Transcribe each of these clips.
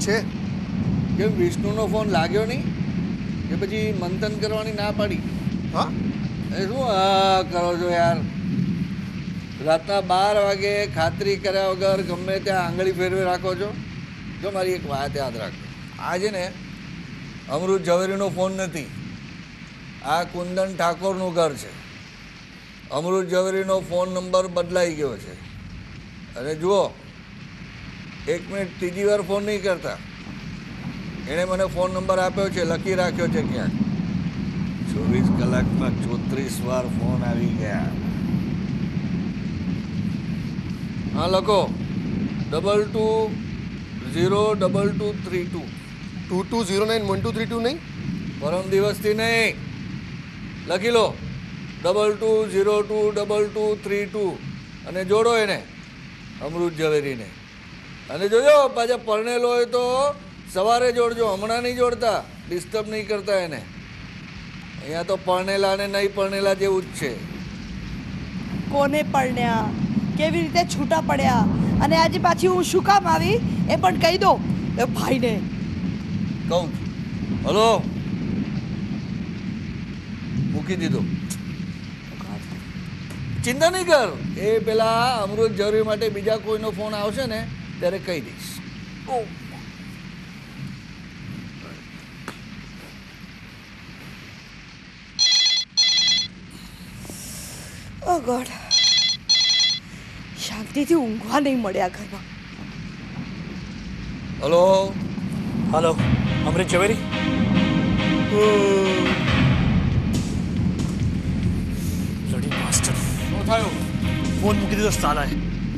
છે. કેમ વિષ્ણુનો ફોન લાગ્યો નહીં કે પછી મંથન કરવાની ના પાડી? હા, એ શું હા કરો છો યાર? રાતના 12 વાગે ખાતરી કર્યા વગર ગમે ત્યાં આંગળી ફેરવે રાખો છો. જો મારી એક વાત યાદ રાખો, આ છે ને અમૃત ઝવેરીનો ફોન નથી, આ કુંદન ઠાકોરનું ઘર છે. અમૃત ઝવેરીનો ફોન નંબર બદલાઈ ગયો છે. અને જુઓ, 1 મિનિટ ત્રીજી વાર ફોન નહીં કરતા. એણે મને ફોન નંબર આપ્યો છે, લખી રાખ્યો છે ક્યાંક. 24 કલાકમાં 34 વાર ફોન આવી ગયા. હા લખો, 22022232. 22091232 નહીં? પરમ દિવસથી નહીં, લખી લો 22022232 અને જોડો એને અમૃત ઝવેરીને. અને જોજો પાછા પરણેલો હોય તો સવારે જોડજો, હમણાં નહીં જોડતા, ડિસ્ટર્બ નહીં કરતા એને. અહીંયા તો પરણેલા અને નહીં પરણેલા જેવું જ છે. કોને પરણ્યા, કેવી રીતે છૂટા પડ્યા, અને આજે પાછી હું શું કામ આવી એ પણ કહી દો એ ભાઈને. કહું છું. હલો, મૂકી દીધો. ચિંતા નહીં કર, એ પેલા અમૃત ઝવેરી માટે બીજા કોઈનો ફોન આવશે ને ત્યારે કહી દઈશ. ઓ ગોડ, શાંતિથી ઊંઘવા નહીં મળે આ ઘરમાં. Hello, hello, Amrit Zaveri. Bloody bastard. શું થયું? ફોન મૂકી દીધો સાલાએ.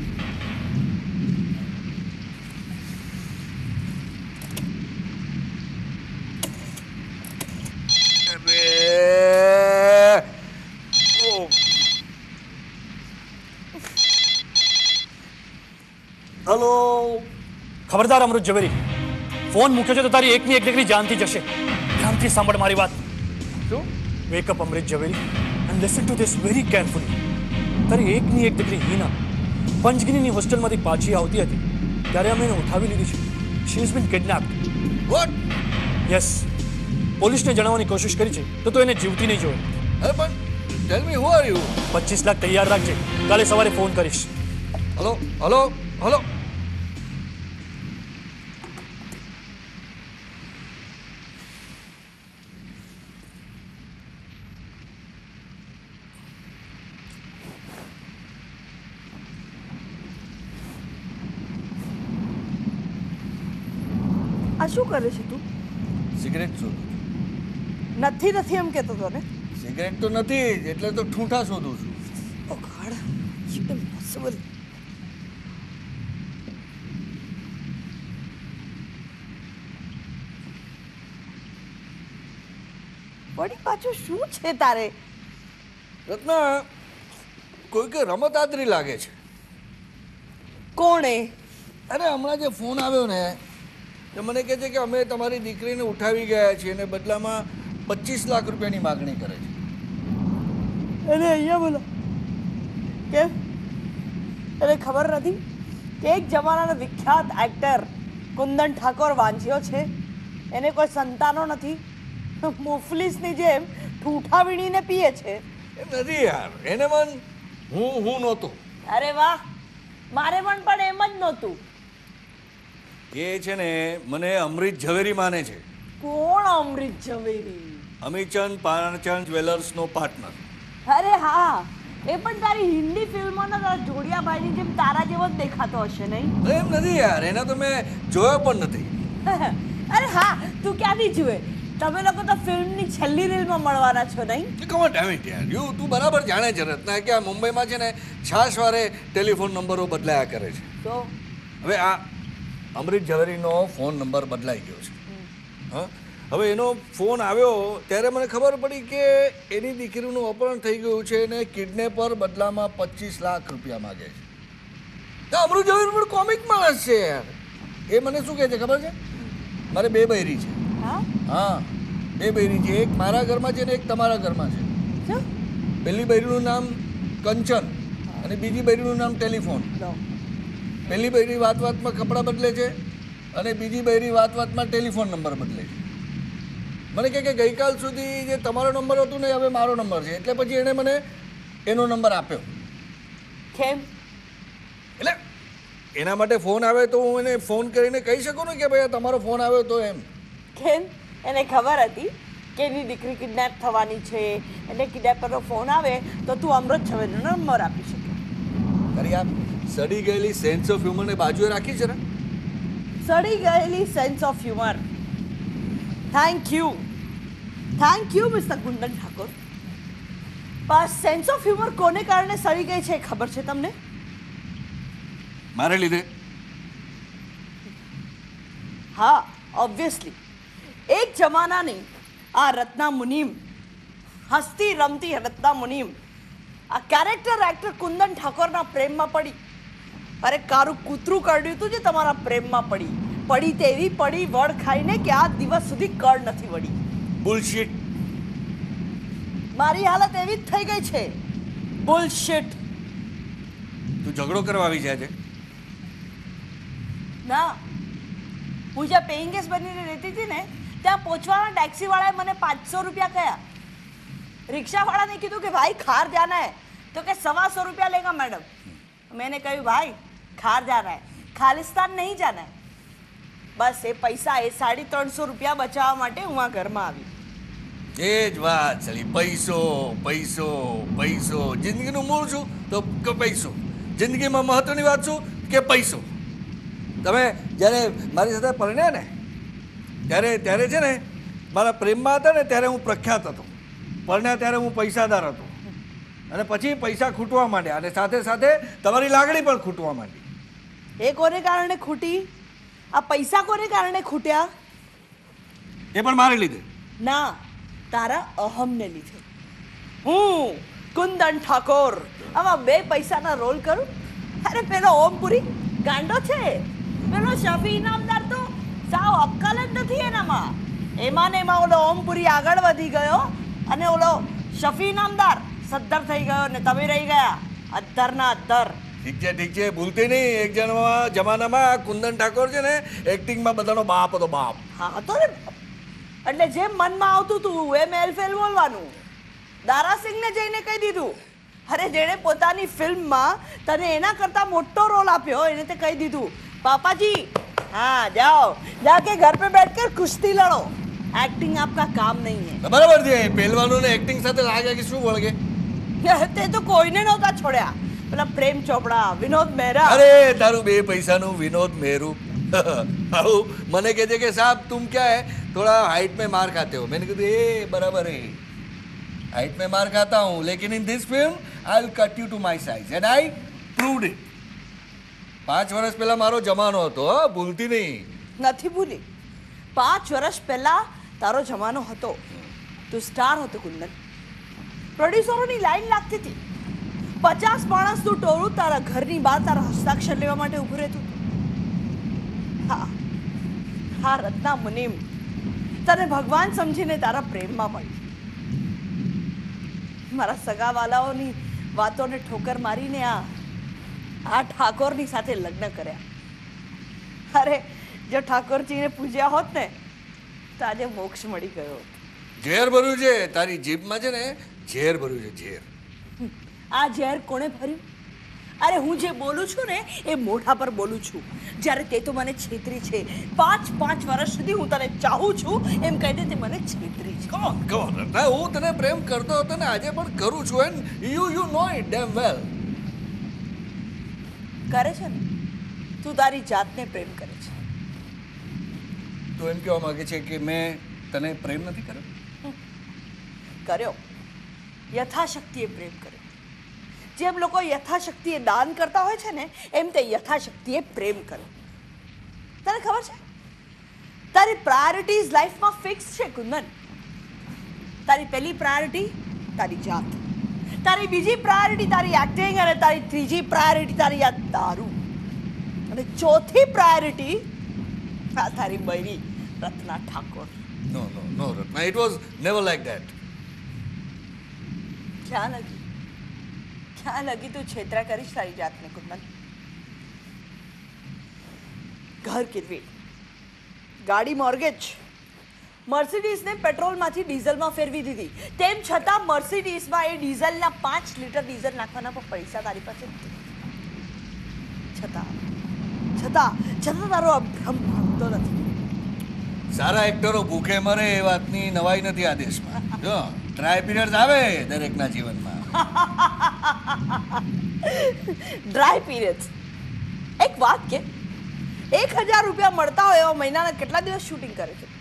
હલો, ખબરદાર અમૃત ઝવેરી, ફોન મૂક્યો છે તો તારી એકની એક દીકરી જાનથી જશે. ધ્યાનથી સાંભળ મારી વાત. શું? Wake up Amrit Zaveri and listen to this very carefully. તારી એકની એક દીકરી હિના પંચગીની હોસ્ટેલમાંથી પાછી આવતી હતી ત્યારે અમે એને ઉઠાવી લીધી છે. She is been kidnapped. What? Yes, પોલીસને જણાવવાની કોશિશ કરી છે તો એને જીવતી નહીં જોવે. અરે પણ tell me who are you? 25 lakh તૈયાર રાખજે, કાલે સવારે ફોન કરીશ. Hello hello hello. આ શું કરે છે તું? સિગરેટ શોધું છું. નથી નથી એમ કહેતો હતો ને. સિગરેટ તો નથી જ, એટલે તો ઠૂંઠા શોધું છું. Oh God, impossible. વળી પાછું શું છે તારે? રત્ના, કોઈકે રમત આદરી લાગે છે. કોણે? અરે હમણાં જે ફોન આવ્યો ને એ મને કહે છે કે અમે તમારી દીકરીને ઉઠાવી ગયા છીએ અને બદલામાં 25 લાખ રૂપિયાની માગણી કરે છે. એને અહીંયા બોલો. કેમ? એને ખબર નથી કે એક જમાનાનો વિખ્યાત એક્ટર કુંદન ઠાકોર વાંચ્યો છે, એને કોઈ સંતાનો નથી, મુફલીસની જેમ ઠૂઠા વીણીને પીએ છે. એમ નથી યાર, એને મન હું નહોતો. અરે વાહ, મારે પણ એમ જ નહોતું. એ છે ને મને અમૃત ઝવેરી માને છે. કોણ અમૃત ઝવેરી? અમીચંદ પાનચંદ જ્વેલર્સનો પાર્ટનર. અરે હા, એ પણ તારી હિન્દી ફિલ્મોના તારા જોડિયાભાઈની જેમ તારા જેવો જ દેખાતો હશે નહીં? એમ નથી યાર, એને તો મેં જોયો પણ નથી. અરે હા, તું ક્યાંથી જુએ? તમે લોકો તો ફિલ્મની છેલ્લી રીલમાં મળવાના છો નહીં? કમોન ડેમ ઇટ યાર, તું બરાબર જાણે છે રત્ના કે આ મુંબઈમાં છે ને છાશવારે ટેલિફોન નંબરો બદલાયા કરે છે. તો હવે આ અમૃત ઝવેરીનો ફોન નંબર બદલાઈ ગયો છે. હા, હવે એનો ફોન આવ્યો ત્યારે મને ખબર પડી કે એની દીકરીનું અપહરણ થઈ ગયું છે અને કિડનેપર બદલામાં 25 લાખ રૂપિયા માગે છે. તો અમૃત ઝવેરી પણ કોમિક માણસ છે યાર. એ મને શું કહે છે ખબર છે? મારે 2 બૈરી છે. હા, 2 બૈરી છે, એક મારા ઘરમાં છે ને એક તમારા ઘરમાં છે. પહેલી બૈરીનું નામ કંચન અને બીજી બૈરીનું નામ ટેલિફોન. પહેલી બૈરી વાતમાં કપડાં બદલે છે અને બીજી બૈરી વાતમાં ટેલિફોન નંબર બદલે છે. મને કહે કે ગઈકાલ સુધી જે તમારો નંબર હતો ને હવે મારો નંબર છે, એટલે પછી એણે મને એનો નંબર આપ્યો. કેમ? એટલે એના માટે ફોન આવે તો હું એને ફોન કરીને કહી શકું ને કે ભાઈ તમારો ફોન આવ્યો તો એમ. કેમ? એને ખબર હતી કે એની દીકરી કિડનેપ થવાની છે, એટલે કિડનેપરનો ફોન આવે તો તું અમૃત ઝવેરીનો નંબર આપી શકે. અરે આ સડી ગયેલી સેન્સ ઓફ હ્યુમરને બાજુએ રાખી છે ને. સડી ગયેલી sense of humour. Thank you mister Kundan Thakor. પણ સેન્સ ઓફ હ્યુમર કોને કારણે સડી ગઈ છે ખબર છે તમને? મારે લીધે. હા, ઓબ્વિયસલી. એક જમાનાની આ રત્ના મુનિમ, હસતી રમતી રત્ના મુનિમ આ કેરેક્ટર એક્ટર કુંદન ઠાકોરના પ્રેમમાં પડી. અરે કારું કૂતરું કરડ્યું હતું જે તમારા પ્રેમમાં પડી તેવી પડી વડ ખાઈને કે આ દિવસ સુધી કળ નથી વળી. બુલશીટ. મારી હાલત એવી જ થઈ ગઈ છે. બુલશીટ. તું ઝઘડો કરવા આવી જાય છે? ના, હું જ્યાં પેઇંગ ગેસ્ટ બનીને રહેતી હતી ને ત્યાં પહોંચવાના ટેક્સીવાળાએ મને 500 રૂપિયા કહ્યા. રિક્ષાવાળાને કીધું કે ભાઈ ખાર જાના હે, તો કે 125 રૂપિયા લેગા મેડમ. मैंने કહ્યું ભાઈ ખાર જાના હે, ખાલિસ્તાન નહીં જાના હે. બસ એ પૈસા એ 350 રૂપિયા બચાવવા માટે હું આ ઘરમાં આવી. એ જ વાત ચલી. પૈસો પૈસો પૈસો. જિંદગીનું મૂળ છું તો કે પૈસો. જિંદગીમાં મહત્વની વાત શું કે પૈસો. તમે જ્યારે મારી સાથે પરણ્યા ને ત્યારે છે ને મારા પ્રેમમાં હતા ને ત્યારે હું પ્રખ્યાત હતો. પરણ્યા ત્યારે હું પૈસાદાર હતો, અને પછી પૈસા ખૂટવા માંડ્યા, અને સાથે સાથે તમારી લાગણી પણ ખૂટવા માંડી. એ કોને કારણે ખૂટી? આ પૈસા કોને કારણે ખૂટ્યા? એ પણ મારે લીધે. ના, તારા અહમને લીધે. હું કુંદન ઠાકોર આમાં 2 પૈસાના રોલ કરું. અરે પેલો ઓમપુરી ગાંડો છે, પેલો શફી ઇનામદાર તો સાવ અક્કલ જ નથી એનામાં. એમાં ને એમાં ઓલો ઓમપુરી આગળ વધી ગયો અને ઓલો શફી ઇનામદાર સદ્ધર થઈ ગયો ને તમે રહી ગયા અદ્ધરના અદ્ધર. ઠીક છે ભૂલતી નહીં. એક જમાનામાં કુંદન ઠાકોર છે ને એક્ટિંગમાં બધાનો બાપ હતો. બાપ. હા હતો ને. એટલે જેમ મનમાં આવતું હતું એમ એલફેલ બોલવાનું. દારાસિંહને જઈને કહી દીધું. અરે જેણે પોતાની ફિલ્મમાં તને એના કરતાં મોટો રોલ આપ્યો એને તે કહી દીધું પાપાજી हाँ जाओ जाके घर पे बैठकर कुश्ती लड़ो, एक्टिंग आपका काम नहीं है. બરાબર છે. પહેલવાનોને એક્ટિંગ સાથે લાગે કે શું વળગે? તે તો કોઈને નહોતા છોડ્યા. પેલા પ્રેમ ચોપડા, વિનોદ મહેરા. અરે તારું 2 પૈસાનું વિનોદ મેरू. આવું મને કહે છે કે સાहब तुम क्या है थोड़ा हाइट में मार खाते हो. मैंने कहा ए बराबर है, हाइट में मार खाता हूँ, लेकिन in this film I will cut you to my size and I proved it. 5 વર્ષ પહેલા મારો જમાનો હતો, ભૂલતી નહીં. નથી ભૂલી. 5 વર્ષ પહેલા તારો જમાનો હતો. તું સ્ટાર હતો કુંદન. પ્રોડ્યુસરોની લાઈન લાગતી હતી. 50 માણસનું ટોળું તારા ઘરની બહાર તારા હસ્તાક્ષર લેવા માટે ઊભું રહેતું. હા હા રત્ના મુનિમ તને ભગવાન સમજીને તારા પ્રેમમાં પડી. મારા સગાવાલાઓની વાતોને ઠોકર મારીને આ ઠાકોરની સાથે લગ્ન કર્યા. અરે જો ઠાકોરજીને પૂજ્યા હોત ને તો આજે મોક્ષ મળી ગયો. ઝેર ભર્યું છે તારી જીભમાં, છે ને ઝેર ભર્યું છે. ઝેર. આ ઝેર કોણે ભર્યું? અરે હું જે બોલું છું ને એ મોઢા પર બોલું છું. જ્યારે તે તો મને છેતરી છે. 5 વર્ષ સુધી હું તને ચાહું છું એમ કહીને તે મને છેતરી છે. કોણ હું તને પ્રેમ કરતો હતો ને આજે પણ કરું છું. And you know it damn well. કરે છે ને તું તારી જાતને પ્રેમ કરે છે. તો એમ કહેવા માંગે છે કે મેં તને પ્રેમ નથી કર્યો? કર્યો. યથાશક્તિએ પ્રેમ કર્યો. જેમ લોકો યથાશક્તિએ દાન કરતા હોય છે ને એમ તે યથાશક્તિએ પ્રેમ કર્યો. તને ખબર છે તારી પ્રાયોરિટીઝ લાઈફમાં ફિક્સ છે કુંદન. તારી પહેલી પ્રાયોરિટી તારી જાત, તારી બીજી પ્રાયોરિટી તારી એક્ટિંગ, અને તારી ત્રીજી પ્રાયોરિટી તારી આ દારૂ, અને ચોથી પ્રાયોરિટી આ તારી બૈરી Ratna Thakor. No Ratna, it was never like that. ક્યાં લગી તું છેતરા કરીશ તારી જાતને કુંદન? ઘર ગીરવી ગાડી મોર્ગેજ. મર્સિડીઝને પેટ્રોલમાંથી ડીઝલમાં ફેરવી દીધી, તેમ છતાં મર્સિડીઝમાં એ ડીઝલના 5 લીટર ડીઝલ નાખવાના પણ પૈસા તારી પાસે નથી. છતાં તારો અભ્રમ ભાંગતો નથી. સારા એક્ટરો ભૂખે મરે એ વાતની નવાઈ નથી આ દેશમાં. જો ટ્રાય પીરિયડ આવે દરેકના જીવનમાં. Dry period. એક વાત કે 1000 રૂપિયા મળતા હોય એવા મહિનાના કેટલા દિવસ શૂટિંગ કરે છે?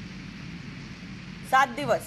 7 દિવસ.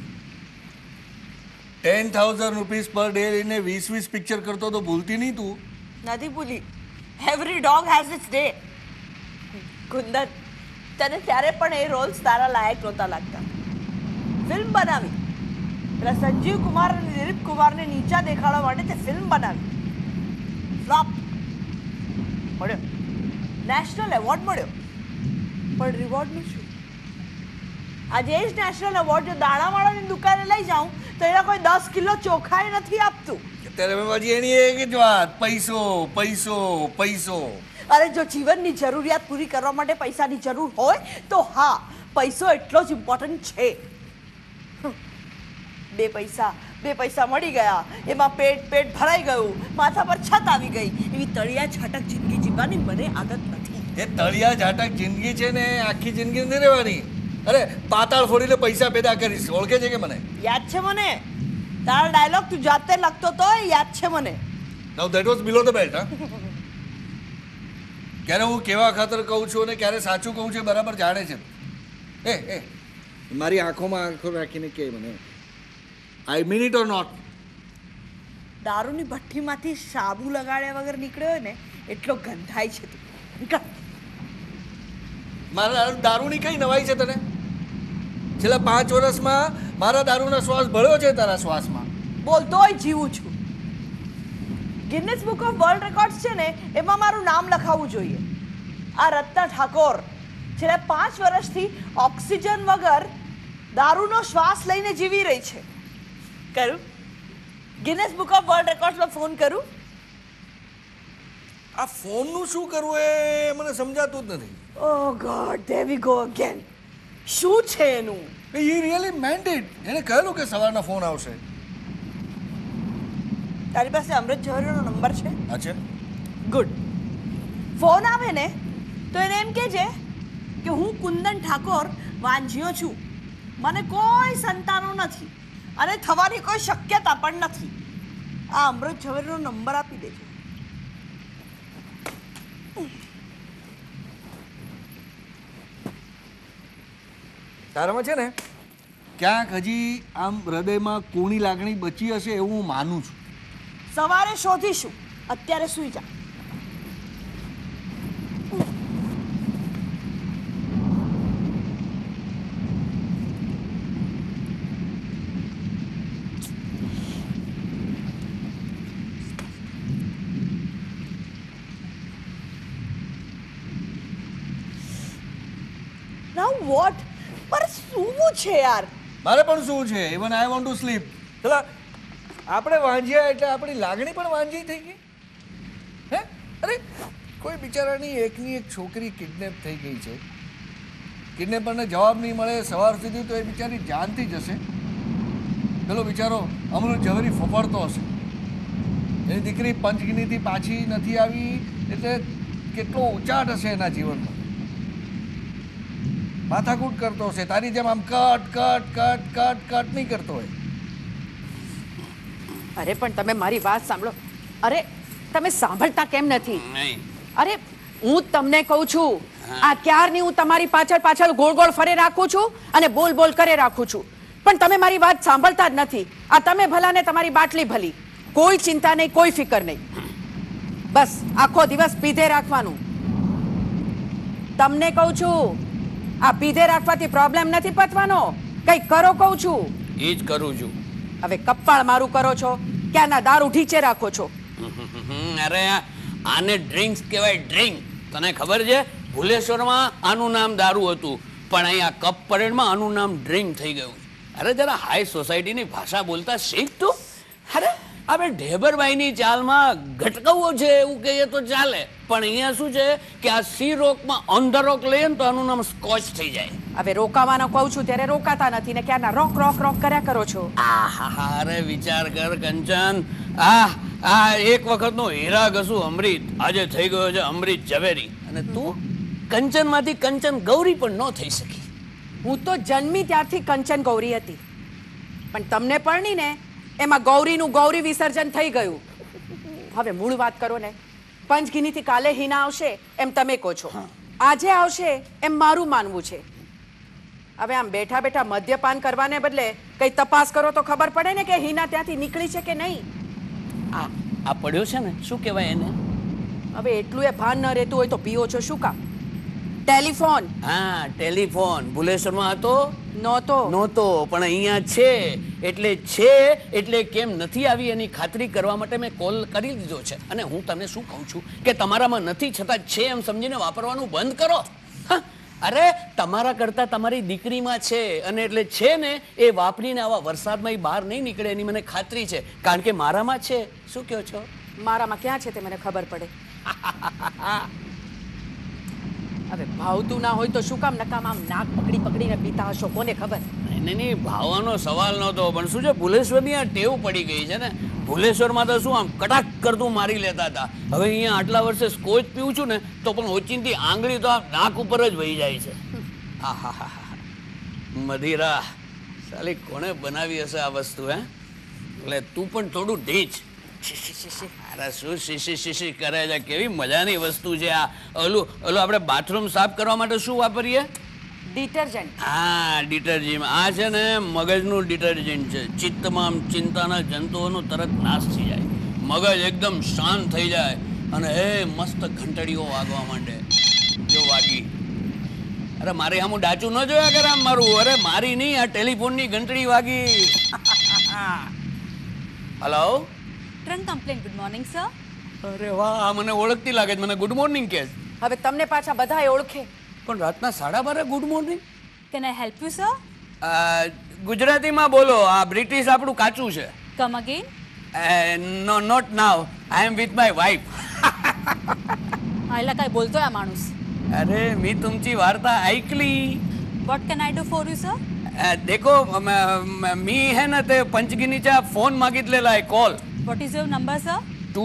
10,000 રૂપીસ પર ડે લઈને 20 પિક્ચર કરતો તો ભૂલતી નહીં તું? નથી ભૂલી. Every dog has its day. Kundan, તને ત્યારે પણ એ રોલ્સ તારા લાયક નહોતા લાગતા. ફિલ્મ બનાવી, પેલા સંજીવ કુમાર અને દિલીપ કુમારને નીચા દેખાડવા માટે તે ફિલ્મ બનાવી. ફ્લોપ મળ્યો, નેશનલ એવોર્ડ મળ્યો, પણ રિવોર્ડનું શું? આજે જ નેશનલ એવોર્ડ જો દાણાવાળાની દુકાને લઈ જાઉં તો એના કોઈ 10 કિલો ચોખાઈ નથી આપતું. અત્યારે બાજી એની એક જ વાત, પૈસો પૈસો પૈસો. અરે જો જીવનની જરૂરિયાત પૂરી કરવા માટે પૈસાની જરૂર હોય તો હા, પૈસો એટલો જ ઇમ્પોર્ટન્ટ છે. બે પૈસા મળી ગયા, એમાં પેટ ભરાઈ ગયું, માથા પર છત આવી ગઈ, એવી તળિયા છાટક જિંદગી જીવવાની મને આદત નથી. એ તળિયા ઝાટક જિંદગી છે ને આખી જિંદગી નથી રહેવાની. અરે પાતાળ ફોડીને પૈસા પેદા કરીશ. ઓળખે છે કે મને? યાદ છે મને. તારો ડાયલોગ તું જાતે લખતો તો યાદ છે મને. Now that was below the belt. ક્યારે હું કેવા ખાતર કહું છું અને ક્યારે સાચું કહું છું બરાબર જાણે છે. એ મારી આંખોમાં આંખો રાખીને કે મને I mean it or not. દારૂની ભઠ્ઠીમાંથી સાબુ લગાડ્યા વગર નીકળ્યો હોય ને એટલો ગંધાય છે તું. નીકળ. મારા દારૂની કઈ નવાઈ છે તને? છેલ્લા 5 વર્ષમાં મારા દારૂનો શ્વાસ ભળ્યો છે તારા શ્વાસમાં. બોલતો હોય જીવું છું. Guinness book of world records છે ને એમાં મારું નામ લખાવવું જોઈએ. આ રત્ના ઠાકોર છેલ્લા 5 વર્ષથી ઓક્સિજન વગર દારૂનો શ્વાસ લઈને જીવી રહી છે. કરું ગિનિસ બુક ઓફ વર્લ્ડ રેકોર્ડ્સમાં ફોન કરું? આ ફોનનું શું કરવું એ મને સમજાતું જ નથી. Oh God, there we go again. શું છે એનું? He really meant it. એને કહેલું કે સવારના ફોન આવશે. તારી પાસે અમૃત જવાહરનો નંબર છે? અચ્છા, ગુડ. ફોન આવે ને તો એને એમ કહેજે કે હું કુંદન ઠાકોર વાંઝિયો છું, મને કોઈ સંતાનો નથી અને થવાની કોઈ શક્યતા પણ નથી. આ અમૃત ઝવેરનો નંબર આપી દેજો. તારામાં છે ને ક્યાંક હજી આમ હૃદયમાં કોની લાગણી બચી હશે એવું હું માનું છું. સવારે શોધીશું, અત્યારે સૂઈ જા. Now what? પર સૂવું છે યાર. મારે પણ શું છે, even I want to sleep. પેલા આપણે વાંજ્યા એટલે આપણી લાગણી પણ વાંજી થઈ ગઈ. હે અરે કોઈ બિચારાની એકની એક છોકરી કિડનેપ થઈ ગઈ છે. કિડનેપરને જવાબ નહીં મળે સવાર સુધી તો એ બિચારી જાનથી જશે. પેલો બિચારો અમૃત ઝવેરી ફફડતો હશે. એની દીકરી પંચગીનીથી પાછી નથી આવી એટલે કેટલો ઉચાટ હશે એના જીવનમાં. માથાકૂટ કરતો હશે તારી જેમ આમ cut cut cut cut cut નહીં કરતો હોય. અરે પણ તમે મારી વાત સાંભળો. અરે તમે સાંભળતા કેમ નથી? અરે હું તમને કહું છું, આ ક્યારની હું તમારી પાછળ પાછળ ગોળ ગોળ ફરે રાખું છું અને બોલ બોલ કરે રાખું છું, પણ તમે મારી વાત સાંભળતા જ નથી. આ તમે ભલા ને તમારી બાટલી ભલી, કોઈ ચિંતા નહીં, કોઈ ફિકર નહીં. બસ આખો દિવસ પીધે રાખવાનું. તમને કહું છું, આ પીધે રાખવાથી પ્રોબ્લેમ નથી પતવાનો. કંઈક કરો કહું છું. એ જ કરું છું. હવે કપ્પાળ મારું કરો છો, ક્યાંના દારૂ ઢીચે રાખો છો. અરે આને ડ્રિંક્સ કહેવાય, ડ્રિંક. તને ખબર છે ભુલેશ્વરમાં આનું નામ દારૂ હતું, પણ અહીંયા કપ પરેડમાં આનું નામ ડ્રિંક થઈ ગયું. અરે જરા હાઈ સોસાયટીની ભાષા બોલતા શીખ તું. અરે આપણે ઢેબરભાઈની ચાલમાં ઘટકાવો છે એવું કહીએ તો ચાલે, પણ અહીંયા શું છે કે આ સી રોકમાં ઓન ધ રોક લઈએ ને તો આનું નામ સ્કોચ થઈ જાય. હવે રોકાવાનો કહું છું ત્યારે રોકાતા નથી ને ક્યારના રોક રોક રોક કર્યા કરો છો. આહા, અરે વિચાર કર કંચન, આ એક વખતનો હીરા ઘસું અમૃત આજે થઈ ગયો છે અમૃત ઝવેરી, અને તું કંચનમાંથી કંચન ગૌરી પણ ન થઈ શકી. હું તો જન્મી ત્યારથી કંચન ગૌરી હતી, પણ તમને પરણી ને એમાં ગૌરીનું ગૌરી વિસર્જન થઈ ગયું. હવે મૂળ વાત કરો ને. પંચગીનીથી કાલે હિના આવશે એમ તમે કહો છો, આજે આવશે એમ મારું માનવું છે. હવે આમ બેઠા બેઠા મદ્યપાન કરવાને બદલે કઈ તપાસ કરો તો ખબર પડે ને કે હિના ત્યાંથી નીકળી છે કે નહીં. આ પડ્યો છે ને, શું કહેવાય એને? હવે એટલું એ ભાન ન રહેતું હોય તો પીઓ છો શું કામ? ટેલિફોન. હા, ટેલિફોન ભુલેશ્વરમાં હતો નહોતો પણ અહીંયા છે એટલે કેમ નથી આવી એની ખાતરી કરવા માટે મેં કોલ કરી દીધો છે. અને હું તમને શું કહું છું કે તમારામાં નથી છતાં છે એમ સમજીને વાપરવાનું બંધ કરો. અરે તમારા કરતા તમારી દીકરીમાં છે, અને એટલે છે ને એ વાપરીને આવા વરસાદમાં બહાર નહીં નીકળે એની મને ખાતરી છે, કારણ કે મારામાં છે. શું કહો છો? મારામાં ક્યાં છે તે મને ખબર પડે. હવે ભાવતું ના હોય તો શું કામ નકામ આમ નાક પકડીને પીતા હશો, કોને ખબર? નહીં, ભાવવાનો સવાલ નહોતો, પણ શું છે ભુલેશ્વરની આ ટેવ પડી ગઈ છે ને. ભુલેશ્વરમાં તો શું આમ કટાક કરતું મારી લેતા હતા, હવે અહીંયા આટલા વર્ષે સ્કોચ પીવું છું ને તો પણ ઓચિંતી આંગળી તો આ નાક ઉપર જ વહી જાય છે. આહા, મદિરા સાલી કોણે બનાવી હશે આ વસ્તુ? એટલે તું પણ થોડું ઢીંચ. અરે શું શીશી કરે છે, કેવી મજાની વસ્તુ છે આ. ઓલું આપણે બાથરૂમ સાફ કરવા માટે શું વાપરીએ? ડિટર્જન્ટ. હા, ડિટર્જન્ટ. આ છે ને મગજનું ડિટર્જન્ટ છે. ચિત્તમાં ચિંતાના જંતુઓનો તરત નાશ થઈ જાય, મગજ એકદમ શાંત થઈ જાય, અને મસ્ત ઘંટડીઓ વાગવા માંડે. જો વાગી. અરે મારે આમ ડાચું ન જોયા કરે આમ મારું. અરે મારી નહીં, આ ટેલિફોનની ઘંટડી વાગી. Hello, trunk complaint. Good morning sir. અરે વાહ, આ મને ઓળખતી લાગે છે, મને ગુડ મોર્નિંગ કહે. હવે તમને પાછા બધાએ ઓળખે. પણ રાતના 12:30 good morning? Can I help you sir? ગુજરાતીમાં બોલો, આ બ્રિટિશ આપણું કાચું છે. Come again. No, not now. I am with my wife. आयला काय बोलतोय हा माणूस? अरे मी तुमची वार्ता ऐकली. What can I do for you sir? देखो मी है ना ते पंचगिनीचा फोन मागितलेला आहे, call. What is your number sir?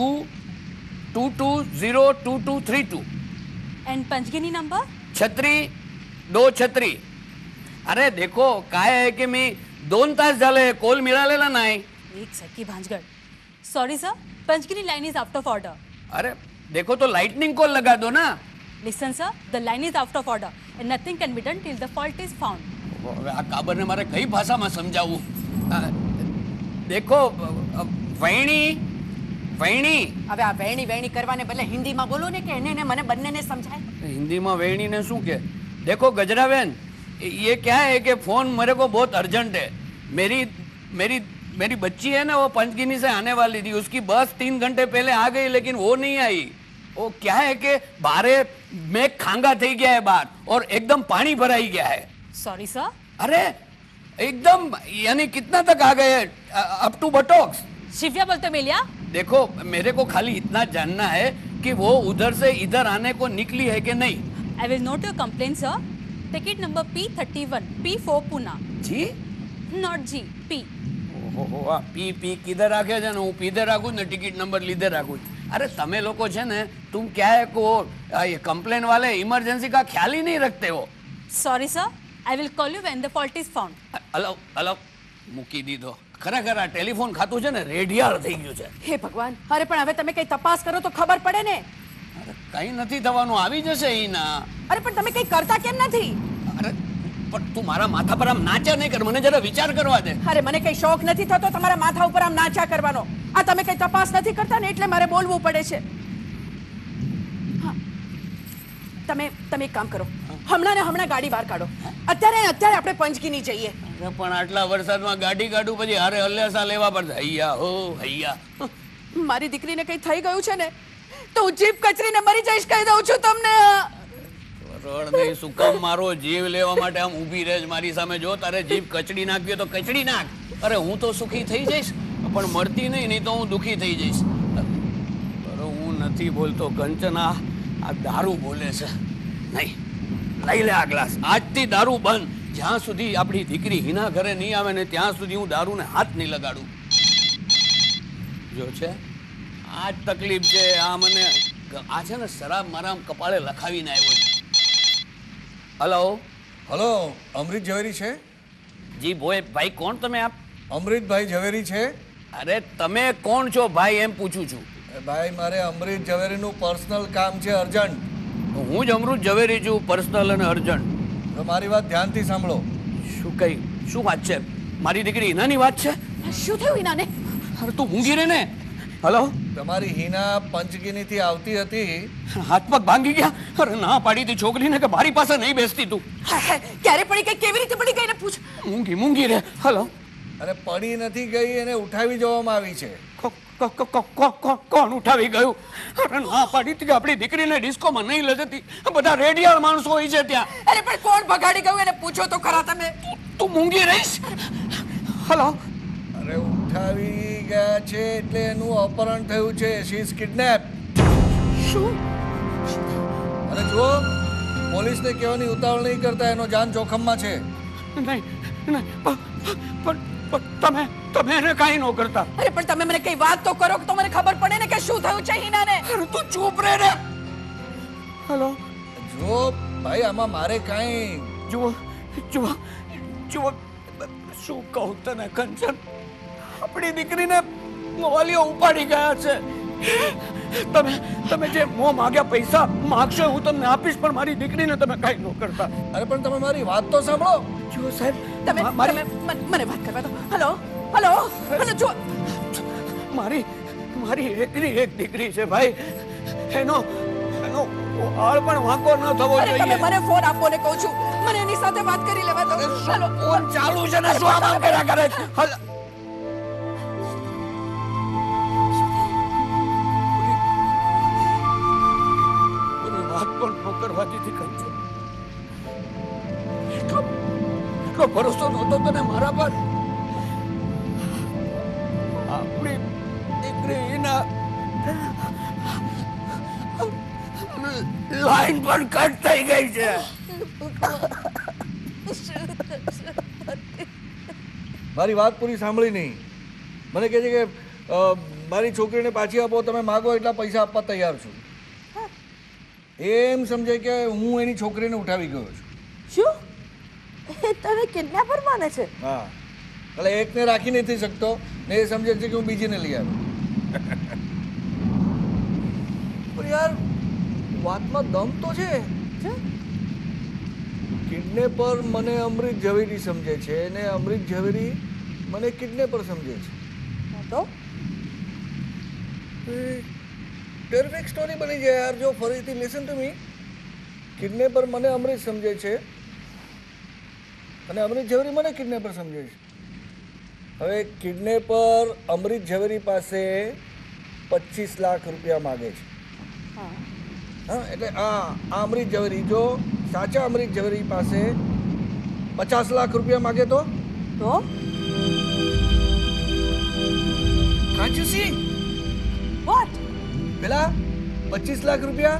22202232. And Panchgani number? छत्री 2 छत्री. अरे देखो काय आहे की मी 2 तास झाले कॉल मिळालेला नाही. एक सकी भांजगड. Sorry sir, Panchgani line is out of order. अरे देखो तो लाइटनिंग कॉल लगा दो ना. Listen sir, the line is out of order and nothing can be done till the fault is found. હવે આ કાબરને મારે કઈ ભાષામાં સમજાવવું? દેખો વૈણી. હવે આ વેણી કરવાને બદલે હિન્દીમાં બોલો ને, કે એને મને બંનેને સમજાય. हिंदी में वेणी ने शू के? देखो गजरा बहन, ये क्या है कि फोन मेरे को बहुत अर्जेंट है. मेरी बच्ची है ना, वो पंचगिनी से आने वाली थी, उसकी बस 3 घंटे पहले आ गई लेकिन वो नहीं आई. वो क्या है कि बाहर में खांगा થઈ ગયા है बाहर और एकदम पानी भराई गया है. Sorry sir. अरे एकदम, यानी कितना तक आ गए? Up to buttocks. शिव्या बोलते मेलिया. देखो मेरे को खाली इतना जानना है कि वो उधर से इधर आने को निकली है कि नहीं. I will note your complaint sir. Ticket number P31 P4 Poona. G? Not G, P. ઓહો, આ પી કીધે રાખે છે ને, હું પીધે રાખું ને ટિકિટ નંબર લીધે રાખું. अरे તમે લોકો છે ને, तुम क्या है को ये कंप्लेन वाले इमरजेंसी का ख्याल ही नहीं रखते हो. Sorry sir, I will call you when the fault is found. Hello મૂકી દીધો. ખરેખર આ ટેલિફોન ખાતું છે ને રેડિયાળ થઈ ગયું છે. હે ભગવાન. અરે પણ હવે તમે કઈ તપાસ કરો તો ખબર પડે ને. અરે કઈ નથી થવાનું, આવી જશે ઈના. અરે પણ તમે કઈ કરતા કેમ નથી? અરે પણ તું મારા માથા પર આમ નાચા નહીં કર, મને જરા વિચાર કરવા દે. અરે મને કઈ શોખ નથી થતો તમારા માથા ઉપર આમ નાચા કરવાનો. આ તમે કઈ તપાસ નથી કરતા ને એટલે મારે બોલવું પડે છે. હા, તમે એક કામ કરો, હમણાં ને હમણાં ગાડી બહાર કાઢો. અત્યારે આપણે પંચગીની જઈએ. અરે પણ આટલા વરસાદમાં ગાડી કાઢું પછી હારે હલ્યાસા લેવા પડશે. હૈયા હો હૈયા. મારી દીકરીને કઈ થઈ ગયું છે ને તો હું જીભ કચરીને મરી જઈશ, કહી દઉં છું તમને. રડ નહીં, શું કામ મારો જીવ લેવા માટે આમ ઊભી રહે મારી સામે? જો તારે જીભ કચડી નાખવી તો કચડી નાખ. અરે હું તો સુખી થઈ જઈશ. પણ મળતી નહીં તો હું દુઃખી થઈ જઈશ. પણ હું નથી બોલતો કંચન, આ દારૂ બોલે છે. નહીં, લઈ લે આ ગ્લાસ. આજથી દારૂ બંધ. જ્યાં સુધી આપણી દીકરી હિના ઘરે નહીં આવે ને ત્યાં સુધી હું દારૂને હાથ નહીં લગાડું. જો છે આ જ તકલીફ છે. આ મને આ છે ને શરાબ મારા કપાળે લખાવીને આવ્યો છે. હલો હલો, અમૃત ઝવેરી છે? જી બોય ભાઈ, કોણ તમે આપ? અમૃતભાઈ ઝવેરી છે? અરે તમે કોણ છો ભાઈ એમ પૂછું છું. ભાઈ, મારે અમૃત ઝવેરીનું પર્સનલ કામ છે, અર્જન્ટ. હું જ અમૃત ઝવેરી છું, પર્સનલ અને અર્જન્ટ. તો મારી વાત ધ્યાનથી સાંભળો. શું વાત છે? મારી દીકરી હિનાની વાત છે? શું થયું હિનાને? અરે તું ઊંઘી રે ને. હલો, તમારી હિના પંચગીનીથી આવતી હતી. હાથ પગ ભાંગી ગયા? અરે ના પાડી હતી છોકરીને કે મારી પાસે નહીં બેસતી તું. ક્યારે પડી ગઈ, કેવી રીતે પડી ગઈ ને પૂછ. મૂંગી રે. હલો, અરે પડી નથી ગઈ, એને ઉઠાવી જવામાં આવી છે. કોણ ઉઠાવી ગયું? અરે ના પાડી હતી કે આપણી દીકરીને ડિસ્કોમાં નહીં લઈ જતી. બધા રેડિયાળ માણસો હોય છે ત્યાં. અરે પણ કોણ ભગાડી ગયું એને પૂછો તો ખરા તમે. તું મૂંગી રહીશ? હલો, અરે ઉઠાવી ગયા છે એટલે એનું અપહરણ થયું છે. She is kidnap. શું? અને જુઓ, પોલીસને કહેવાની ઉતાવળ નહીં કરતા, એનો જાન જોખમમાં છે. નહીં, પણ તમે એને કાંઈ ન કરતા. અરે પણ તમે મને કઈ વાત તો કરો તો મને ખબર પડે ને કે શું થયું છે હિનાને. અરે તું ચૂપ રહે રે. હલો, જુઓ ભાઈ, આમાં મારે કાંઈ જુઓ શું કહું તને કંચન, આપણી દીકરીને વાલીઓ ઉપાડી ગયા છે. તમે જે મોં માગ્યા પૈસા માગશો હું તમને આપીશ, પણ મારી દીકરીને તમે કાંઈ ન કરતા. અરે પણ તમે મારી વાત તો સાંભળો. જુઓ સાહેબ, તમે મને વાત કરવા દો. હલો જો મારી એકની એક દીકરી છે ભાઈ. એનો હાળ પણ વાંકો ન થવો અરે તમે જોઈએ. મને ફોન આપો ને કહું છું. મને એની સાથે વાત કરી લેવા દો. હલો, ફોન ચાલુ છે ને શું આમ કર્યા કરે? હલો, વાત પણ ન કરવા દીધી કંચન. એટલો ભરોસો નહોતો તને મારા પર. આપણી દીકરી હિના લાઈન પણ કટ થઈ ગઈ છે. મારી વાત પૂરી સાંભળી નહીં. મને કહે છે કે મારી છોકરીને પાછી આપો, તમે માગો એટલા પૈસા આપવા તૈયાર છું. એમ સમજે કે હું એની છોકરીને ઉઠાવી ગયો છું. શું એ તને કિડનેપર માને છે? હા, એટલે એકને રાખી નથી શકતો ને એ સમજે છે કે હું બીજીને લઈ આવ્યો. પણ યાર, વાતમાં દમ તો છે. કિડનેપર મને અમૃત ઝવેરી સમજે છે ને અમૃત ઝવેરી મને કિડનેપર સમજે છે. તો ટેરિફિક સ્ટોરી બની જાય યાર. જો ફરીથી લિસન ટુ મી. કિડનેપર મને અમૃત સમજે છે અને અમૃત ઝવેરી મને કિડનેપર સમજે છે. હવે કિડનેપર અમૃત ઝવેરી પાસે 25 લાખ રૂપિયા માગે છે. હા, એટલે આ અમૃત ઝવેરી જો સાચા અમૃત ઝવેરી પાસે 50 લાખ રૂપિયા માગે તો કાંટ યુ સી વોટ? પેલા 25 લાખ રૂપિયા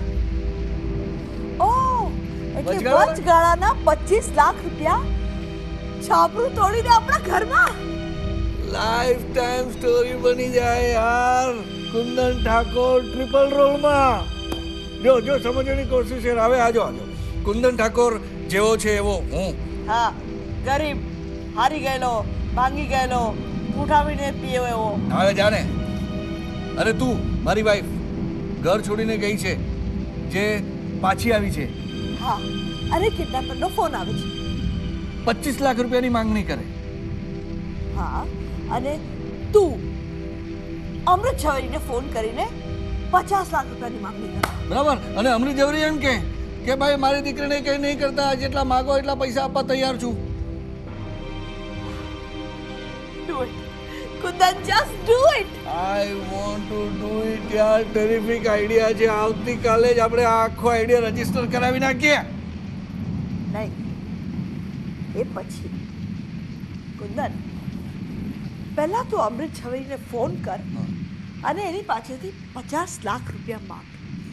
એટલે વચગાળાના 25 લાખ રૂપિયા છાપરું તોડીને આપણા ઘરમાં. લાઈફ ટાઈમ સ્ટોરી બની જાય યાર. કુંદન ઠાકોર ટ્રિપલ રોલમાં. જો સમજવાની કોશિશ છે. હવે આજો કુંદન ઠાકોર જેવો છે એવો હું. હા, ગરીબ, હારી ગયેલો, ભાંગી ગયેલો, ઉઠાવીને પીયો એવો. હવે જાને. અરે તું મારી વાઈફ ઘર છોડીને ગઈ છે, જે પાછી આવી છે. હા, અને કિડનેપરનો ફોન આવે છે. 25 લાખ રૂપિયાની માંગણી કરે. હા, અને તું અમૃત ઝવેરીને ફોન કરીને 50 લાખ રૂપિયાની માંગણી કરે. બરાબર. અને અમૃત ઝવેરી એમ કે ભાઈ મારી દીકરીને કંઈ નહીં કરતા, જેટલા માગો એટલા પૈસા આપવા તૈયાર છું. Do it. Kundan, just do it. I want to do it યાર. ટેરિફિક આઈડિયા છે. આવતીકાલે જ આપણે આખો આઈડિયા રજીસ્ટર કરાવી નાખીએ. નહીં, એ પછી કુંદન, પહેલા તું અમૃત છવરીને ફોન કર અને એની પાસેથી 50 લાખ રૂપિયા માંગ.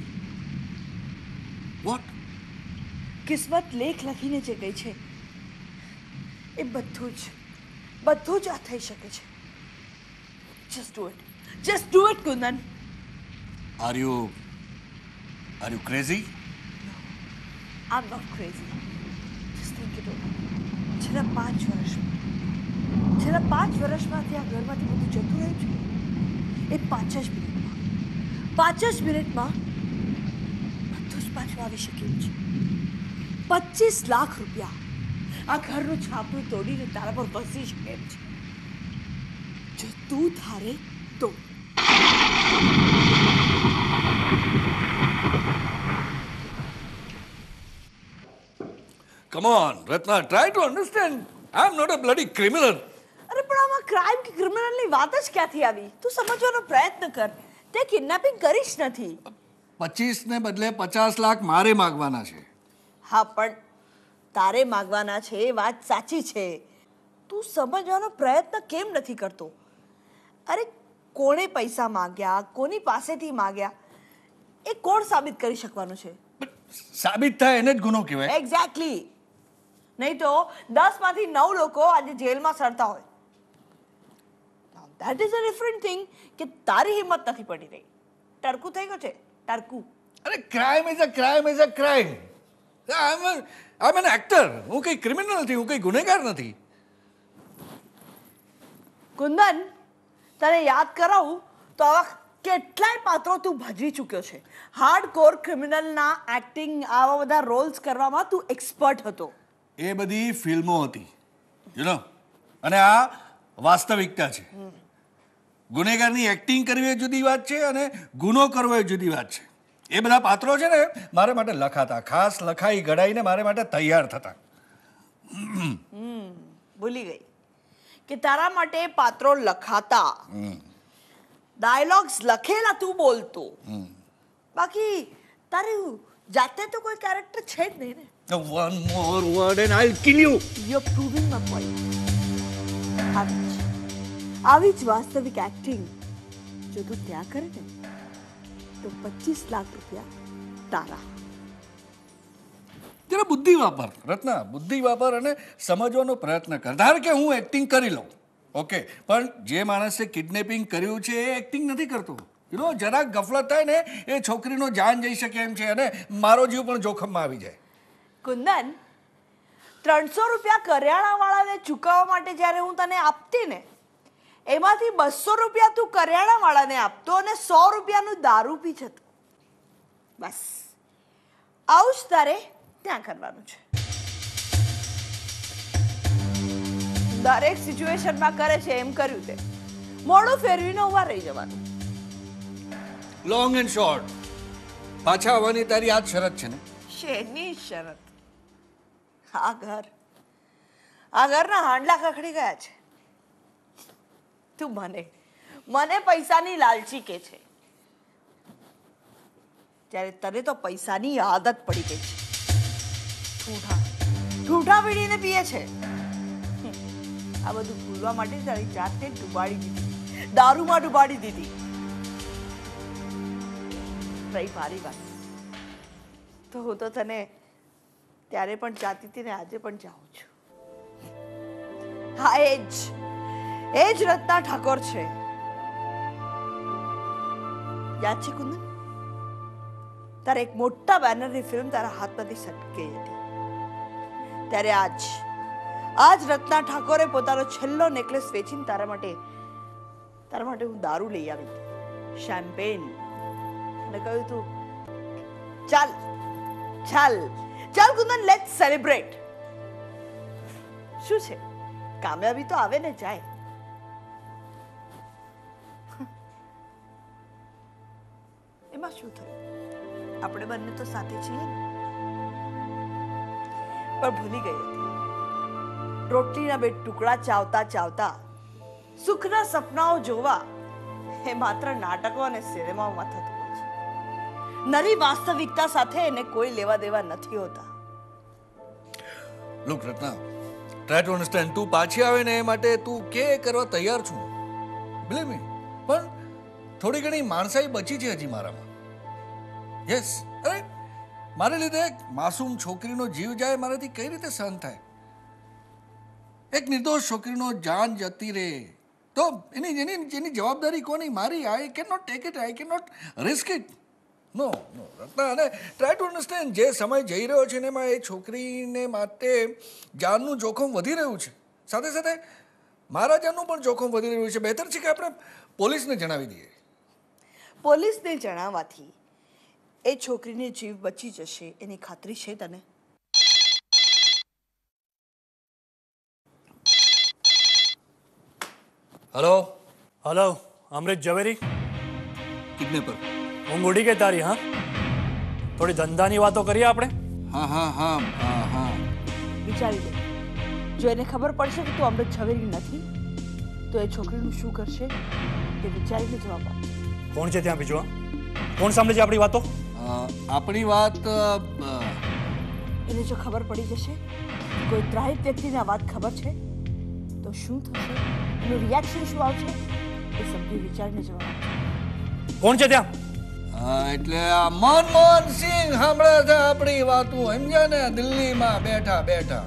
વોટ? કિસ્મત લેખ લખીને જે ગઈ છે એ બધું જ આ થઈ શકે છે. Just do it Kundan. Are you crazy? I'm not crazy. Just think it over. છેલ્લા 5 વર્ષમાંથી આ ઘરમાંથી બધું જતું રહ્યું છે એ 5 જ મિનિટમાં બધું જ પાછું આવી શકે એમ છે. 25 લાખ રૂપિયા આ ઘરનું છાપરું તોડીને તારા પર વસી શકે એમ છે જો તું ધારે તો. Come on, Ratna, try to understand. I'm not a bloody criminal. અરે પણ આમાં ક્રાઇમ કે ક્રિમિનલની વાત જ ક્યાંથી આવી? તું સમજવાનો પ્રયત્ન કર. તે કિડનેપિંગ કરી જ નથી. 25 ને બદલે 50 લાખ મારે માંગવાના છે. હા પણ તારે માંગવાના છે એ વાત સાચી છે. તું સમજવાનો પ્રયત્ન કેમ નથી કરતો? અરે કોણે પૈસા માંગ્યા, કોની પાસેથી માંગ્યા એ કોણ સાબિત કરી શકવાનું છે? સાબિત થાય એને જ ગુનો કહેવાય. એક્ઝેક્ટલી. નહીં તો 10 માંથી 9 લોકો આજે જેલમાં સડતા હોય. That is a different thing કે તારી હિંમત નથી પડી રહી. ટરકુ થઈ ગયો છે, ટરકુ. અરે crime is a crime. I an actor. હું કઈ ક્રિમિનલ નથી, હું કઈ ગુનેગાર નથી. કુંદન, તને યાદ કરાવું તો આવા કેટલાય પાત્રો તું ભજવી ચૂક્યો છે. હાર્ડકોર ક્રિમિનલના એક્ટિંગ, આવા બધા રોલ્સ કરવામાં તું એક્સપર્ટ હતો. એ બધી ફિલ્મો હતી, યુ નો, અને આ વાસ્તવિકતા છે. ગુનેગારની એક્ટિંગ કરવી એ જુદી વાત છે અને ગુનો કરવો એ જુદી વાત છે. એ બધા પાત્રો છે ને મારે માટે લખાતા, ખાસ લખાઈ ઘડાઈને મારે માટે તૈયાર થતા. ભૂલી ગઈ કે તારા માટે પાત્રો લખાતા, ડાયલોગ્સ લખેલા તું બોલતો. બાકી તારી જાતે તો કોઈ કેરેક્ટર છે જ નહીં ને. One more word and I'll kill you. You're proving my point. આવી જ વાસ્તવિક એક્ટિંગ જો તું ત્યાં કરે ને તો 25 લાખ રૂપિયા તારા. જરા બુદ્ધિ વાપર રત્ના, બુદ્ધિ વાપર અને સમજવાનો પ્રયત્ન કર. ધાર કે હું એક્ટિંગ કરી લઉં, ઓકે, પણ જે માણસે કિડનેપિંગ કર્યું છે એ એક્ટિંગ નથી કરતો. યુ નો, જરાક ગફલત થાય ને એ છોકરીનો જાન જઈ શકે એમ છે અને મારો જીવ પણ જોખમમાં આવી જાય. કુંદન, 300 રૂપિયા કરિયાણાવાળાને ચૂકવવા માટે જ્યારે હું તને આપતી ને એમાંથી 200 રૂપિયા તું કરિયાણાવાળાને આપતો અને 100 રૂપિયાનું દારૂ પી જતો. બસ આવું જ તારે ત્યાં કરવાનું છે. દરેક સિચ્યુએશનમાં કરે છે એમ કર્યું તે મોડું ફેરવીને ઉભા રહી જવાનું. લોંગ એન્ડ શોર્ટ, પાછા આવવાની તારી આ જ શરત છે ને? શેની શરત? આ ઘરના હાંડલા ખખડી ગયા છે. તું મને પૈસાની લાલચી કે છે, ત્યારે તને તો પૈસાની આદત પડી ગઈ છે. ઠૂઠા પીડીને પીએ છે. આ બધું ભૂલવા માટે તારી જાતને ડૂબાડી દીધી, દારૂમાં ડૂબાડી દીધી. રહી મારી વાત તો હું તો તને ત્યારે પણ ચાહતી હતી ને આજે પણ ચાહું છું. હા, એ જ રત્ના ઠાકોર છે. યાદ છે કુંદન? તારે એક મોટા બેનરની ફિલ્મ તારા હાથમાંથી સટકી હતી ત્યારે આજ રત્ના ઠાકોરે પોતાનો છેલ્લો નેકલેસ વેચીને તારા માટે હું દારૂ લઈ આવી હતી, શેમ્પેન, અને કહ્યું તું ચાલ કુંદન, લેટ્સ સેલિબ્રેટ. શું છે, કામયાબી તો આવે ને જાય. એમાં શું થયું? આપણે બંને તો સાથે છીએ ને. પણ ભૂલી ગઈ હતી રોટલીના 2 ટુકડા ચાવતા સુખના સપનાઓ જોવા એ માત્ર નાટકો અને સિનેમામાં થતું હોય છે. નવી વાસ્તવિકતા સાથે એને કોઈ લેવા દેવા નથી હોતા. Look Ratna, try to understand. તું પાછી આવે ને એ માટે તું કે કરવા તૈયાર છું. બિલીવ મી, પણ થોડી ઘણી માણસાઈ બચી છે હજી મારામાં. યસ, અરે મારે લીધે એક માસૂમ છોકરીનો જીવ જાય મારાથી કઈ રીતે સહન થાય? એક નિર્દોષ છોકરીનો જાન જતી રહે તો એની જવાબદારી કોની? મારી. I can not take it, I can not risk it. No no Ratna, અને ટ્રાય ટુ અન્ડરસ્ટેન્ડ, જે સમય જઈ રહ્યો છે ને એમાં એ છોકરીને માટે જાનનું જોખમ વધી રહ્યું છે, સાથે સાથે મારા જાનનું પણ જોખમ વધી રહ્યું છે. બહેતર છે કે આપણે પોલીસને જણાવી દઈએ. પોલીસને જણાવવાથી એ છોકરીને જીવ બચી જશે એની ખાતરી છે તને? Hello hello, Amrit Zaveri, kidnapper. ઊંઘ ઉડી ગઈ તારી? હા, થોડી ધંધાની વાતો કરીએ આપણે. હા હા હા હા હા. વિચારી લે, જો એને ખબર પડશે કે તું અમૃત ઝવેરી નથી તો એ છોકરીનું શું કરશે તે વિચારીને જવાબ આપ. કોણ છે ત્યાં બીજું? કોણ સાંભળે છે આપણી વાતો? આપણી વાત એને જો ખબર પડી જશે કે કોઈ ત્રાહિત વ્યક્તિને આ વાત ખબર છે તો શું થશે, એનું રિએક્શન શું આવશે એ સમજી વિચારીને જવાબ આપ. કોણ છે ત્યાં? એટલે આ મનમોહન સિંહ સાંભળે છે આપણી વાતો, સમજ્યા ને? દિલ્હીમાં બેઠા બેઠા.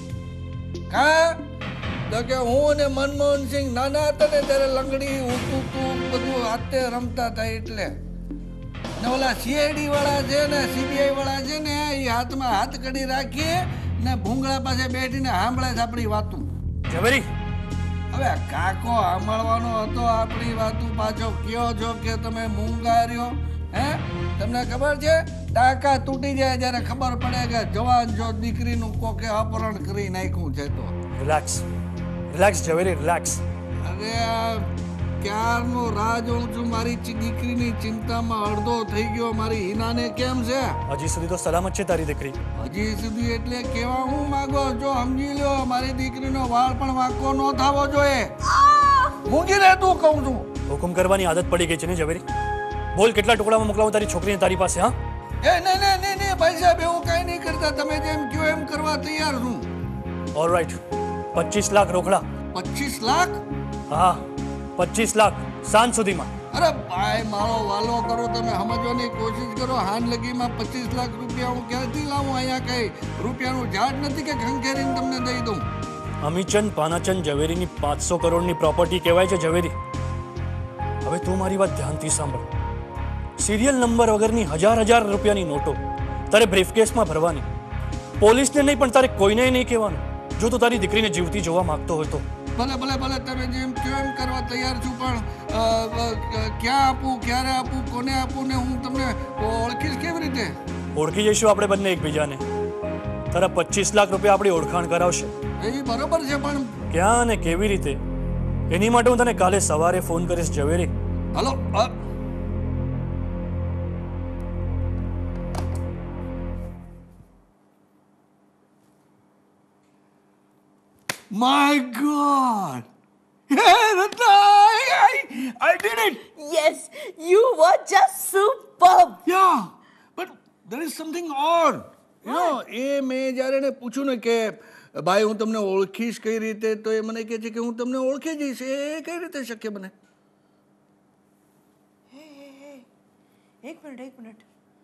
કા તો કે હું ને મનમોહન સિંહ નાના હતા ને ત્યારે લંગડી ઉતું બધું હાથે રમતા હતા. એટલે ને ઓલા સીઆઈડી વાળા છે ને સીબીઆઈ વાળા છે ને એ હાથમાં હાથ કડી રાખી ને ભૂંગળા પાસે બેઠીને સાંભળે છે આપણી વાતો. ઝવેરી, હવે કાકો સાંભળવાનો હતો આપણી વાતું, પાછો કયો છો કે તમે મૂંગાર્યો? હે, તમને ખબર છે ટાંકા તૂટી જાય જ્યારે ખબર પડે કે જવાન જો દીકરીનું કોકે અપહરણ કરી નાખ્યું છે તો. Relax relax Zaveri, relax. અરે ક્યારનો રાહ જોઉં છું, મારી દીકરીની ચિંતામાં અડધો થઈ ગયો. મારી હિનાને કેમ છે? હજી સુધી તો સલામત છે તારી દીકરી. હજી સુધી એટલે કેવા હું માંગો? જો સમજી લ્યો, મારી દીકરીનો વાળ પણ વાંકો ન થવો જોઈએ. મૂંગી રહે તું, કહું છું. હુકુમ કરવાની આદત પડી ગઈ છે ને ઝવેરી? બોલ, કેટલા ટુકડામાં મોકલાવું તારી છોકરીને તારી પાસે? હા, એ નહીં ભાઈ સાહેબ, એવું કાંઈ નહીં કરતા. તમે જેમ કહો એમ કરવા તૈયાર છું. ઓલરાઈટ, 25 લાખ રોકડા. 25 લાખ? હા, 25 લાખ સાંજ સુધીમાં. અરે ભાઈ મારો વાલો કરો, તમે સમજવાની કોશિશ કરો. હાન લગીમાં 25 લાખ રૂપિયા હું ક્યાંથી લાવું? અહીંયા કઈ રૂપિયાનું ઝાડ નથી કે ખંખેરીને તમને દઈ દઉં. અમીચંદ પાનાચંદ ઝવેરીની 500 કરોડની પ્રોપર્ટી કહેવાય છે ઝવેરી. હવે તું મારી વાત ધ્યાનથી સાંભળ. સિરિયલ નંબર વગરની હજાર રૂપિયાની નોટો તારે બ્રીફકેસમાં ભરવાની. પોલીસને નહીં પણ તારે કોઈને નહીં કહેવાનું જો તું તારી દીકરીને જીવતી જોવા માંગતો હોય તો. ભલે ભલે ભલે, તમે જેમ કહો એમ કરવા તૈયાર છું, પણ ક્યાં આપું, ક્યારે આપું, કોને આપું ને હું તમને ઓળખીશ કેવી રીતે? ઓળખી જઈશું આપણે બંને એકબીજાને. તારા 25 લાખ રૂપિયા આપણી ઓળખાણ કરાવશે. એ બરોબર છે, પણ ક્યાં અને કેવી રીતે એની માટે હું તને કાલે સવારે ફોન કરીશ Zaveri. Hello. My God! Hey, Ratna! I did it! Yes, you were just superb. Yeah, but there is something odd. You know, એ મેં જ્યારે એને પૂછ્યું ને કે ભાઈ હું તમને ઓળખીશ કઈ રીતે, તો એ મને કહે છે કે હું તમને ઓળખી જઈશ. એ કઈ રીતે શક્ય બને? એક મિનિટ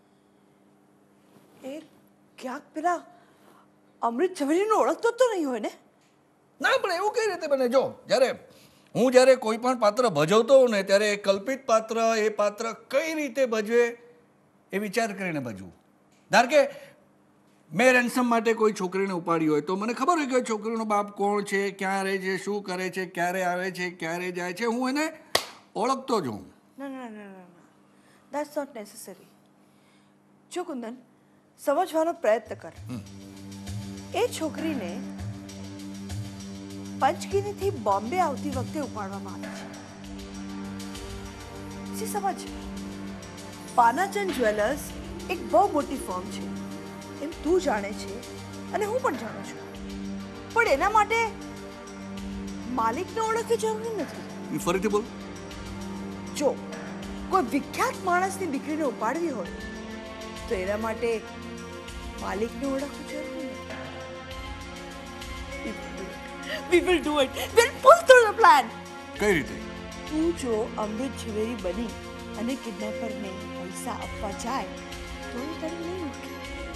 એ ક્યાંક પેલા અમૃત ઝવેરીને ઓળખતો તો નહીં હોય ને? ના, પણ એવું કઈ રીતે બને? જો જ્યારે કોઈ પણ પાત્ર ભજવતો હોઉં ને ત્યારે એ કલ્પિત પાત્ર, એ પાત્ર કઈ રીતે ભજવે એ વિચાર કરીને ભજવું. ધાર કે મેં રેન્સમ માટે કોઈ છોકરીને ઉપાડી હોય તો મને ખબર હોય કે છોકરીનો બાપ કોણ છે, ક્યાં રહે છે, શું કરે છે, ક્યારે આવે છે, ક્યારે જાય છે, હું એને ઓળખતો જ હોઉં. ના, ધેટ્સ નોટ નેસેસરી. જો કુંદન, સમજવાનો પ્રયત્ન કર. એ છોકરીને પંચગીનીથી બોમ્બે આવતી વખતે ઉપાડવામાં આવી છે. સમજ, પાનાચંદ જ્વેલર્સ એક બહુ મોટી ફર્મ છે એમ તું જાણે છે અને હું પણ જાણું છું, પણ એના માટે માલિકને ઓળખવી જરૂરી નથી. ફરીથી બોલ. જો કોઈ વિખ્યાત માણસની દીકરીને ઉપાડવી હોય તો એના માટે માલિકને ઓળખવું જરૂરી નથી. We will do it. We'll pull through the plan. કઈ રીતે? શું જો અમૃત ઝવેરી બની અને કિડનેપરને પૈસા આપવા જાય તો એ તને નહીં ઓળખે.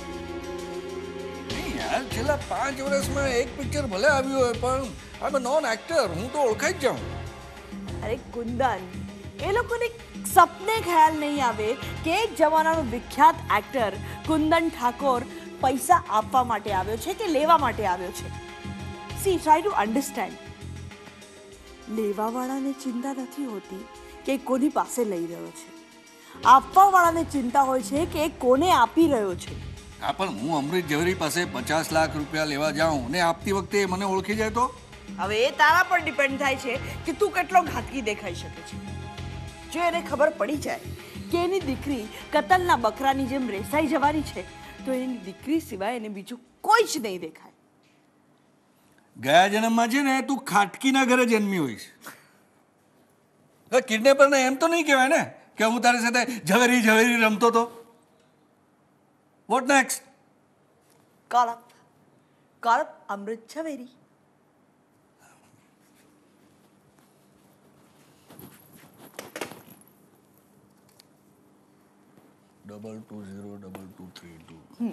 નહીં યાર, છેલ્લા 5 વર્ષમાં એક પિક્ચર ભલે આવ્યું હોય પણ આઈ એમ નોન એક્ટર, હું તો ઓળખાઈ જ જાઉં. અરે કુંદન, એ લોકોને સપને ખ્યાલ નહીં આવે કે એક જમાનાનો વિખ્યાત એક્ટર કુંદન ઠાકોર પૈસા આપવા માટે આવ્યો છે કે લેવા માટે આવ્યો છે. See try to understand. લેવાવાળાને ચિંતા નથી હોતી કે કોની પાસે લઈ રહ્યો છે, આપવાવાળાને ચિંતા હોય છે કે એ કોને આપી રહ્યો છે. હા, પણ હું અમૃત ઝવેરી પાસે 50 લાખ રૂપિયા લેવા જાઉં ને આપતી વખતે મને ઓળખી જાય તો? હવે એ તારા પર ડિપેન્ડ થાય છે કે તું કેટલો ઘાતકી દેખાઈ શકે છે. જો એને ખબર પડી જાય કે એની દીકરી કતલના બકરાની જેમ રેસાઈ જવાની છે તો એની દીકરી સિવાય એને બીજું કોઈ જ નહીં દેખાય. ગયા જન્મમાં છે ને તું ખાટકીના ઘરે જન્મી હોઈશ. કિડનેપરને એમ તો નહીં કહેવાય ને કે હું તારી સાથે ઝવેરી ઝવેરી રમતો હતો. What next? Call up Amrit Zaveri. $2202232.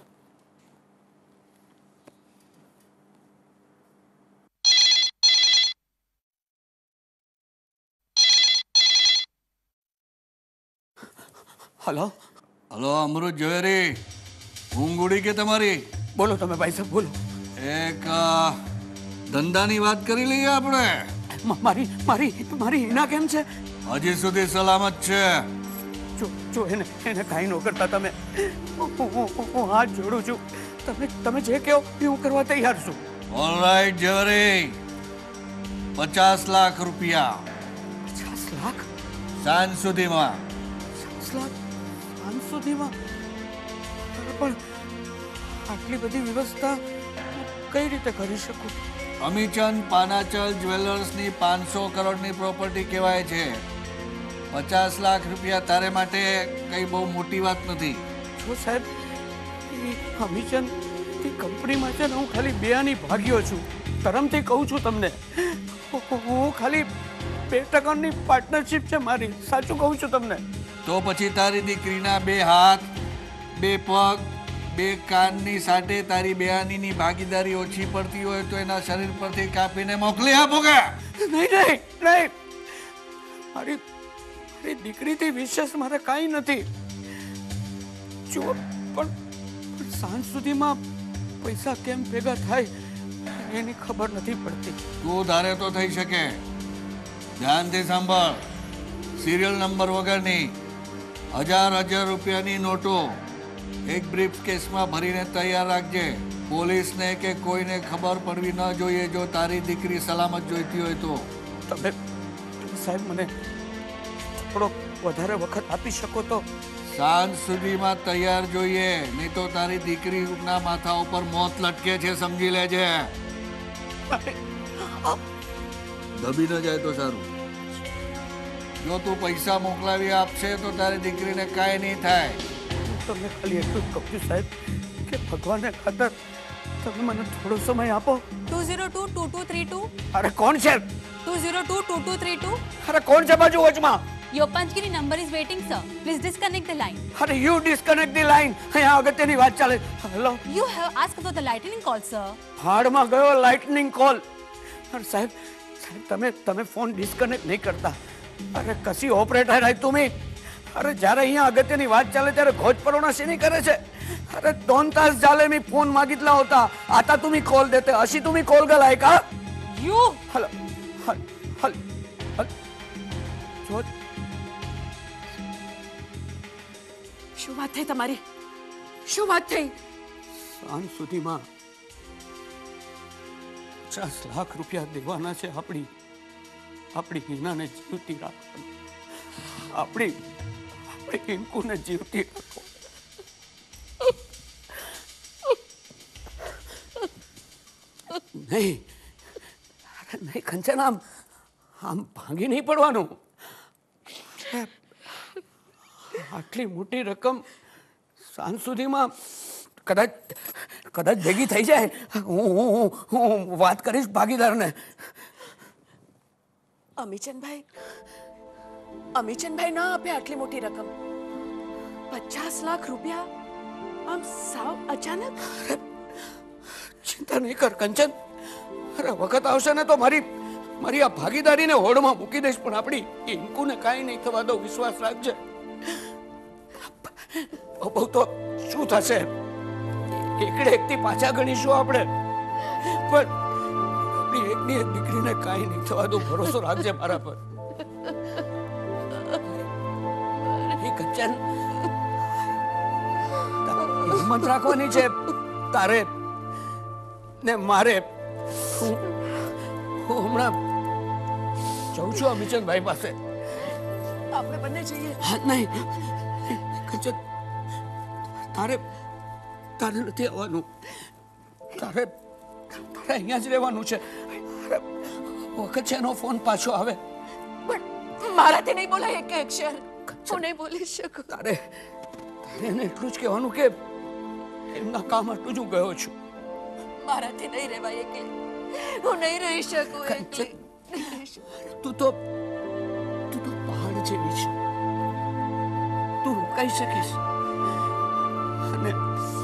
Hello hello Amrit Zaveri, ઊંઘ ઉડી કે તમારી? બોલો તમે ભાઈ સાહેબ બોલો. એક ધંધાની વાત કરી લઈએ આપણે. મારી મારી મારી હિના કેમ છે? હજી સુધી સલામત છે. જો એને કાંઈ ન કરતા તમે. હું હાથ જોડું છું. તમે જે કહો એ હું કરવા તૈયાર છું. ઓલરાઈટ ઝવેરી, 50 લાખ રૂપિયા 50 લાખ સાંજ સુધીમાં. 50 લાખ સાંજ સુધીમાં? પણ આટલી બધી વ્યવસ્થા હું કઈ રીતે કરી શકું? અમીચંદ પાનાચલ જ્વેલર્સની 500 કરોડની પ્રોપર્ટી કહેવાય છે. 50 લાખ રૂપિયા તારે માટે કઈ બહુ મોટી વાત નથી. જો સાહેબ, એ અમીચંદ કંપનીમાં છે ને હું ખાલી બેની ભાગ્યો છું. ધરમથી કહું છું તમને. હું ખાલી 2% પાર્ટનરશિપ છે મારી. સાચું કહું છું તમને. તો પછી તારી દીકરીના 2 હાથ, 2 પગ, 2 કાનની સાથે તારી બેહાનીની ભાગીદારી ઓછી પડતી હોય તો એના શરીર પરથી કાપીને મોકલી આપો કે? નહીં નહીં નહીં, મારી દીકરીથી વિશેષ મારે કાંઈ નથી. જુઓ, પણ સાંજ સુધીમાં પૈસા કેમ ભેગા થાય એની ખબર નથી પડતી. તું ધારે તો થઈ શકે. ધ્યાનથી સાંભળ. સિરિયલ નંબર વગરની 1000 રૂપિયાની નોટો એક બ્રીફ કેસમાં ભરીને તૈયાર રાખજે. પોલીસને કે કોઈને ખબર પડવી ન જોઈએ જો તારી દીકરી સલામત જોઈતી હોય તો. તમે સાહેબ મને થોડો વધારે વખત આપી શકો તો? સાંજ સુધીમાં તૈયાર જોઈએ, નહીં તો તારી દીકરીના માથા ઉપર મોત લટકે છે, સમજી લેજે. દબી ન જાય તો સારું. જો તું પૈસા મોકલાવી આપશે તો તારી દીકરીને કાંઈ નહીં થાય. તમને ખાલી એટલું જ કહું છું સાહેબ કે ભગવાનને ખાતર તમે મને થોડો સમય આપો. 2022232. અરે કોણ છે? 2022232. અરે કોણ છે બાજુ વચમાં? Your Panchgiri number is waiting, sir. Please disconnect the line. અરે યુ ડિસ્કનેક્ટ ધી લાઈન. અહીંયા અગત્યની વાત ચાલે. Hello. You have asked for the lightning call, sir. ભાડમાં ગયો લાઇટનિંગ કોલ. અરે સાહેબ તમે ફોન ડિસ્કનેક્ટ નહીં કરતા. અરે કશી ઓપરેટર આય तुम्ही. अरे જ્યારે અહીંયા अगत्यानी વાત चाले ત્યારે घोच परोना शेनी करे छे. अरे 2 तास झाले मी फोन मागितला होता. आता तुम्ही कॉल देते अशी तुम्ही कॉल गलाय का? You. हॅलो हल हल हल जो શું વાત થઈ તમારી? શું વાત થઈ? સાંજ સુધીમાં 50 લાખ રૂપિયા દેવાના છે. આપણી હિનાને જીવતી રાખો. આપણી હિંકુને જીવતી રાખો. નહીં નહીં કંચન, આમ ભાંગી નહીં પડવાનું. આટલી મોટી રકમ સાંજ સુધીમાં કદાચ ભેગી થઈ જાય. હું વાત કરીશ ભાગીદારને. અમીચંદભાઈ ના આપે આટલી મોટી રકમ. 50 લાખ રૂપિયા આમ સાવ અચાનક. ચિંતા નહીં કર કંચન. અરે વખત આવશે ને તો મારી આ ભાગીદારીને હોડમાં મૂકી દઈશ, પણ આપણી ઇન્કુને કાંઈ નહીં થવા દો, વિશ્વાસ રાખજે. બહુ તો શું થશે, એકડે એકથી પાછા ગણીશું આપણે, પણ આપણી એકની એક દીકરીને કાંઈ નહીં થવા દો, ભરોસો રાખજે મારા પર. કંચન, હિંમત રાખવાની છે તારે ને મારે. હું હમણાં જઉં છું અમીચંદભાઈ પાસે. આપણે બંને જઈએ. નહીં કંચન, તારે નથી આવવાનું. તારે અહીંયા જ રહેવાનું છે. વખત છે એનો ફોન પાછો આવે. પણ મારાથી નહીં બોલાય એક અક્ષર. હું નહીં બોલી શકું. તારે એને એટલું જ કહેવાનું કે એમના કામ આટલું જ હું ગયો છું. મારાથી નહીં રહેવાય એકલી. હું નહીં રહી શકું એકલી. તું તો પહાડ જેવી છે. તું રોકાઈ શકીશ અને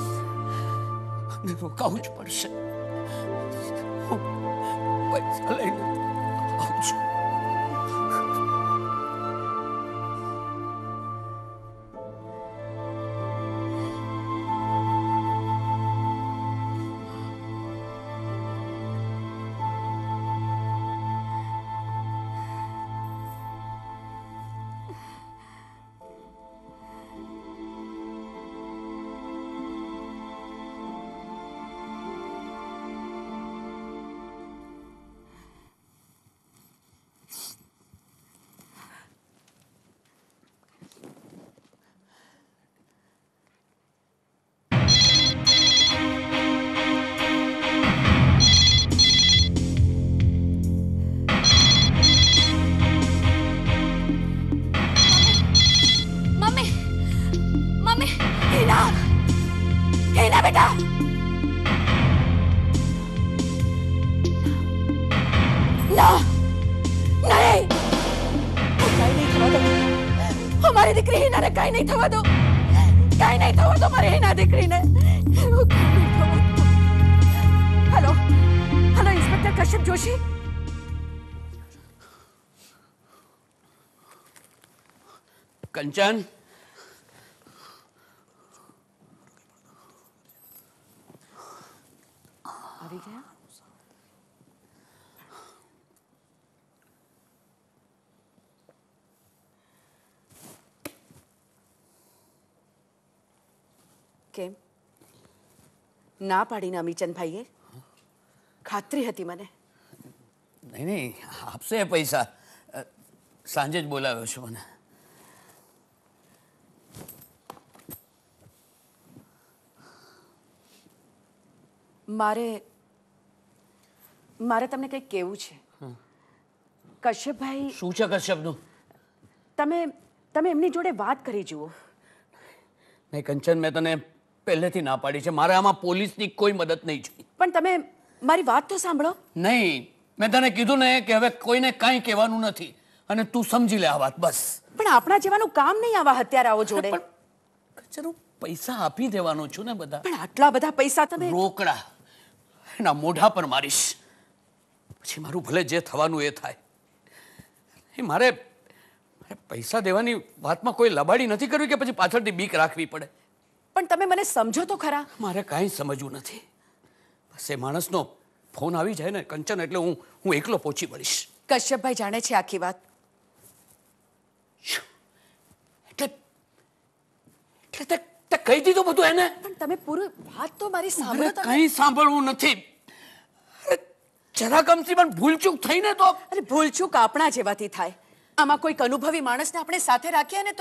રોકાવું જ પડશે. હું પૈસા લઈને આવું છું. મારી દીકરી હિનાને કાંઈ નહીં થવા દો. કાંઈ નહીં થવા દો મારી હિના દીકરીને. Hello inspector Kashyap Joshi. કંચન, આવી ગયા. કેમ ના પાડીને અમીચંદભાઈએ? ખાતરી હતી મને. નહીં આપશે પૈસા. સાંજે જ બોલાવ્યો છું મને. મારે તમને કંઈક કહેવું છે. કશ્યપભાઈ. શું છે કશ્યપનું? તમે એમની જોડે વાત કરી જુઓ. નહીં કંચન, મેં તને પહેલેથી ના પાડી છે. મારે આમાં પોલીસની કોઈ મદદ નહીં જોઈએ. પણ તમે મારી વાત તો સાંભળો. નહીં, મેં તને કીધું ને કે હવે કોઈને કાંઈ કહેવાનું નથી અને તું સમજી લે આ વાત, બસ. પણ આપણા જેવાનું કામ નહીં આવા હત્યારાઓ જોડે. કંચન, હું પૈસા આપી દેવાનો છું ને બધા. પણ આટલા બધા પૈસા તમે રોકડા એના મોઢા પર મારીશ, પછી મારું ભલે જે થવાનું એ થાય. મારે પૈસા દેવાની વાતમાં કોઈ લબાડી નથી કરવી કે પછી પાછળથી બીક રાખવી પડે. પણ તમે મને સમજો તો ખરા. મારે કાંઈ સમજવું નથી. બસ એ માણસનો ફોન આવી જાય ને કંચન, એટલે હું એકલો પહોંચી વળીશ. કશ્યપભાઈ જાણે છે આખી વાત. એટલે તે કહી દીધું બધું એને. પણ તમે પૂરી વાત તો મારી સાંભળો. કંઈ સાંભળવું નથી. જરા કમથી પણ ભૂલચૂક થઈને તો. અરે ભૂલચૂક આપણા જેવાથી થાય. આમાં કોઈક અનુભવી માણસને આપણે સાથે રાખીએ ને તો.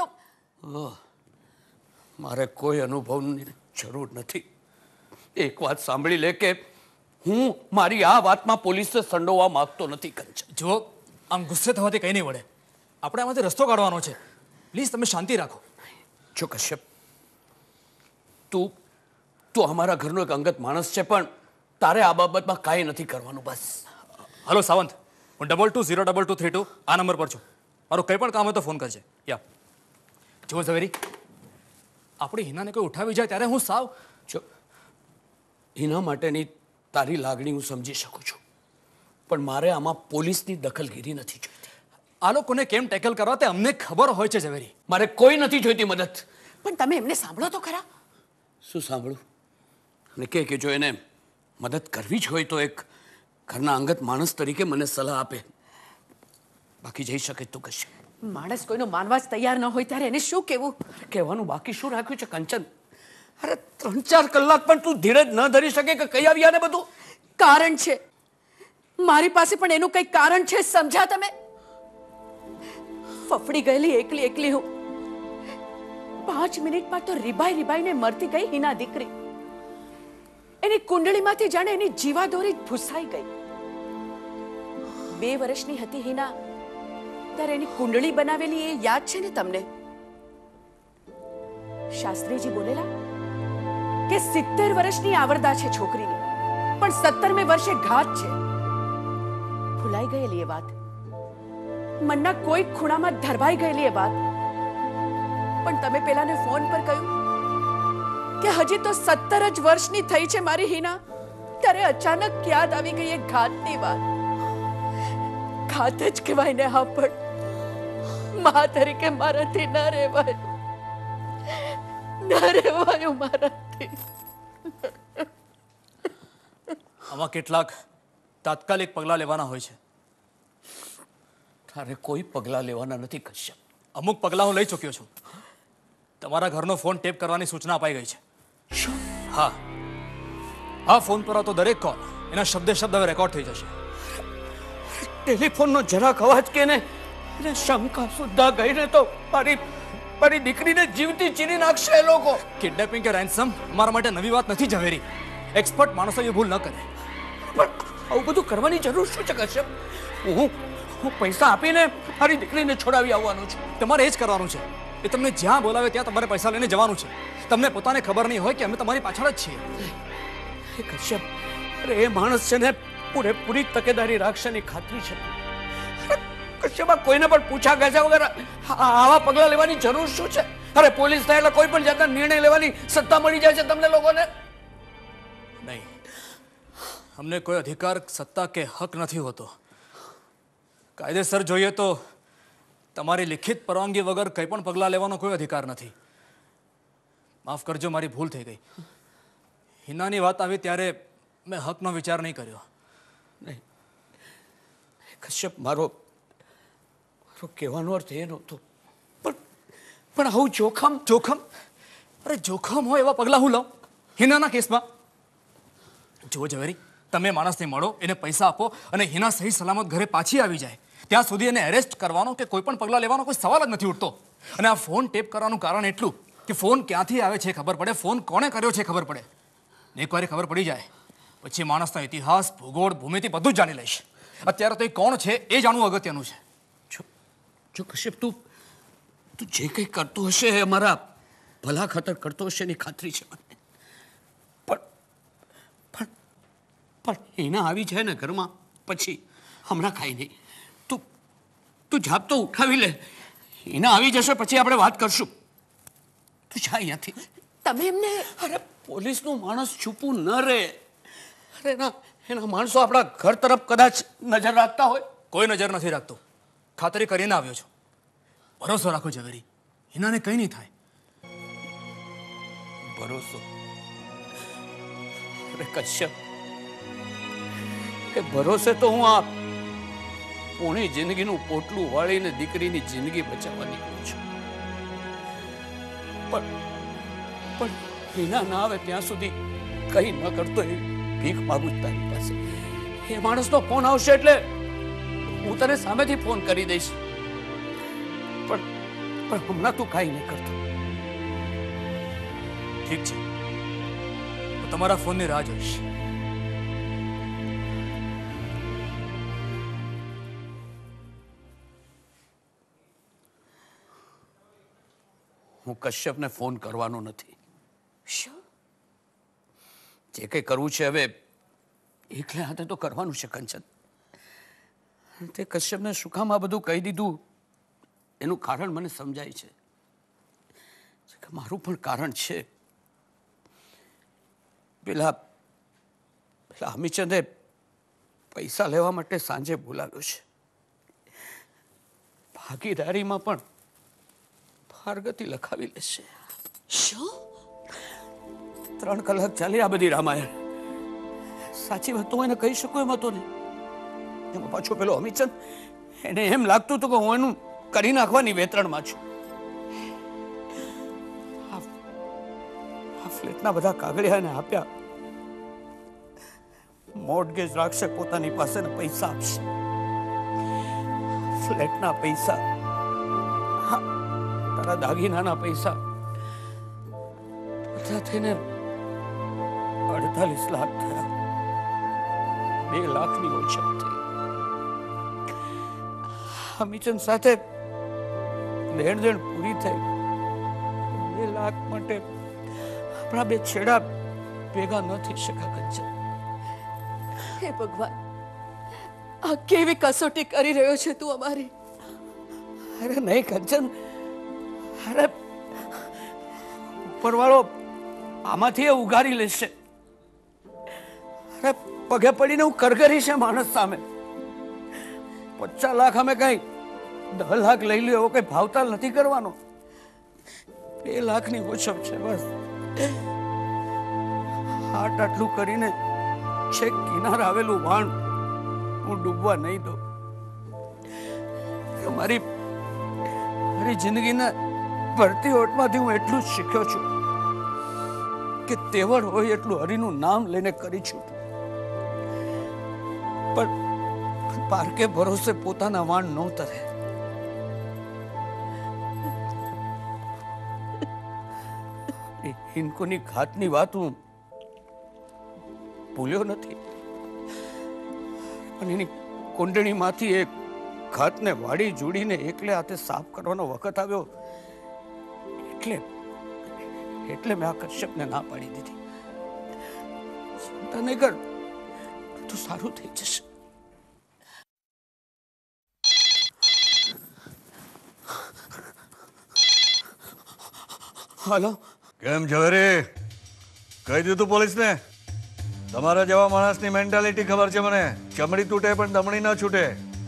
મારે કોઈ અનુભવની જરૂર નથી. એક વાત સાંભળી લે કે હું મારી આ વાતમાં પોલીસને સંડોવા માંગતો નથી કંચન. જો આમ ગુસ્સે થવાથી કંઈ નહીં વળે. આપણે આમાંથી રસ્તો કાઢવાનો છે. પ્લીઝ તમે શાંતિ રાખો. જો કશ્યપ, તું અમારા ઘરનો એક અંગત માણસ છે, પણ તારે આ બાબતમાં કાંઈ નથી કરવાનું. બસ. હલો સાવંત, હું 22022232 આ નંબર પર છું. મારું કંઈ પણ કામ હોય તો ફોન કરજે. યા જો ઝવેરી, આપણી હિનાને કોઈ ઉઠાવી જાય ત્યારે હું સાવ જો એના માટેની તારી લાગણી હું સમજી શકું છું, પણ મારે આમાં પોલીસની દખલગીરી નથી જોઈતી. આ લોકોને કેમ ટેકલ કરવા તે અમને ખબર હોય છે ઝવેરી. મારે કોઈ નથી જોઈતી મદદ. પણ તમે એમને સાંભળો તો ખરા. શું સાંભળું? અને કે જો એને મદદ કરવી જ હોય તો એક ઘરના અંગત માણસ તરીકે મને સલાહ આપે, બાકી જઈ શકે તું કશે. માણસ કોઈનું માનવા જ તૈયાર ન હોય ત્યારે એને શું કહેવું? કહેવાનું બાકી શું રાખ્યું છે કંચન? અરે 3-4 કલાક પણ તું ધીરજ ન ધરી શકે કે કઈ આવ્યા ને બધું? કારણ છે, મારી પાસે પણ એનું કઈ કારણ છે. સમજ્યા તમે? ફફડી ગયેલી એકલી એકલી હું 5 મિનિટમાં તો રીબાઈને મરતી ગઈ હિના દીકરી. એની કુંડળીમાંથી જાણે એની જીવાદોરી જ ભૂસાઈ ગઈ. 2 વર્ષની હતી હિના ત્યારે એની કુંડળી બનાવેલી એ યાદ છે ને તમને? શાસ્ત્રીજી બોલેલા કે 70 વર્ષની આવરદા છે છોકરીની, પણ 17મે વર્ષે ઘાત છે. ભૂલાઈ ગયેલી એ વાત, મનના કોઈ ખૂણામાં ધરવાઈ ગયેલી એ વાત. પણ તમે પેલાને ફોન પર કહ્યું કે હજી તો 17 જ વર્ષની થઈ છે મારી હિના, ત્યારે અચાનક યાદ આવી ગઈ એ ઘાતની વાત. ઘાત જ કહેવાય ને હા, પણ મા તરીકે મારાથી ન રહેવાયું મારાથી. આમાં કેટલાક તાત્કાલિક પગલાં લેવાના હોય છે. તારે કોઈ પગલાં લેવાના નથી કશ્યપ. અમુક પગલાં હું લઈ ચૂક્યો છું. તમારા ઘરનો ફોન ટેપ કરવાની સૂચના અપાઈ ગઈ છે. શું? હા, આ ફોન પર આવતો દરેક કોલ એના શબ્દે શબ્દ હવે રેકોર્ડ થઈ જશે. ટેલિફોનનો જરાક અવાજ કે ને શંકા સુદ્ધા ગઈ ને તો મારી દીકરીને જીવતી ચીરી નાખશે એ લોકો. કિડનેપિંગ કે રેન્સમ મારા માટે નવી વાત નથી ઝવેરી. એક્સપર્ટ માણસો એ ભૂલ ન કરે. પણ આવું બધું કરવાની જરૂર શું છે કશ્યપ? હું પૈસા આપીને મારી દીકરીને છોડાવી આવવાનો છું. તમારે એ જ કરવાનું છે. એ તમને જ્યાં બોલાવે ત્યાં તમારે પૈસા લઈને જવાનું છે. તમને પોતાને ખબર નહીં હોય કે અમે તમારી પાછળ જ છીએ. કશ્યપ, અરે એ માણસ છે ને પૂરેપૂરી તકેદારી રાખશે ની ખાતરી છે. કશ્યપ, કોઈને પણ પૂછા ગયા વગર આવા પગલા લેવાની જરૂર શું છે? અરે પોલીસ થાય એટલે કોઈ પણ જાતના નિર્ણય લેવાની સત્તા મળી જાય છે તમને લોકોને. નહીં, અમને કોઈ અધિકાર, સત્તા કે હક નથી હોતો. કાયદેસર જોઈએ તો તમારી લિખિત પરવાનગી વગર કંઈ પણ પગલાં લેવાનો કોઈ અધિકાર નથી. માફ કરજો, મારી ભૂલ થઈ ગઈ. હિનાની વાત આવી ત્યારે મેં હકનો વિચાર નહીં કર્યો. નહીં કશ્યપ, મારો કહેવાનો અર્થ એ નહોતો. પણ આવું જોખમ? અરે જોખમ હોય એવા પગલાં હું લઉં હિનાના કેસમાં? જુઓ ઝવેરી, તમે માણસને મળો, એને પૈસા આપો અને હિના સહી સલામત ઘરે પાછી આવી જાય ત્યાં સુધી એને એરેસ્ટ કરવાનો કે કોઈ પણ પગલાં લેવાનો કોઈ સવાલ જ નથી ઉઠતો. અને આ ફોન ટેપ કરવાનું કારણ એટલું કે ફોન ક્યાંથી આવે છે ખબર પડે, ફોન કોણે કર્યો છે ખબર પડે. એકવાર ખબર પડી જાય પછી માણસનો ઇતિહાસ, ભૂગોળ, ભૂમિતિ બધું જ જાણી લઈશ. અત્યારે તો એ કોણ છે એ જાણવું અગત્યનું છે. જો કશ્યપ, તું જે કંઈ કરતો હશે એ અમારા ભલા ખાતર કરતો હશે એની ખાતરી છે મને. પણ એના આવી જાય ને ઘરમાં પછી હમણાં કાંઈ નહીં. તું જાપ તો ઉઠાવી લે. એના આવી જશે પછી આપણે વાત કરશું. તું જા અહીંયાથી. તમે એમને અરે પોલીસનું માણસ છૂપું ન રહે. અરે એના માણસો આપણા ઘર તરફ કદાચ નજર રાખતા હોય. કોઈ નજર નથી રાખતો. ખાતરી કરીને આવ્યો છું. ભરોસો રાખો ઝવેરી, હિનાને કંઈ નહીં થાય. ભરોસો? અરે કશ્યપ, એ ભરોસે તો હું આ પૂરી જિંદગીનું પોટલું વાળીને દીકરીની જિંદગી બચાવવા નીકળું છું. પણ હિના ના આવે ત્યાં સુધી કઈ ન કરતો એ ભીખ માગું જ તારી પાસે. એ માણસનો ફોન આવશે એટલે હું તને સામેથી ફોન કરી દઈશ. પણ હમણાં તું કાંઈ નહીં કરતો. ઠીક છે, હું તમારા ફોનની રાહ જોઈશ. હું કશ્યપને ફોન કરવાનો નથી. શું? જે કંઈ કરવું છે હવે એકલે હાથે તો કરવાનું છે કંચન. તે કશ્યપને શું કામ આ બધું કહી દીધું એનું કારણ મને સમજાય છે કે મારું પણ કારણ છે. પેલા અમીચંદે પૈસા લેવા માટે સાંજે બોલાવ્યો છે. ભાગીદારીમાં પણ ફારગતી લખાવી લેશે. શું? 3 કલાક ચાલી આ બધી રામાયણ. સાચી વાત તો એને કહી શકું એમ હતો ને. એમાં પાછો પેલો અમીચંદ, એને એમ લાગતું હતું કે હું એનું કરી નાખવાની વેતરણમાં છું. આ ફ્લેટના બધા કાગળિયા એને આપ્યા. મોર્ટગેજ રાખશે પોતાની પાસે ને પૈસા આપશે. ફ્લેટના પૈસા, તારા દાગીનાના પૈસા બધા થઈને 48 લાખ થયા. 2 લાખની ઓછત થઈ. અમીચંદ સાથે લેણ દેણ પૂરી થઈ. 2 લાખ માટે આપણા 2 છેડા ભેગા ન થઈ શકા. કંચન, હે ભગવાન, આ કેવી કસોટી કરી રહ્યો છે તું અમારી? અરે નહીં કંચન, અરે ઉપરવાળો આમાંથી એ ઉગારી લેશે. અરે પગે પડીને હું કરગરીશ એ માણસ સામે. 50 લાખ અમે કઈ 10 લાખ લઈ લ્યો એવો કઈ ભાવતાલ નથી કરવાનો. 2 લાખની ઓછપ છે બસ. આટલું કરીને છેક કિનારે આવેલું વાણ હું ડૂબવા નહીં દઉં. મારી જિંદગીના ભરતી ઓટમાંથી હું એટલું જ શીખ્યો છું કે તેવડ હોય એટલું હરિનું નામ લઈને કરી છૂટું. પણ પારકે ભરોસે પોતાના વાણ ન તરે. હિંકોની ઘાતની વાત હું ભૂલ્યો નથી, પણ એની કુંડળીમાંથી એક ઘાતને વાડી જોડીને એકલે હાથે સાફ કરવાનો વખત આવ્યો એટલે મેં આ કશ્યપને ના પાડી દીધી. ચિંતા નહીં કર, તો સારું થઈ જશે. હાલો. કેમ ઝવેરી, કહી દીધું પોલીસને? તમારા જેવા માણસની મેન્ટાલિટી ખબર છે મને. ચમડી તૂટે પણ દમડી ન છૂટે.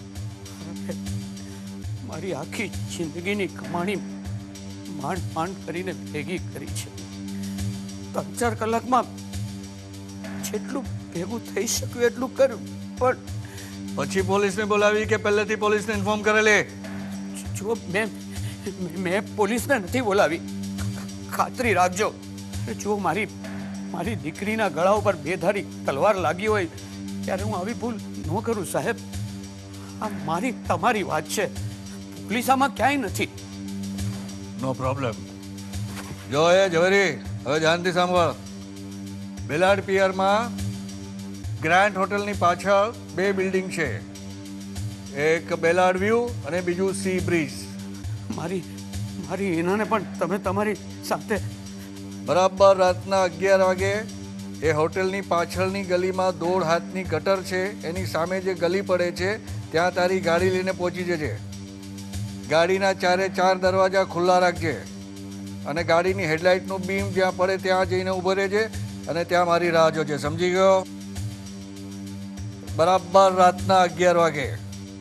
મારી આખી જિંદગીની કમાણી માંડ કરીને ભેગી કરી છે. 3-4 કલાકમાં જેટલું ભેગું થઈ શક્યું એટલું કર્યું. પણ પછી પોલીસને બોલાવી કે પહેલેથી પોલીસને ઇન્ફોર્મ કરેલી? જો મેં પોલીસને નથી બોલાવી. ખાતરી રાખજો. જો મારી દીકરીના ગળા ઉપર બેધારી તલવાર લાગી હોય ત્યારે હું આવી ભૂલ ન કરું સાહેબ. આ મારી તમારી વાત છે, પોલીસ આમાં ક્યાંય નથી. No problem. જો એ ઝવેરી, હવે ધ્યાનથી સાંભળ. બેલાડ પિયરમાં ગ્રાન્ડ હોટલની પાછળ 2 બિલ્ડિંગ છે. એક બેલાડ વ્યૂ અને બીજું સી બ્રિજ. મારી એનાને પણ તમે તમારી સાથે બરાબર રાતના 11 વાગે એ હોટલની પાછળની ગલીમાં 1.5 હાથની ગટર છે, એની સામે જે ગલી પડે છે ત્યાં તારી ગાડી લઈને પહોંચી જજે. ગાડીના 4 દરવાજા ખુલ્લા રાખજે અને ગાડીની હેડલાઇટનું બીમ જ્યાં પડે ત્યાં જઈને ઊભો રહેજે અને ત્યાં મારી રાહ જોજે. સમજી ગયો? બરાબર રાતના 11 વાગે.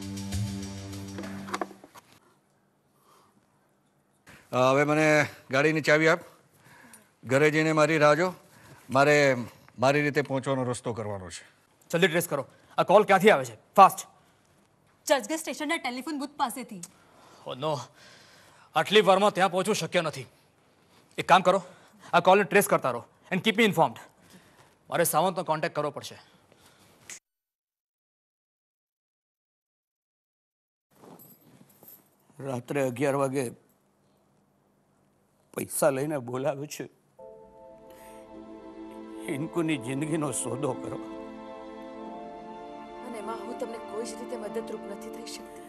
હવે મને ગાડીની ચાવી આપ. ઘરે જઈને મારી રાહ જો. મારે મારી રીતે પહોંચવાનો રસ્તો કરવાનો છે. જલ્દી ટ્રેસ કરો. આ કોલ ક્યાંથી આવે છે? ફાસ્ટ. ચર્ચગેટ સ્ટેશનના ટેલિફોન બૂથ પાસેથી. ઓ નો, આટલી વારમાં ત્યાં પહોંચવું શક્ય નથી. એક કામ કરો, આ કોલને ટ્રેસ કરતા રહો એન્ડ કીપ મી ઇન્ફોર્મ્ડ. મારે સાવંતનો કોન્ટેક્ટ કરવો પડશે. રાત્રે 11 વાગે પૈસા લઈને બોલાવ્યો છે હિંકુની જિંદગીનો સોદો કરો. અને એમાં હું તમને કોઈ જ રીતે મદદરૂપ નથી થઈ શકતી.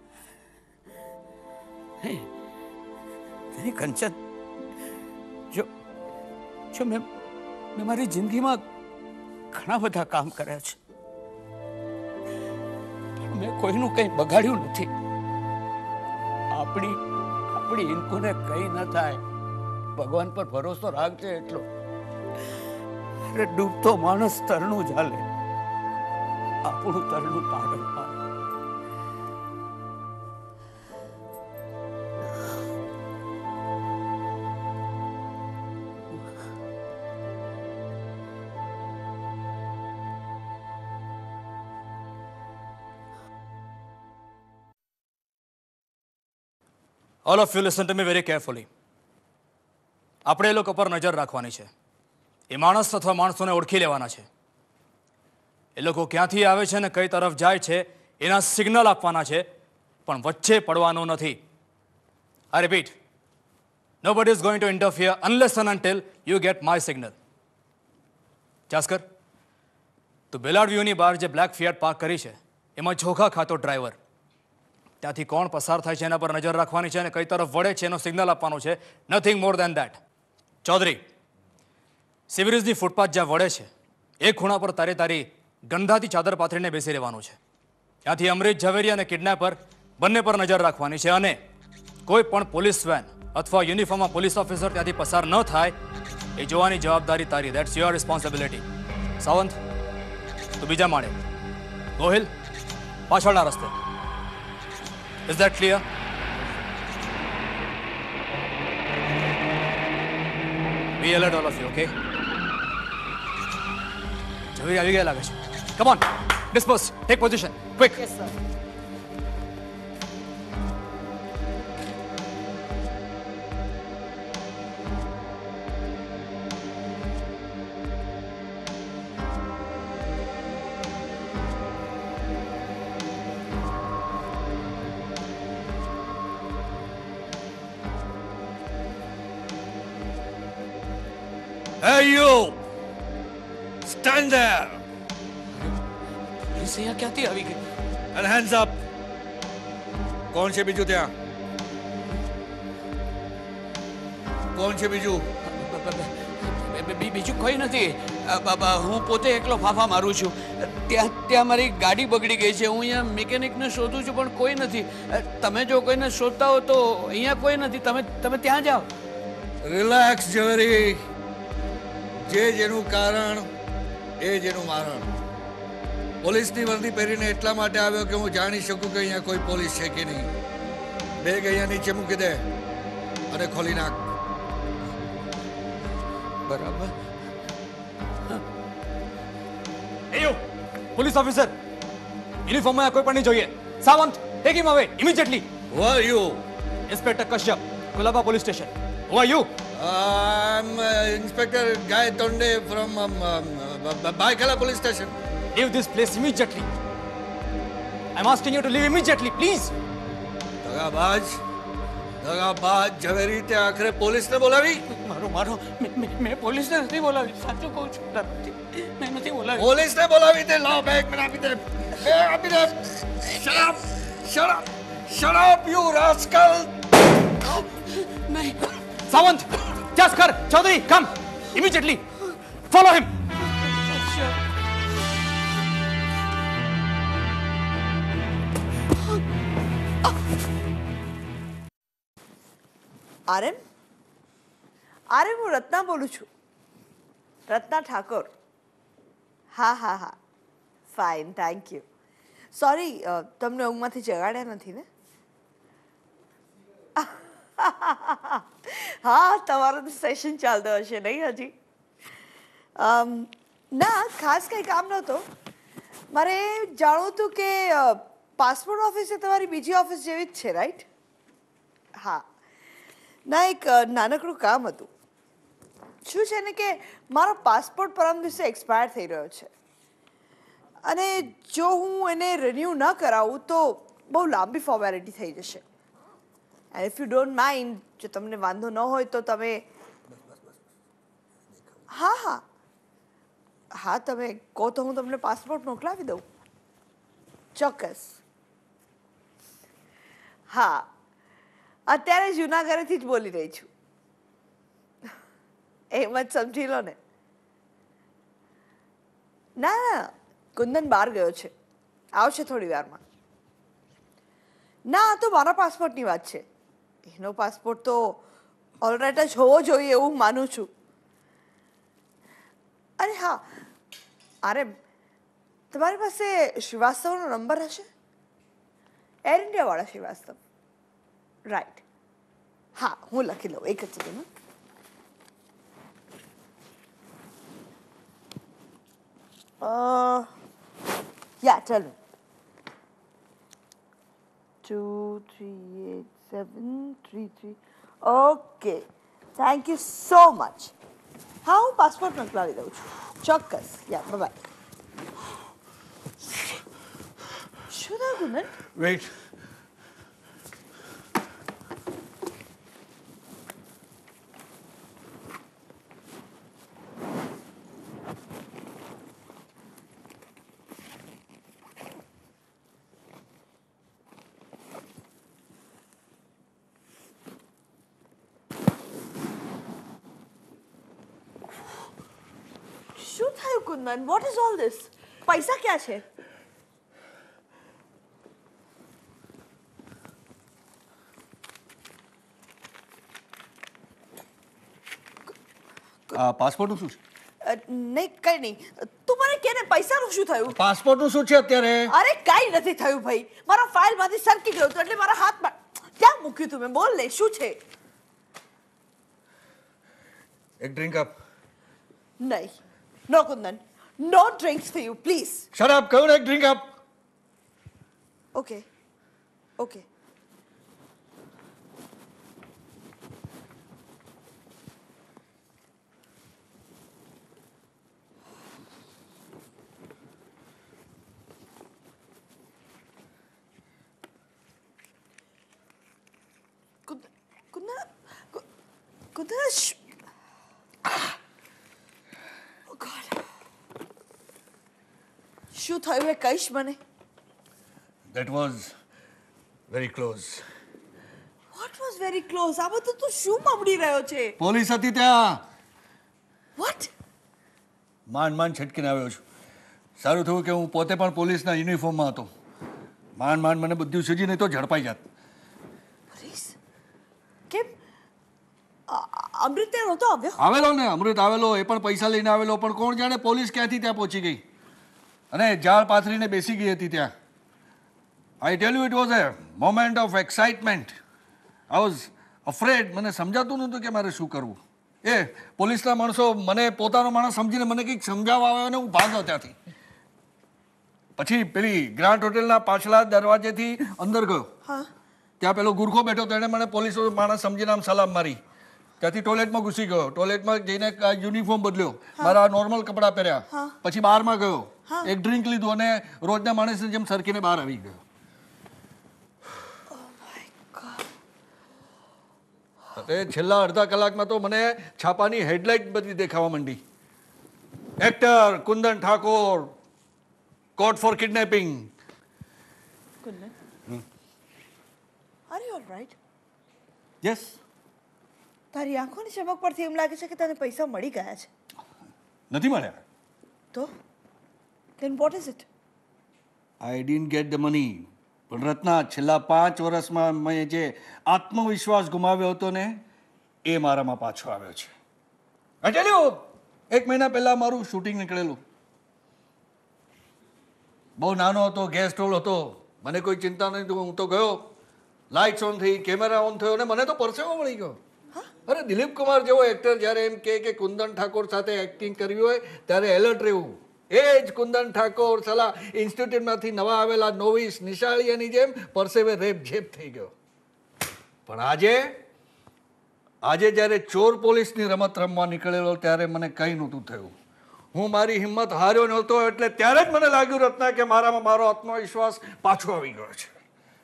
નહીં કંચન, જો મેં મારી જિંદગીમાં ઘણા બધા કામ કર્યા છે, મેં કોઈનું કંઈ બગાડ્યું નથી. આપણી આપણી ઇન્કુને કંઈ ન થાય, ભગવાન પર ભરોસો રાખજે એટલો. અરે ડૂબતો માણસ તરણું ચાલે, આપણું તરણું પાગલ પાડે. All of you listen to me very carefully. આપણે એ લોકો પર નજર રાખવાની છે. એ માણસ અથવા માણસોને ઓળખી લેવાના છે. એ લોકો ક્યાંથી આવે છે ને કઈ તરફ જાય છે એના સિગ્નલ આપવાના છે, પણ વચ્ચે પડવાનું નથી. I repeat, nobody is going to interfere unless and until you get my signal. Jaskar, તું બેલાડ વ્યૂની બહાર જે બ્લેક ફિયાટ પાર્ક કરી છે એમાં ચોખા ખાતો ડ્રાઈવર, ત્યાંથી કોણ પસાર થાય છે એના પર નજર રાખવાની છે અને કઈ તરફ વળે છે એનો સિગ્નલ આપવાનો છે. Nothing more than that. Chaudhary, સિવિરિઝની ફૂટપાથ જ્યાં વળે છે એ ખૂણા પર તારી ગંધાથી ચાદર પાથરીને બેસી રહેવાનું છે. ત્યાંથી અમરીશ ઝવેરી અને કિડનેપર બંને પર નજર રાખવાની છે અને કોઈ પણ પોલીસ વેન અથવા યુનિફોર્મમાં પોલીસ ઓફિસર ત્યાંથી પસાર ન થાય એ જોવાની જવાબદારી તારી. That's your responsibility. સાવંત, તું બીજા માળે. ગોહિલ, પાછળના રસ્તે. Is that clear? Be alert all of you, okay? ઝવેરી આવી ગયા લાગે છે. Come on, disperse, take position, quick. Yes, sir. Hey you! Stand there! Police અહીંયા ક્યાંથી આવી ગઈ? And hands up! કોણ છે બીજું ત્યાં? કોણ છે બીજું? બીજું કોઈ નથી. હું પોતે એકલો ફાફા મારું છું. ત્યાં મારી ગાડી બગડી ગઈ છે. હું અહીંયા મિકેનિકને શોધું છું પણ કોઈ નથી. તમે જો કોઈને શોધતા હો તો અહીંયા કોઈ નથી. તમે ત્યાં જાઓ. રિલેક્સ ઝવેરી. જે જેનું કારણ એ જેનું મારણ. પોલીસની વર્દી પહેરીને એટલા માટે આવ્યો કે હું જાણી શકું કે અહીંયા કોઈ પોલીસ છે કે નહીં. બેગ અહીંયા નીચે મૂકી દે અને ખોલી નાખ. બરાબર. Hey you, police officer, યુનિફોર્મમાં કોઈ પણ નહીં જોઈએ. Sawant, take him away immediately. Who are you? Inspector Kashyap, Kolaba police station. Who are you? I'm Inspector Guy Tonde from Baikala police station. Leave this place immediately. I'm asking you to leave immediately, please. દગાબાજ ઝવેરી તે આખરે પોલીસને બોલાવી. મારો મેં પોલીસને નથી બોલાવી. સાચું કહું છું. મેં નથી બોલાવી. પોલીસને બોલાવી તે. લાવ બેગ મને આપી દે. બેગ આપી દે. Shut up you rascal. નહીં. Savant, Jaskar, Chaudhary, come immediately. Follow him. આરએમ હું રત્ના બોલું છું. રત્ના ઠાકોર. હા ફાઇન, થેન્ક યુ. સોરી, તમને ઊંઘમાંથી જગાડ્યા નથી ને? હા, તમારું તો સેશન ચાલતો હશે નહીં હજી? ના, ખાસ કંઈ કામ નહોતો. મારે જાણવું હતું કે પાસપોર્ટ ઓફિસ એ તમારી બીજી ઓફિસ જેવી જ છે, રાઈટ? હા ના, એક નાનકડું કામ હતું. શું છે ને કે મારો પાસપોર્ટ પરમ દિવસે એક્સપાયર થઈ રહ્યો છે અને જો હું એને રિન્યૂ ન કરાવું તો બહુ લાંબી ફોર્મેલિટી થઈ જશે. And if you don't mind, જો તમને વાંધો ન હોય તો તમે હા તમે કહો તો હું તમને પાસપોર્ટ મોકલાવી દઉં. ચોક્કસ. હા, અત્યારે જૂનાગઢથી જ બોલી રહી છું. એમ જ સમજી લો ને. ના, કુંદન બહાર ગયો છે, આવશે થોડી વારમાં. ના આ તો મારા પાસપોર્ટની વાત છે. એનો પાસપોર્ટ તો ઓલરાઈટ જ હોવો જોઈએ એવું માનું છું. અરે હા, અરે તમારી પાસે શ્રીવાસ્તવનો નંબર હશે? એર ઇન્ડિયાવાળા શ્રીવાસ્તવ, રાઈટ. હા, હું લખી લઉં, એક જ second. Yeah, tell me. 238733. Okay. Thank you so much. હા, હું પાસપોર્ટ મોકલાવી દઉં છું. ચોક્કસ. Yeah, bye. શું થયું કુંદન? વેઇટ. શું થયું Kundan? What is all this? પૈસા ક્યાં છે? પાસપોર્ટનું શું છે? નહીં, કઈ નહીં. તું મને કે ને પૈસાનું શું થયું? પાસપોર્ટનું શું છે અત્યારે? અરે કાઈ નથી થયું ભાઈ. મારા ફાઇલમાંથી સરકી ગયું હતું એટલે મારા હાથમાં ક્યાં મૂક્યું તું મેં? બોલ ને શું છે? એક ડ્રિંક આપ. નહીં. No Kundan, no drinks for you please. Shut up, કહું ને એક ડ્રિંક આપ. Okay okay. શું થયું એ કહીશ મને? That was very close. What was very close? આ બધું તું શું મમડી રહ્યો છે? પોલીસ હતી ત્યાં. What? માંડ છટકીને આવ્યો છું. સારું થયું કે હું પોતે પણ પોલીસના યુનિફોર્મમાં હતો. માંડ મને બધું સૂજી નહીં તો ઝડપાઈ જાત. પોલીસ? કેમ? અમૃત ત્યાં નહોતો આવ્યો? આવેલો ને, અમૃત આવેલો, એ પણ પૈસા લઈને આવેલો, પણ કોણ જાણે પોલીસ ક્યાંથી ત્યાં પહોંચી ગઈ અને ઝાડ પાથરીને બેસી ગઈ હતી ત્યાં. I tell you, it was a moment of excitement. I was afraid. મને સમજાતું નહોતું કે મારે શું કરવું. એ પોલીસના માણસો મને પોતાનો માણસ સમજીને મને કંઈક સમજાવવા આવ્યો અને હું ભાગ્યો ત્યાંથી. પછી પેલી ગ્રાન્ડ હોટેલના પાછલા દરવાજેથી અંદર ગયો. ત્યાં પેલો ગુરખો બેઠો તો એણે મને પોલીસ માણસ સમજીને આમ સલામ મારી. ત્યાંથી ટોયલેટમાં ઘૂસી ગયો. ટોયલેટમાં જઈને યુનિફોર્મ બદલ્યો, મારા નોર્મલ કપડાં પહેર્યા, પછી બારમાં ગયો, એક ડ્રિંક લીધું અને રોજના માણસની જેમ સરકીને બહાર આવી ગયો. છેલ્લા અડધા કલાકમાં તો મને છાપાની હેડલાઇટ બધી દેખાવા માંડી. Actor Kundan Thakor caught for kidnapping. Kundan, are you alright? Yes. તારી આંખોની ચમક પરથી એમ લાગે છે કે તને પૈસા મળી ગયા છે. નથી મળ્યા. તો then what is it? I didn't get the money. પણ રત્ના, છેલ્લા 5 વર્ષમાં મેં જે આત્મવિશ્વાસ ગુમાવ્યો હતો ને એ મારામાં પાછો આવ્યો છે. આઈ ટેલ યુ, 1 મહિના પહેલા મારું શૂટિંગ નીકળેલું. બહુ નાનો હતો, ગેસ રોલ હતો, મને કોઈ ચિંતા નહીં. હું તો ગયો, લાઇટ્સ ઓન થઈ, કેમેરા ઓન થયો અને મને તો પરસેવો મળી ગયો. અરે દિલીપ કુમાર જેવો એક્ટર જ્યારે એમ કે કુંદન ઠાકોર સાથે એક્ટિંગ કરવી હોય ત્યારે એલર્ટ રહેવું. એ જ કુંદન ઠાકોર સલા ઇન્સ્ટિટ્યૂટમાંથી નવા આવેલા નોવિસ નિશાળીયાની જેમ પરસેવે રેપ ઝેપ થઈ ગયો. પણ આજે જ્યારે ચોર પોલીસની રમત રમવા નીકળેલો ત્યારે મને કંઈ નહોતું થયું. હું મારી હિંમત હાર્યો નહોતો એટલે ત્યારે જ મને લાગ્યું રત્ના કે મારામાં મારો આત્મવિશ્વાસ પાછો આવી ગયો છે.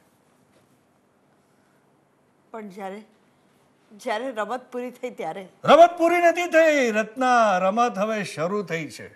પણ જ્યારે રમત પૂરી થઈ ત્યારે? રમત પૂરી નથી થઈ રત્ના, રમત હવે શરૂ થઈ છે.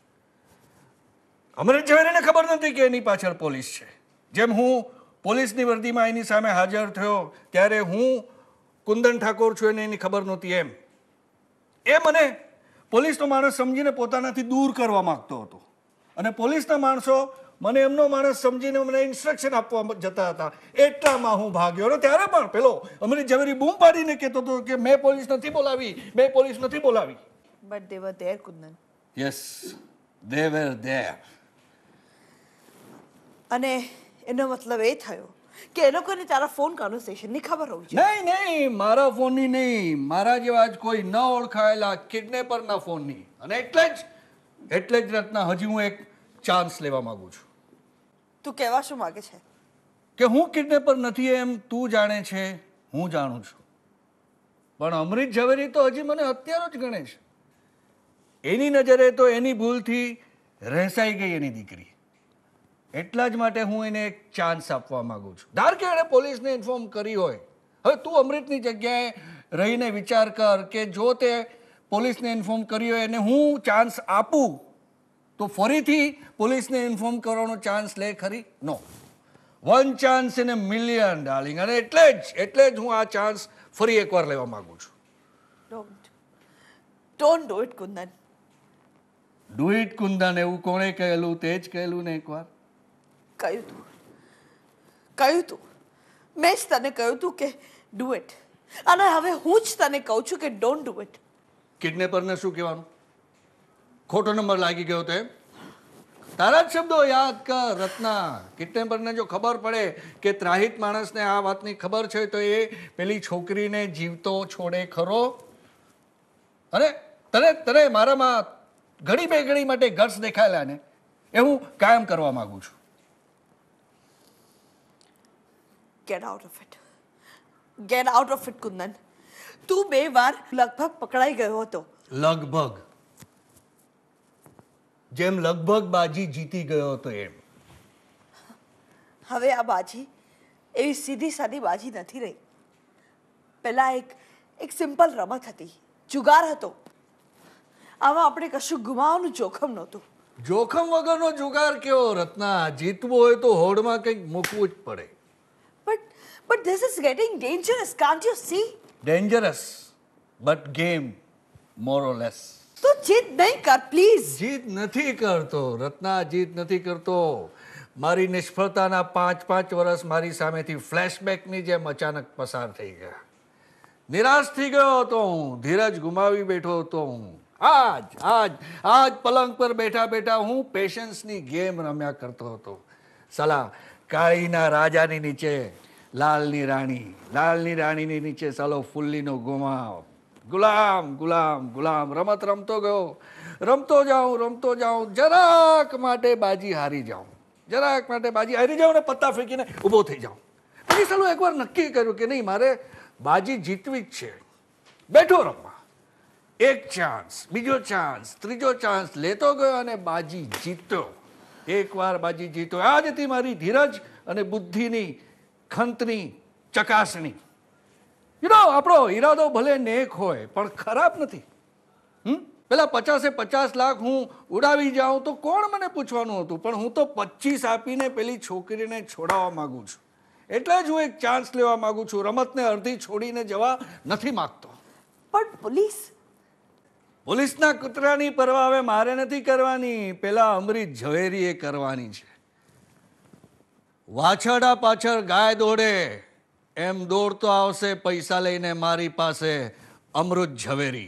અમૃત ઝવેરીને ખબર નથી કે એની પાછળ પોલીસ છે. જેમ હું પોલીસની વર્દીમાં એની સામે હાજર થયો ત્યારે હું કુંદન ઠાકોર છું એને એની ખબર નહોતી. એમ એ મને પોલીસનો માણસ સમજીને પોતાનાથી દૂર કરવા માંગતો હતો. અને પોલીસના માણસો મને એમનો માણસ સમજીને મને ઇન્સ્ટ્રક્શન આપવા જતા હતા. એટલામાં હું ભાગ્યો. અને ત્યારે પણ પેલો અમરીત ઝવેરી બૂમ પાડીને કહેતો હતો કે મેં પોલીસ નથી બોલાવી. But they were there, Kundan. Yes, they were there. અને એનો મતલબ એ થયો કે એ લોકોને તારા ફોન કન્વર્સેશનની ખબર હોવી જોઈએ. નહીં, મારા ફોનની નહીં, મારા જેવા જ કોઈ ન ઓળખાયેલા કિડનેપરના ફોનની. અને એટલે જ રત્ના, હજી હું એક ચાન્સ લેવા માંગુ છું. તું કહેવા શું માંગે છે? કે હું કિડનેપર નથી એમ તું જાણે છે, હું જાણું છું. પણ અમરીત ઝવેરી તો હજી મને હત્યારો જ ગણે છે. એની નજરે તો એની ભૂલથી રહેસાઈ ગઈ એની દીકરી. એટલા જ માટે હું એને એક ચાન્સ આપવા માંગુ છું. ધાર કે એણે પોલીસને ઇન્ફોર્મ કરી હોય. હવે તું અમરીતની જગ્યાએ રહીને વિચાર કર કે જો તે પોલીસને ઇન્ફોર્મ કરી હોય અને હું ચાન્સ આપું તો ફરીથી પોલીસને ઇન્ફોર્મ કરવાનો ચાન્સ લે ખરી? No. 1 chance in a million darling. અને એટલે જ હું આ ચાન્સ ફરી એકવાર લેવા માંગુ છું. Don't do it, Kundan. Do it Kundan એવું કોણે કહેલું? તે જ કહેલું ને એકવાર. કહ્યું તું. મેં જ તને કહ્યું તું કે ડુ ઇટ. અને હવે હું જ તને કહું છું કે ડોન્ટ ડુ ઇટ. કિડનેપરને શું કહેવાનું? ખોટો નંબર લાગી ગયો તો એમ? તારા જ શબ્દો યાદ કર રત્ના. કિડનેપરને જો ખબર પડે કે ત્રાહિત માણસને આ વાતની ખબર છે તો એ પેલી છોકરીને જીવતો છોડે ખરો? અરે તને મારામાં ઘડી બે ઘડી માટે ગટ્સ દેખાયેલા ને એ હું કાયમ કરવા માંગુ છું. Get out of it. Get out of it, Kundan. તું 2 વાર લગભગ પકડાઈ ગયો હતો. લગભગ જેમ લગભગ બાજી જીતી ગયો હતો એમ. હવે આ બાજી એવી સીધી સાદી બાજી નથી રહી. પહેલા એક સિમ્પલ રમત હતી, જુગાર હતો. આમાં આપણે કશું ગુમાવવાનું જોખમ નહોતું. જોખમ વગરનો જુગાર કેવો રત્ના? જીતવું હોય તો હોડમાં કંઈક મૂકવું જ પડે. But this is getting dangerous, can't you see? Dangerous, but game, more or less. તો જીત નહીં કર, પ્લીઝ. જીત નથી કરતો રત્ના, જીત નથી કરતો. મારી નિષ્ફળતાના 5 વર્ષ મારી સામેથી ફ્લેશબેકની જેમ અચાનક પસાર થઈ ગયા. નિરાશ થઈ ગયો હતો હું, ધીરજ ગુમાવી બેઠો હતો હું. આજ પલંગ પર બેઠા હું પેશન્સની ગેમ રમ્યા કરતો હતો. સલા કાળીના રાજાની નીચે લાલની રાણીની નીચે સાલો ફુલ્લીનો ગુમાવ. ગુલામ રમત રમતો ગયો. રમતો જાઉં જરાક માટે બાજી હારી જાઉં ને પત્તા ફેંકીને ઊભો થઈ જાઉં. પછી સાલું એકવાર નક્કી કર્યું કે નહીં, મારે બાજી જીતવી જ છે. બેઠો રમવા. 1 ચાન્સ, બીજો ચાન્સ, ત્રીજો ચાન્સ લેતો ગયો અને બાજી જીત્યો. એકવાર બાજી જીત્યો. આ જ હતી મારી ધીરજ અને બુદ્ધિની ખંતની ચકાસણી. આપણો ઈરાદો ભલે નેક હોય પણ ખરાબ નથી. પેલા 50 લાખ હું ઉડાવી જાઉં તો કોણ મને પૂછવાનું હતું? પણ હું તો 25 આપીને પેલી છોકરીને છોડાવવા માંગુ છું. એટલે જ હું એક ચાન્સ લેવા માંગુ છું. રમતને અડધી છોડીને જવા નથી માંગતો. પણ પોલીસના કૂતરાની પરવા હવે મારે નથી કરવાની, પેલા અમરીત ઝવેરીએ કરવાની છે. વાછરડા પાછળ ગાય દોડે એમ દોડતો આવશે પૈસા લઈને મારી પાસે અમૃત ઝવેરી.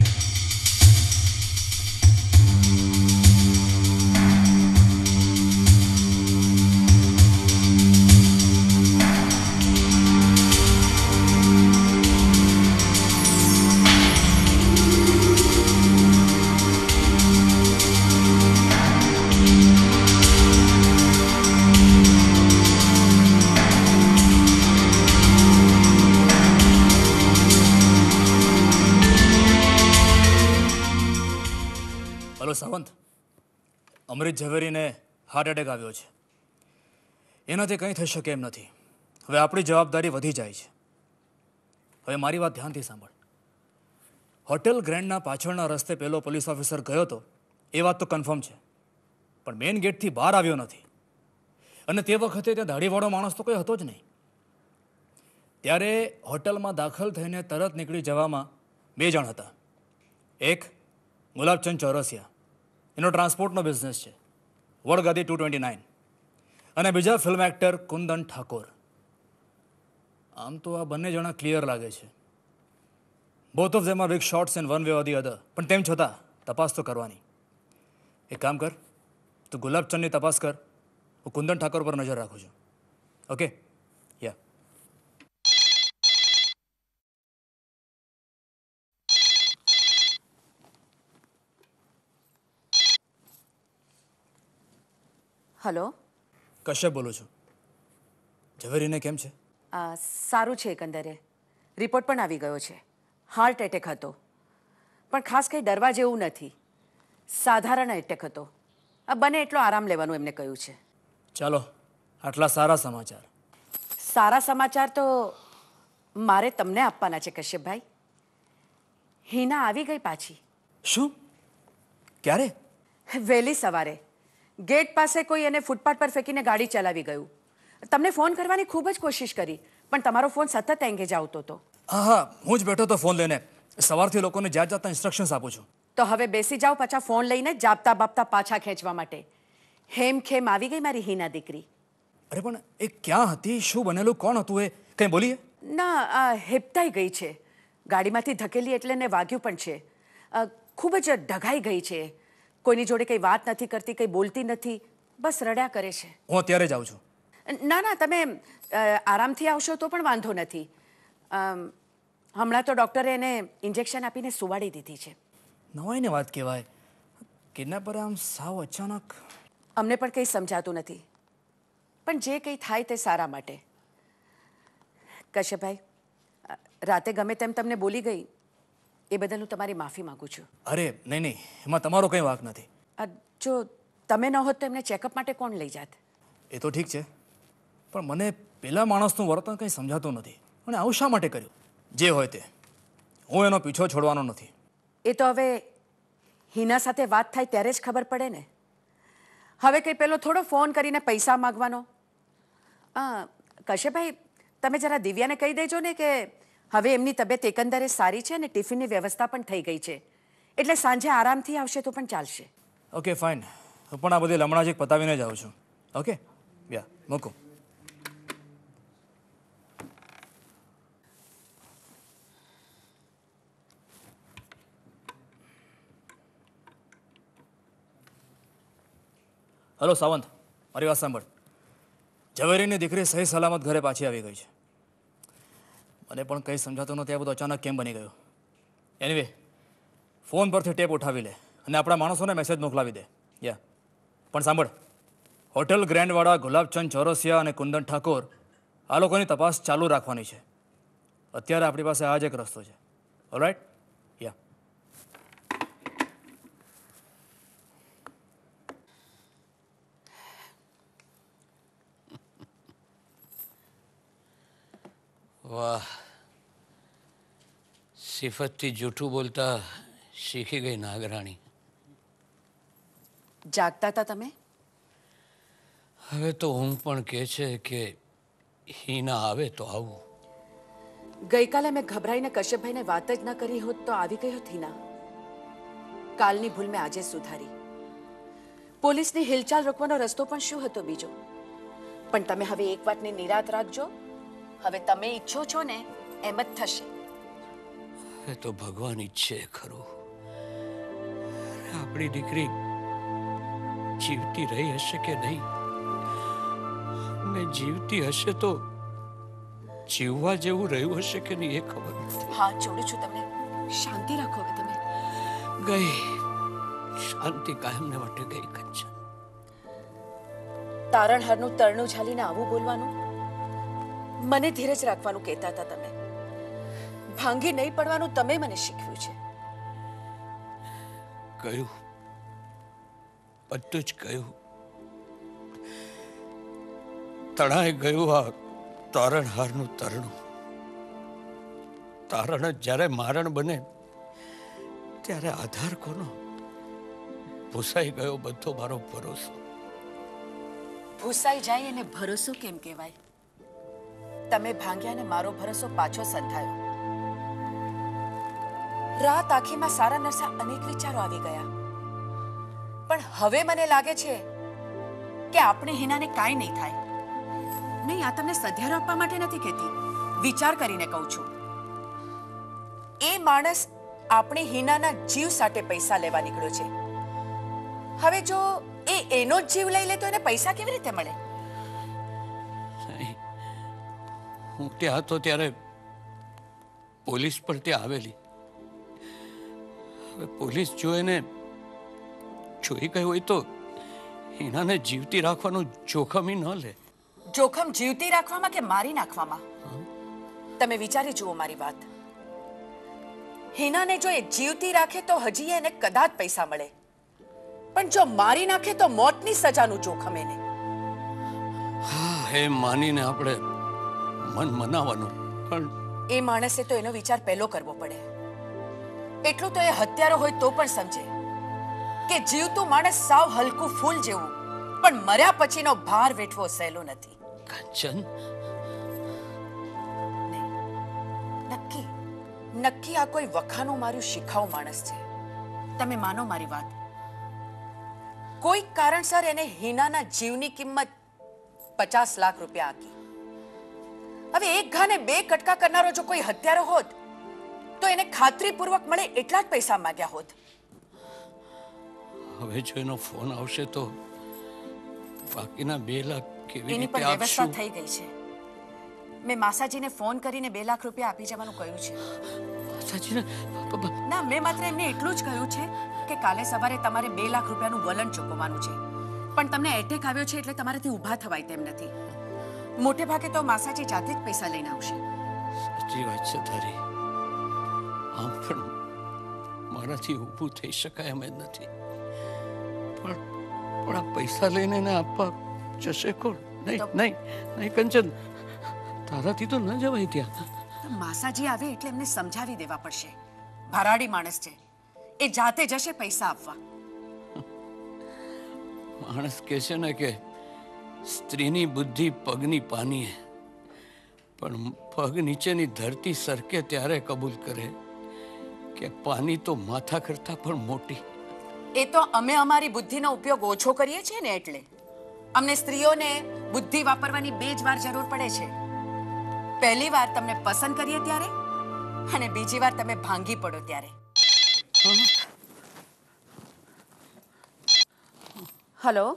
સાવંત, અમરીત ઝવેરીને હાર્ટ એટેક આવ્યો છે. એનાથી કંઈ થઈ શકે એમ નથી. હવે આપણી જવાબદારી વધી જાય છે. હવે મારી વાત ધ્યાનથી સાંભળ. હોટેલ ગ્રેન્ડના પાછળના રસ્તે પેલો પોલીસ ઓફિસર ગયો હતો એ વાત તો કન્ફર્મ છે, પણ મેઇન ગેટથી બહાર આવ્યો નથી. અને તે વખતે ત્યાં દાઢીવાળો માણસ તો કોઈ હતો જ નહીં. ત્યારે હોટલમાં દાખલ થઈને તરત નીકળી જવામાં 2 જણ હતા. એક ગુલાબચંદ ચૌરસિયા, એનો ટ્રાન્સપોર્ટનો બિઝનેસ છે. વડગાદી 229 અને બીજા ફિલ્મ એક્ટર કુંદન ઠાકોર. આમ તો આ બંને જણા ક્લિયર લાગે છે. Both of them are big shots in one way or the other. પણ તેમ છતાં તપાસ તો કરવાની. એક કામ કર, તું ગુલાબચંદની તપાસ કર, હું કુંદન ઠાકોર પર નજર રાખું છું. ઓકે? યા. હલો, કશ્યપ બોલું છું. ઝવેરીને કેમ છે? સારું છે એકંદરે. રિપોર્ટ પણ આવી ગયો છે. હાર્ટ એટેક હતો, પણ ખાસ કંઈ ડરવા જેવું નથી. સાધારણ એટેક હતો. બને એટલો આરામ લેવાનું એમને કહ્યું છે. ચાલો, આટલા સારા સમાચાર. સારા સમાચાર તો મારે તમને આપવાના છે કશ્યપભાઈ. હિના આવી ગઈ પાછી. શું? ક્યારે? વહેલી સવારે. ગેટ પાસે કોઈ એને ફૂટપાથ પર ફેંકીને ગાડી ચલાવી ગયું. તમને ફોન કરવાની ખૂબ જ કોશિશ કરી, પણ તમારો ફોન સતત એંગેજ આવતો હતો. હા, હું જ બેઠો તો ફોન લઈને. સવારથી લોકોને જાત જાતના ઇન્સ્ટ્રક્શન્સ આપું છું. તો હવે બેસી જાઓ પાછા ફોન લઈને, જાપતા બાપતા પાછા ખેંચવા માટે. હેમ આવી ગઈ મારી હિના દીકરી. અરે પણ એ ક્યાં હતી? શું બનેલું? કોણ હતું એ? કંઈ બોલીએ? ના, હેપતાઈ ગઈ છે. ગાડીમાંથી ધકેલી એટલે ને વાગ્યું પણ છે. ખૂબ જ ઢગાઈ ગઈ છે. કોઈની જોડે કંઈ વાત નથી કરતી, કંઈ બોલતી નથી, બસ રડ્યા કરે છે. હું અત્યારે જ આવું છું. ના, તમે આરામથી આવશો તો પણ વાંધો નથી. હમણાં તો ડૉક્ટરે એને ઇન્જેક્શન આપીને સુવાડી દીધી છે. નવાઈને વાત કહેવાય. કિડનેપરે આમ સાવ અચાનક. અમને પણ કંઈ સમજાતું નથી, પણ જે કંઈ થાય તે સારા માટે. કશ્યપભાઈ, રાતે ગમે તેમ તમને બોલી ગઈ એ બદલ હું તમારી માફી માગું છું. અરે નહીં, એમાં તમારો કંઈ વાંક નથી. જો તમે ન હોત તો એમને ચેકઅપ માટે કોણ લઈ જાત? એ તો ઠીક છે, પણ મને પેલા માણસનું વર્તન કંઈ સમજાતું નથી. અને આવું શા માટે કર્યું? જે હોય તે, હું એનો પીછો છોડવાનો નથી. એ તો હવે હિના સાથે વાત થાય ત્યારે જ ખબર પડે ને. હવે કંઈ પેલો થોડો ફોન કરીને પૈસા માગવાનો. કશ્યપભાઈ, તમે જરા દિવ્યાને કહી દેજો ને કે હવે એમની તબિયત એકંદરે સારી છે અને ટિફિનની વ્યવસ્થા પણ થઈ ગઈ છે, એટલે સાંજે આરામથી આવશે તો પણ ચાલશે. Okay, fine. હું પણ આ બધી લમણાજી પતાવીને જ આવું છું. ઓકે, યા મૂકું. હલો સાવંત, મારી વાત સાંભળ. ઝવેરીની દીકરી સહી સલામત ઘરે પાછી આવી ગઈ છે. મને પણ કંઈ સમજાતું નથી આ બધું અચાનક કેમ બની ગયું. એનીવે, ફોન પરથી ટેપ ઉઠાવી લે અને આપણા માણસોને મેસેજ મોકલાવી દે. યા પણ સાંભળ, હોટેલ ગ્રેન્ડવાળા ગુલાબચંદ ચોરસિયા અને કુંદન ઠાકોર આ લોકોની તપાસ ચાલુ રાખવાની છે. અત્યારે આપણી પાસે આ જ એક રસ્તો છે. ઓલરાઈટ? યા. વાહ, સિફતથી જૂઠું બોલતા શીખી ગઈ નાગરાણી. જાગતા હતા તમે? હવે તો ઊંઘ પણ કહે છે કે હિના આવે તો આવું. ગઈકાલે મેં ગભરાઈને કશ્યપભાઈને વાત જ ન કરી હોત તો આવી ગઈ હોત હિના. કાલની ભૂલ મેં આજે સુધારી. પોલીસની હિલચાલ રોકવાનો રસ્તો પણ શું હતો બીજો? પણ તમે હવે એક વાતની નિરાત રાખજો, હવે તમે ઈચ્છો છો ને એમ જ થશે. એ તો ભગવાન ઈચ્છે ખરું. આપણી દીકરી જીવતી રહી હશે કે નહીં, ને જીવતી હશે તો જીવવા જેવું રહ્યું હશે કે નહીં એ ખબર નથી. હા, જોડું છું તમને. શાંતિ રાખો હવે તમે. ગઈ શાંતિ કાયમને માટે ગઈ. કંચન, તારણહારનું તરણું ઝાલીને આવું બોલવાનું? મને ધીરજ રાખવાનું કહેતા હતા તમે. ભાંગી નહીં પડવાનું તમે મને શીખવ્યું છે. કહ્યું, બધું જ કહ્યું. તણાઈ ગયું આ તારણહારનું તરણું. તારણ જ જ્યારે મારણ બને ત્યારે આધાર કોનો? ભૂસાઈ ગયો બધો મારો ભરોસો. ભૂસાઈ જાય એને ભરોસો કેમ કહેવાય? તમે ભાંગ્યા ને મારો ભરોસો પાછો સંધાયો. રાત આખીમાં સારા નરસા અનેક વિચારો આવી ગયા, પણ હવે મને લાગે છે કે આપણે હિનાને કાંઈ નહીં થાય. નહીં, આ તમને સધિયારો આપવા માટે નથી કહેતી, વિચાર કરીને કહું છું. એ માણસ આપણે હિનાના જીવ સાથે પૈસા લેવા નીકળ્યો છે. હવે જો એનો જ જીવ લઈ લે તો એને પૈસા કેવી રીતે મળે? હું ત્યાં હતો ત્યારે પોલીસ પણ ત્યાં આવેલી. હવે પોલીસ જો એને જોઈ ગઈ હોય તો હિનાને જીવતી રાખવાનું જોખમ ન લે. જોખમ જીવતી રાખવામાં કે મારી નાખવામાં? તમે વિચારી જુઓ મારી વાત. હિનાને જો એ જીવતી રાખે તો હજી એને કદાચ પૈસા મળે, પણ જો મારી નાખે તો મોતની સજાનું જોખમ એને. એ માનીને આપણે મન મનાવવાનું, પણ એ માણસે તો એનો વિચાર પહેલો કરવો પડે. એટલું તો એ હત્યારો હોય તો પણ સમજે કે જીવતું માણસ સાવ હલકું ફૂલ જેવું, પણ મર્યા પછીનો ભાર વેઠવો સહેલો નથી. કંચન, નક્કી નક્કી આ કોઈ વખાનું માર્યું શીખાવું માણસ છે. તમે માનો મારી વાત. કોઈ કારણસર એને હિનાના જીવની કિંમત 50 લાખ રૂપિયા આકી. હવે એક ઘાને બે કટકા કરનારો જો કોઈ હત્યારો હોત તો એને ખાતરીપૂર્વક મળે એટલા જ પૈસા માંગ્યા હોત. હવે જો એનો ફોન આવશે તો બાકીના 2 લાખ કેવી એની રીતે પણ વ્યવસ્થા આપશું? થઈ ગઈ છે. મેં માસાજીને ફોન કરીને 2 લાખ રૂપિયા આપી જવાનું કહ્યું છે. માસાજીને? ના, મેં માત્ર એમને એટલું જ કહ્યું છે કે કાલે સવારે તમારે 2 લાખ રૂપિયાનું વલણ ચૂકવવાનું છે, પણ તમને એટેક આવ્યો છે એટલે તમારાથી ઊભા થવાય તેમ નથી. મોટે ભાગે તો માસાજી જાતે જ પૈસા લઈને આવશે. સાચી વાત છે તારી. આમ પણ મારાથી ઊભું થઈ શકાય એમ જ નથી. પણ આ પૈસા લઈને એને આપવા જશે કોણ? નહીં નહીં નહીં કંચન, તારાથી તો ન જવાય ત્યાં. માસાજી આવે એટલે એમને સમજાવી દેવા પડશે. ભરાડી માણસ છે, એ જાતે જશે પૈસા આપવા. માણસ કહે છે ને કે સ્ત્રીની બુદ્ધિ પગની પાનીએ, પણ પગ નીચેની ધરતી સરકે ત્યારે કબૂલ કરે કે પાની તો માથા કરતા પણ મોટી. એ તો અમે અમારી બુદ્ધિનો ઉપયોગ ઓછો કરીએ છીએ ને, એટલે અમને સ્ત્રીઓને બુદ્ધિ વાપરવાની 2 જ વાર જરૂર પડે છે. પહેલી વાર તમને પસંદ કરીએ ત્યારે, અને બીજી વાર તમે ભાંગી પડો ત્યારે. હેલો,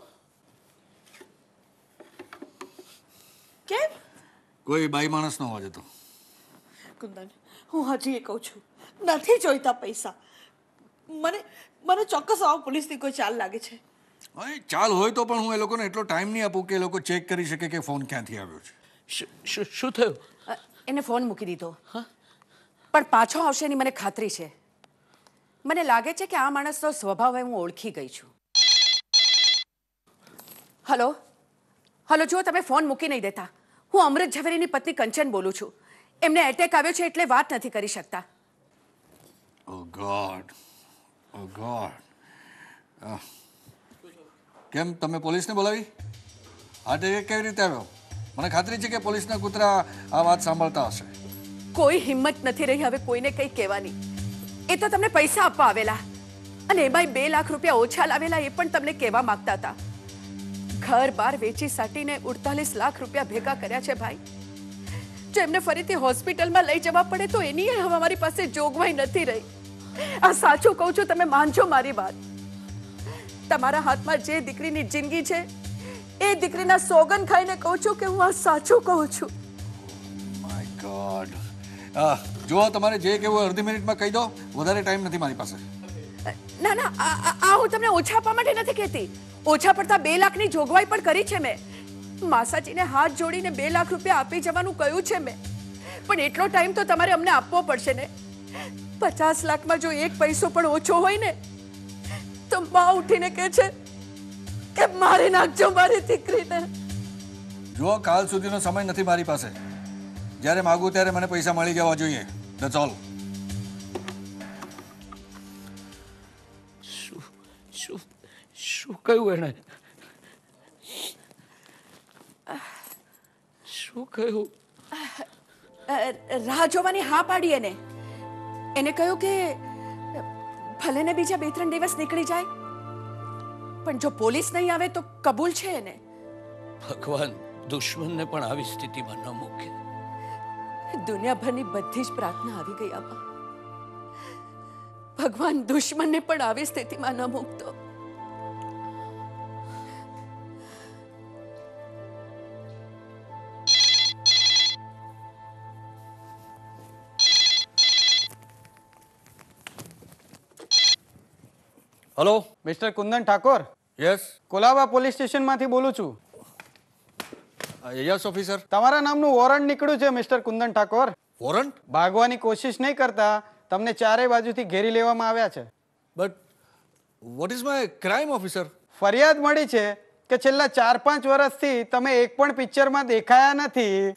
કેમ? કોઈ બાઈ માણસનો અવાજ હતો. કુંદન, હું હજી એ કહું છું, નથી જોઈતા પૈસા. મને મને ચોક્કસ આવો પોલીસની કોઈ ચાલ લાગે છે. હવે ચાલ હોય તો પણ હું એ લોકોને એટલો ટાઈમ નહીં આપું કે એ લોકો ચેક કરી શકે કે ફોન ક્યાંથી આવ્યો છે. શું થયું? એને ફોન મૂકી દીધો, પણ પાછો આવશે એની મને ખાતરી છે. મને લાગે છે કે આ માણસનો સ્વભાવ હું ઓળખી ગઈ છું. હલો હલો, જો તમે ફોન મૂકી નહીં દેતા. હું અમૃત ઝવેરીની પત્ની કંચન બોલું છું. એમને એટેક આવ્યો છે એટલે વાત નથી કરી શકતા. Oh God, oh God. કેમ તમે પોલીસને બોલાવી? આ અટેક કેવી રીતે આવ્યો? મને ખાતરી છે કે પોલીસના કૂતરા આ વાત સાંભળતા હશે. કોઈ હિંમત નથી રહી હવે કોઈને કંઈ કહેવાની. એ તો તમને પૈસા આપવા આવેલા, અને એમાંય 2 લાખ રૂપિયા ઓછા લાવેલા એ પણ તમને કહેવા માંગતા હતા. ઘર બાર વેચી સાટીને 48 લાખ રૂપિયા ભેગા કર્યા છે ભાઈ. જો એમને ફરીથી હોસ્પિટલમાં લઈ જવા પડે તો એની હવે અમારી પાસે જોગવાઈ નથી રહી. આ સાચું કહું છું, તમે માનજો મારી વાત. તમારા હાથમાં જે દીકરીની જિંદગી છે એ દીકરીના સોગન ખાઈને કહું છું કે હું આ સાચું કહું છું. My God. જો તમારે જે કહેવું અડધી મિનિટમાં કહી દો, વધારે ટાઈમ નથી મારી પાસે. ના ના, આ હું તમને ઓછા આપવા માટે નથી કહેતી. ઓછા પડતા 2 લાખની જોગવાઈ પણ કરી છે મેં. માસાજીને હાથ જોડીને 2 લાખ રૂપિયા આપી જવાનું કહ્યું છે મેં, પણ એટલો ટાઈમ તો તમારે અમને આપવો પડશે ને. 50 લાખમાં જો 1 પૈસો પણ ઓછો હોય ને તો માં ઉઠીને કહે છે કે મારી નાખજો મારી દીકરીને. જો કાલ સુધીનો સમય નથી મારી પાસે. જ્યારે માગું ત્યારે મને પૈસા મળી જવા જોઈએ. That's all. શું કહ્યું એણે? શું કહ્યું? રાહ જોવાની હા પાડી એને. એને કહ્યું કે ભલે ને બીજા 2-3 દિવસ નીકળી જાય, પણ જો પોલીસ નહીં આવે તો કબૂલ છે એને? ભગવાન દુશ્મનને પણ આવી સ્થિતિમાં ન મૂકે. દુનિયાભરની બધી જ પ્રાર્થના આવી ગઈ આમાં. ભગવાન દુશ્મનને પણ આવી સ્થિતિમાં ન મૂકતો. Hello, mister Kundan Thakor, yes. Colaba police સ્ટેશનમાંથી બોલું છું. Yes officer. તમારા નામનું વોરંટ નીકળ્યું છે મિસ્ટર કુંદન ઠાકોર. વોરંટ? ભાગવાની કોશિશ નહીં કરતા, તમને ચારેય બાજુથી ઘેરી લેવામાં આવ્યા છે. But what is my crime officer? ફરિયાદ મળી છે કે છેલ્લા 4-5 વર્ષથી તમે એક પણ પિક્ચરમાં દેખાયા નથી.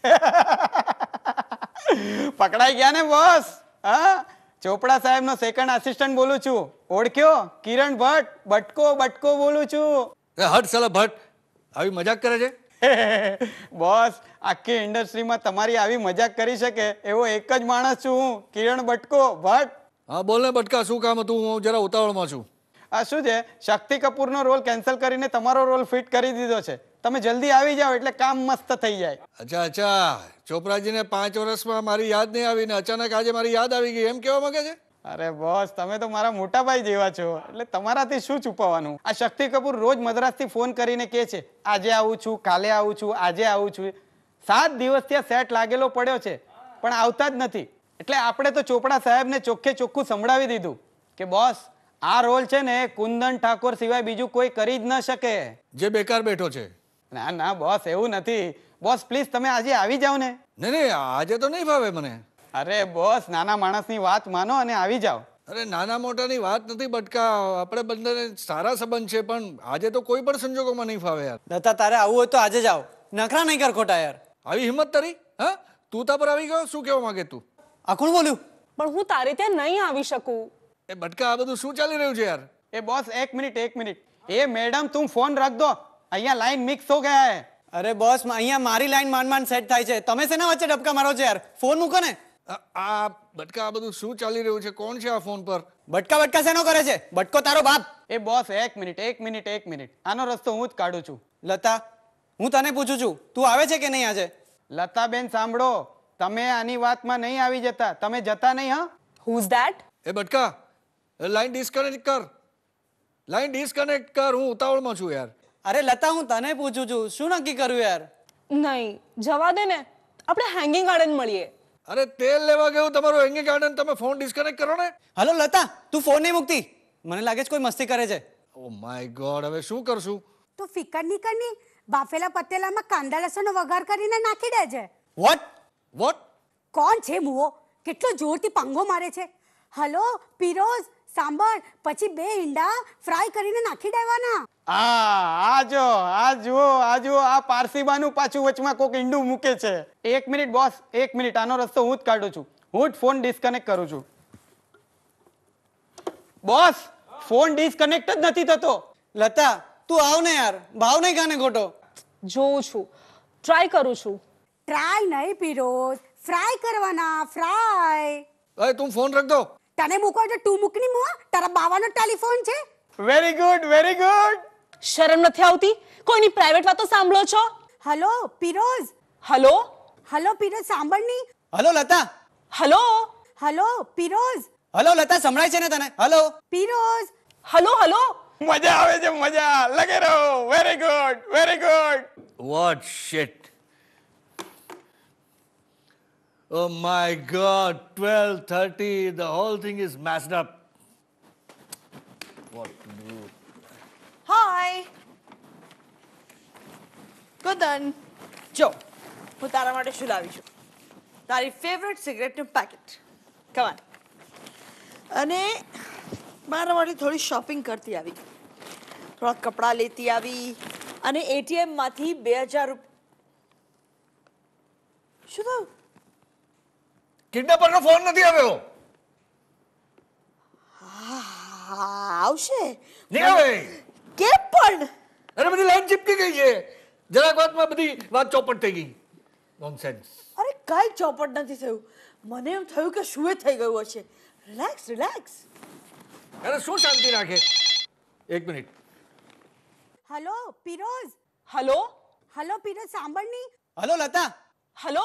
પકડાઈ ગયા ને બોસ? હા, ચોપડા સાહેબનો સેકન્ડ આસિસ્ટન્ટ બોલું છું. ઓળખ્યો? કિરણ ભટ્ટ, બટકો બોલું છું. હટ સાલા ભટ્ટ, આવી મજાક કરે છે? બોસ, આખી ઇન્ડસ્ટ્રીમાં તમારી આવી મજાક કરી શકે એવો એક જ માણસ છું હું, કિરણ ભટ્ટ. હા બોલ ને બટકા, શું કામ હતું? હું જરા ઉતાવળમાં છું. આ શું છે, શક્તિ કપૂરનો રોલ કેન્સલ કરીને તમારો રોલ ફિટ કરી દીધો છે. તમે જલ્દી આવી જાઓ એટલે કામ મસ્ત થઈ જાય. અચ્છા, ચોપરાજીને 5 વર્ષમાં મારી યાદ નહીં આવી ને અચાનક આજે મારી યાદ આવી ગઈ, એમ કહેવા માંગે છે? અરે બોસ, તમે તો મારા મોટા ભાઈ જેવા છો, એટલે તમારાથી શું છુપાવવાનું. આ શક્તિ કપૂર રોજ મદ્રાસથી ફોન કરીને કહે છે આજે આવું છું, કાલે આવું છું, આજે આવું છું. 7 દિવસ ત્યાં સેટ લાગેલો પડ્યો છે પણ આવતા જ નથી. એટલે આપણે તો ચોપડા સાહેબને ચોખ્ખે ચોખ્ખું સંભળાવી દીધું કે બોસ, આ રોલ છે ને કુંદન ઠાકોર સિવાય બીજું કોઈ કરી જ ન શકે. જે બેકાર બેઠો છે. ના બોસ, એવું નથી. બોસ પ્લીઝ તમે આજે આવી જાઓ ને. નહીં, આજે તો નહીં ફાવે મને. અરે બોસ, નાના માણસની વાત માનો અને આવી જાઓ. અરે નાના મોટાની વાત નથી બટકા, આપણે બંને સારા સંબંધ છે પણ આજે તો કોઈ પણ સંજોગોમાં નહીં ફાવે યાર. દત્તા, તારે આવું હોય તો આજે જાઓ, નખરા નહીં કર ખોટા યાર. આવી હિંમત તારી? હા, તું તા પર આવી ગયો? શું કહેવા માંગે તું? આ કોણ બોલ્યું? પણ હું તારે ત્યાં નહીં આવી શકું. એ બટકા, આ બધું શું ચાલી રહ્યું છે યાર? એ બોસ, એક મિનિટ. એ મેડમ તુમ ફોન રખ દો, અહીંયા લાઈન મિક્સ હો ગયા હે. અરે બોસ, અહીંયા મારી લાઈન માંડ સેટ થાય છે, તમે શેના વચ્ચે ડબકા મારો છો યાર? ફોન મૂકો ને. આ બટકા, આ બધું શું ચાલી રહ્યું છે? કોણ છે આ ફોન પર? બટકા શેનો કરે છે? બટકો તારો બાપ. એ બોસ, એક મિનિટ. આનો રસ્તો હું જ કાઢું છું. લતા, હું તને પૂછું છું, તું આવે છે કે નહીં આજે? લતા બેન સાંભળો, તમે આની વાતમાં નહીં આવી જતા, તમે જતા નહીં. હા, હુઝ ધેટ? એ બટકા, લાઈન ડિસ્કનેક્ટ કર, હું ઉતાવળમાં છું યાર. અરે લતા, હું તને પૂછું છું, શું નક્કી કર્યું યાર? નહીં, જવા દે ને, આપણે હેંગિંગ ગાર્ડન મળીએ. અરે તેલ લેવા ગયું તમારું હેંગિંગ ગાર્ડન, તમે ફોન ડિસ્કનેક્ટ કરો ને. હલો લતા, તું ફોન નહીં મૂકતી? મને લાગે છે કોઈ મસ્તી કરે છે. ઓ માય ગોડ, હવે શું કરશું? તો ફિકર ની કરની, બાફેલા પતેલામાં કાંદા લસણનો વઘાર કરીને નાખી દેજે. વોટ? કોણ છે મુઓ? કેટલો જોરથી પાંગો મારે છે. હલો પીરોઝ, સાંભળ, પછી 2 ઈંડા ફ્રાય કરીને નાખી દેવાના. આ જુઓ, આ પારસીબાનું પાછું વચમાં કોક ઈંડું મૂકે છે. એક મિનિટ બોસ, એક મિનિટ, આનો રસ્તો હું જ કાઢું છું. હું જ ફોન ડિસ્કનેક્ટ કરું છું. બોસ, ફોન ડિસ્કનેક્ટ જ નથી થતો. લતા, તું આવ ને યાર, ભાવ નહીં ગાને ખોટો. જોઉં છું, ટ્રાય કરું છું. ટ્રાય નહીં પીરોઝ, ફ્રાય કરવાના, ફ્રાય. અરે તું ફોન રખ દો. તને મૂકવા જો તું મૂકની મુઆ, તારા બાવાનો ટેલિફોન છે. Very good. શરમ નથી આવતી? કોઈની પ્રાઇવેટ વાતો સાંભળો છો? હલો પીરોઝ. હલો પીરોઝ, સાંભળ ની. Hello Lata. Hello Piroz. Hello Lata, સંભળાય છે ને તને? હલો પીરોઝ. હલો મજા આવે છે, મજા લગે રહો. Very good. What shit? Oh my god, 12:30, the whole thing is messed up. What to do? Hi Kundan, જો હું તારા માટે શું લાવી છું, તારી ફેવરેટ સિગરેટનું પેકેટ. કમાન. અને મારા માટે થોડી શોપિંગ કરતી આવી, થોડા કપડાં લેતી આવી, અને એટીએમ માંથી 2000 રૂપિયા. શું થયું? કિડનેપરનો ફોન નથી આવ્યો. આવશે નહીં આવે. કેમ પણ? અરે બધી લાઈન ચીપકી ગઈ છે, જરાક વાતમાં બધી વાત ચોપટ થઈ ગઈ. નોનસેન્સ. અરે કઈ ચોપટ નથી થયું, મને એમ થયું કે શું થઈ ગયું હશે. રિલેક્સ. અરે શું શાંતિ રાખે? એક minute. Hello Piroz. Hello hello Piroz સાંભળની. હલો લતા. હલો.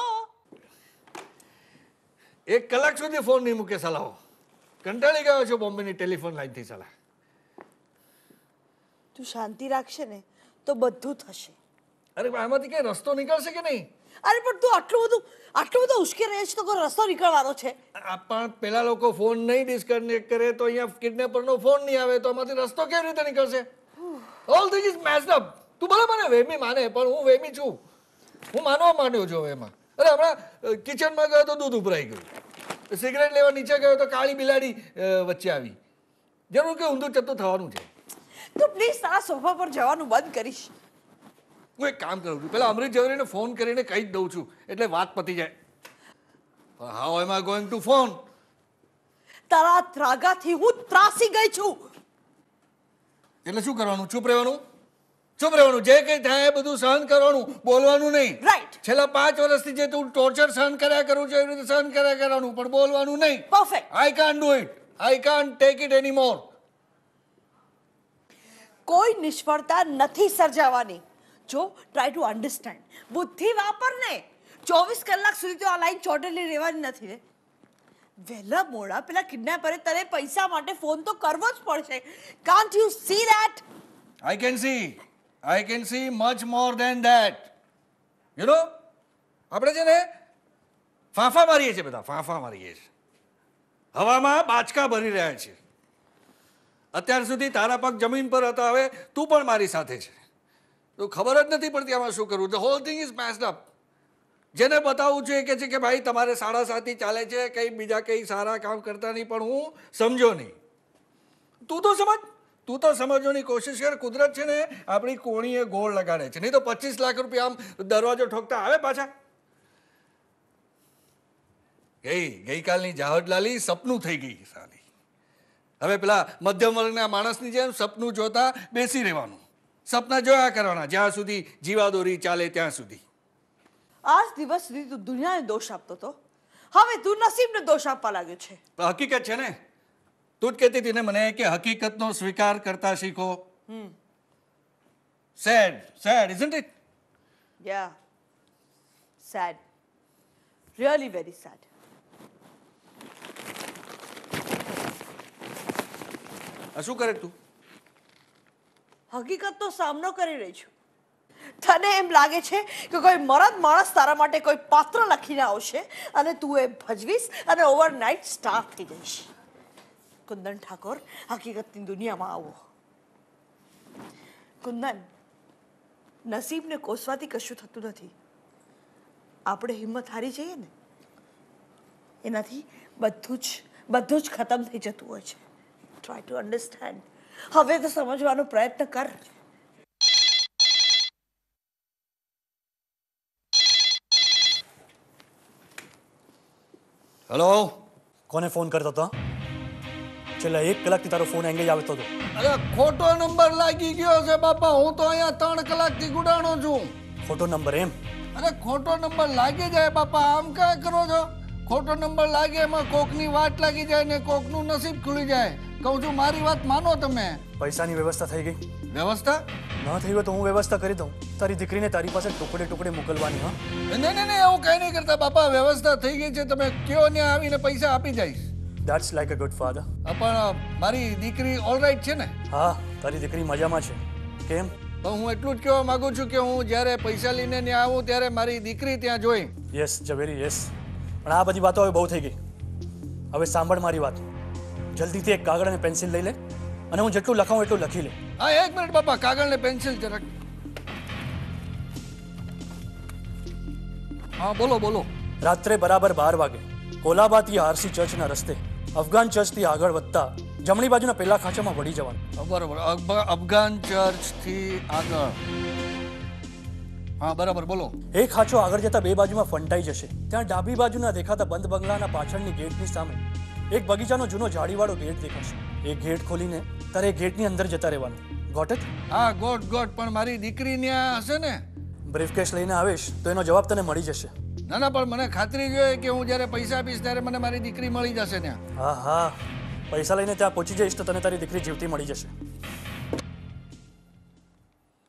1 કલાક સુધી ફોન નહીં મૂકે સલાહો. કંટાળી ગયો છો બોમ્બેની ટેલિફોન લાઈનથી સલાહ. તું શાંતિ રાખશે ને તો બધું થશે. અરે પણ આમાંથી કઈ રસ્તો નીકળશે કે નહીં? અરે પણ તું આટલું બધું ઉશ્કેર રહે છે તો કોઈ રસ્તો નીકળવાનો છે? પણ પેલા લોકો ફોન નહીં ડિસ્કનેક્ટ કરે તો અહીંયા કિડનેપરનો ફોન નહીં આવે તો આમાંથી રસ્તો કેવી રીતે નીકળશે? All thing is messed up. તું ભલે મને વેમી માને પણ હું વેમી છું. હું માનવા માંડ્યો છું હવે એમાં. અરે હમણાં કિચનમાં ગયો તો દૂધ ઉભરાઈ ગયું, સિગરેટ લેવા નીચે ગયો તો કાળી બિલાડી વચ્ચે આવી. જરૂર કે ઊંધું ચત્તું થવાનું છે. તું પ્લીઝ તારા સોફા પર જવાનું બંધ કરીશ. હું એક કામ કરું છું, પેલા અમૃત ઝવેરીને ફોન કરીને કહી જ દઉં છું એટલે વાત પતી જાય. How am I going to phone? તારા ત્રાગાથી હું ત્રાસી ગઈ છું. એટલે શું કરવાનું? ચૂપ રહેવાનું? ચૂપ રહેવાનું? જે કંઈ થાય એ બધું સહન કરવાનું, બોલવાનું નહીં. રાઈટ. છેલ્લા 5 વર્ષથી જે તું ટોર્ચર સહન કર્યા કરું છું એવી રીતે સહન કર્યા કરવાનું, પણ બોલવાનું નહીં. Perfect. I can't do it. I can't take it any more. કોઈ નિષ્ફળતા નથી સર્જાવાની. જો ટ્રાય ટુ અન્ડરસ્ટેન્ડ. બુદ્ધિ વાપર ને. 24 કલાક સુધી તો આ લાઈન ચોટેલી રહેવાની નથી ને. વહેલા મોડા પેલા કિડનેપરે તને પૈસા માટે ફોન તો કરવો જ પડશે. Can't you see that? I can see much more than that. You know, આપણે છે ને ફાંફા મારીએ છીએ, બધા ફાંફા મારીએ છીએ, હવામાં બાચકા ભરી રહ્યા છે. અત્યાર સુધી તારા પગ જમીન પર હતા, હવે તું પણ મારી સાથે છે. તો ખબર જ નથી પડતી આમાં શું કરવું. The whole thing is messed up. જેને બતાવું છું એ કહે છે કે ભાઈ તમારે 7.5 ચાલે છે, કંઈ બીજા કંઈ સારા કામ કરતા નહીં, પણ હું સમજો નહીં. તું તો સમજવાની કોશિશ કર. કુદરત છે ને આપણી કોણીએ ગોળ લગાડે છે, નહીં તો 25 લાખ રૂપિયા આમ દરવાજો ઠોકતા આવે પાછા. ગઈકાલની જાહડલાલી સપનું થઈ ગઈ સાલી. હવે પેલા મધ્યમ વર્ગના માણસની જેમ સપનું જોતા બેસી રહેવાનું, સપના જોયા કરવાના જ્યાં સુધી જીવાદોરી ચાલે ત્યાં સુધી. આજ દિવસ સુધી તું દુનિયાને દોષ આપતો હતો, હવે તું નસીબને દોષ આપવા લાગ્યો છે. હકીકત છે ને. તું જ કહેતી હતી ને મને કે હકીકતનો સ્વીકાર કરતા શીખો. Sad, isn't it? Yeah. Sad. Really very sad. શું કરે તું? હકીકતનો સામનો કરી રહી છું. તને એમ લાગે છે કે કોઈ મરદ માણસ તારા માટે કોઈ પાત્ર લખીને આવશે અને તું એ ભજવીશ અને ઓવરનાઇટ સ્ટાર થઈ જઈશ. કુંદન ઠાકોર, હકીકતની દુનિયામાં આવો. કુંદન, નસીબને કોસવાથી કશું થતું નથી. આપણે હિંમત હારી જઈએ ને એનાથી બધું જ ખતમ થઈ જતું હોય છે. Try to understand. હવે તો સમજવાનો પ્રયત્ન કર. હેલો. કોને ફોન કરતો હતો? છેલ્લા 1 કલાકથી તારો ફોન એંગેજ આવતો હતો. અરે ખોટો નંબર લાગી ગયો છે બાપા. હું તો અહીંયા 3 કલાકથી ગુડાણો છું. ખોટો નંબર એમ? અરે ખોટો નંબર લાગી જાય બાપા. આમ ક્યાં કરો છો? ખોટો નંબર લાગે એમાં કોકની વાટ લાગી જાય ને કોકનું નસીબ ખુલી જાય. કહું છું મારી વાત માનો તમે. પૈસાની વ્યવસ્થા થઈ ગઈ? વ્યવસ્થા ન થઈ હોય તો હું વ્યવસ્થા કરી દઉં. તારી દીકરીને તારી પાસે ટુકડે મોકલવાની. હા, નહીં એવું કઈ નહીં કરતા બાપા. વ્યવસ્થા થઈ ગઈ છે. તમે કયો ને આવીને પૈસા આપી જઈશ. That's like a good father. પણ મારી દીકરી ઓલરાઈટ છે ને? હા, તારી દીકરી મજામાં છે. કેમ? પણ હું એટલું જ કહેવા માંગુ છું કે હું જ્યારે પૈસા લઈને ત્યાં આવું ત્યારે મારી દીકરી ત્યાં જોઈ. Yes Zaveri, yes. પણ આ બધી વાતો હવે બહુ થઈ ગઈ. હવે સાંભળ મારી વાત. જલ્દીથી એક કાગળ અને પેન્સિલ લઈ લે અને હું જેટલું લખાવું એટલું લખી લે. હા, 1 મિનિટ બાપા. કાગળ ને પેન્સિલ જરાક. હા, બોલો. રાત્રે બરાબર 12 વાગે કોલાબાથી આરસી ચર્ચના રસ્તે અફઘાન ચર્ચથી આગળ વધતા જમણી બાજુના પહેલા ખાંચામાં વળી જવાનું. બરોબર. અફઘાન ચર્ચથી આગળ. હા, બરાબર, બોલો. એ ખાંચો આગળ જતા 2 બાજુમાં ફંટાઈ જશે. ત્યાં ડાબી બાજુના દેખાતા બંધ બંગલાના પાછળની ગેટની સામે એક બગીચાનો જૂનો જાળીવાળો ગેટ દેખાશે. એ ગેટ ખોલીને તારે ગેટની અંદર જતા રહેવાનું. Got it? હા, ગોટ. પણ મારી દીકરી ત્યાં હશે ને? બ્રીફકેસ લઈને આવીશ તો એનો જવાબ તને મળી જશે. ના, પણ મને ખાતરી જોઈએ કે હું જ્યારે પૈસા આપીશ ત્યારે મને મારી દીકરી મળી જશે ત્યાં. હા, પૈસા લઈને ત્યાં પહોંચી જઈશ તો તને તારી દીકરી જીવતી મળી જશે.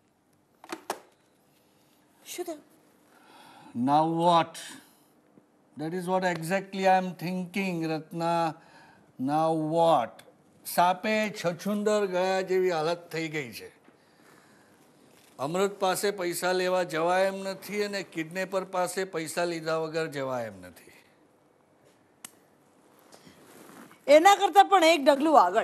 Now what? That is what exactly I am thinking, Ratna. Now what? સાપે છછુંદર ગયા જેવી હાલત થઈ ગઈ છે. અમૃત પાસે પૈસા લેવા જવાય એમ નથી અને કિડનેપર પાસે પૈસા લીધા વગર જવાય એમ નથી. એના કરતા પણ એક ડગલું આગળ.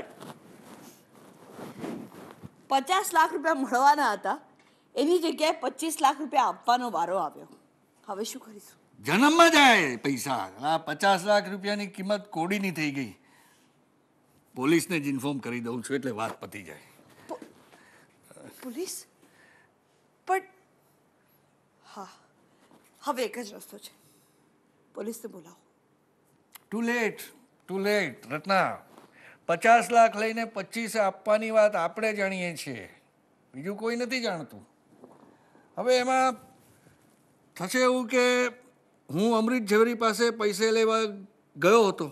50 લાખ રૂપિયા મળવાના હતા, એની જગ્યાએ 25 લાખ રૂપિયા આપવાનો વારો આવ્યો. હવે શું કરીશું? જન્મમાં જાય પૈસા. આ 50 લાખ રૂપિયાની કિંમત કોડીની થઈ ગઈ. પોલીસને જ ઇન્ફોર્મ કરી દઉં છું એટલે વાત પતી જાય. પોલીસ? પણ હા, હવે એક જ રસ્તો છે, પોલીસને બોલાવો. ટુ લેટ રત્ના. 50 લાખ લઈને 25 આપવાની વાત આપણે જાણીએ છીએ, બીજું કોઈ નથી જાણતું. હવે એમાં થશે એવું કે હું અમૃત ઝવેરી પાસે પૈસે લેવા ગયો હતો.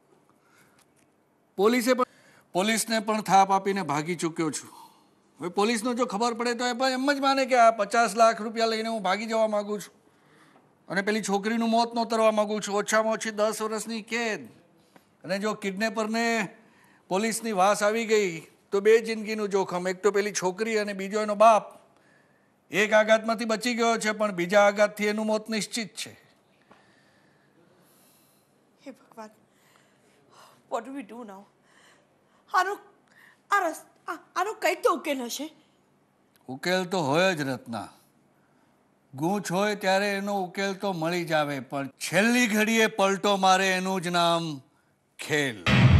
પોલીસને પણ થાપ આપીને ભાગી ચૂક્યો છું. હવે પોલીસનો જો ખબર પડે તો એ પણ એમ જ માને કે આ 50 લાખ રૂપિયા લઈને હું ભાગી જવા માગું છું અને પેલી છોકરીનું મોત નોતરવા માગું છું. ઓછામાં ઓછી 10 વર્ષની કેદ. અને જો કિડનેપરને પોલીસની વાસ આવી ગઈ તો 2 જિંદગીનું જોખમ. એક તો પેલી છોકરી અને બીજો એનો બાપ. એક આઘાતમાંથી બચી ગયો છે પણ બીજા આઘાતથી એનું મોત નિશ્ચિત છે. હે ભગવાન, what do we do now? આનો કંઈક તો ઉકેલ હશે. ઉકેલ તો હોય જ રત્ના. ગૂંચ હોય ત્યારે એનો ઉકેલ તો મળી જ આવે, પણ છેલ્લી ઘડીએ પલટો મારે એનું જ નામ ખેલ.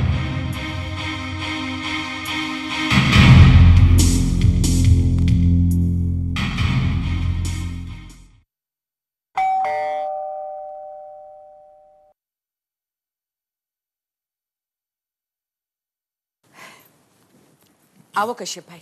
આવો કશ્યપભાઈ.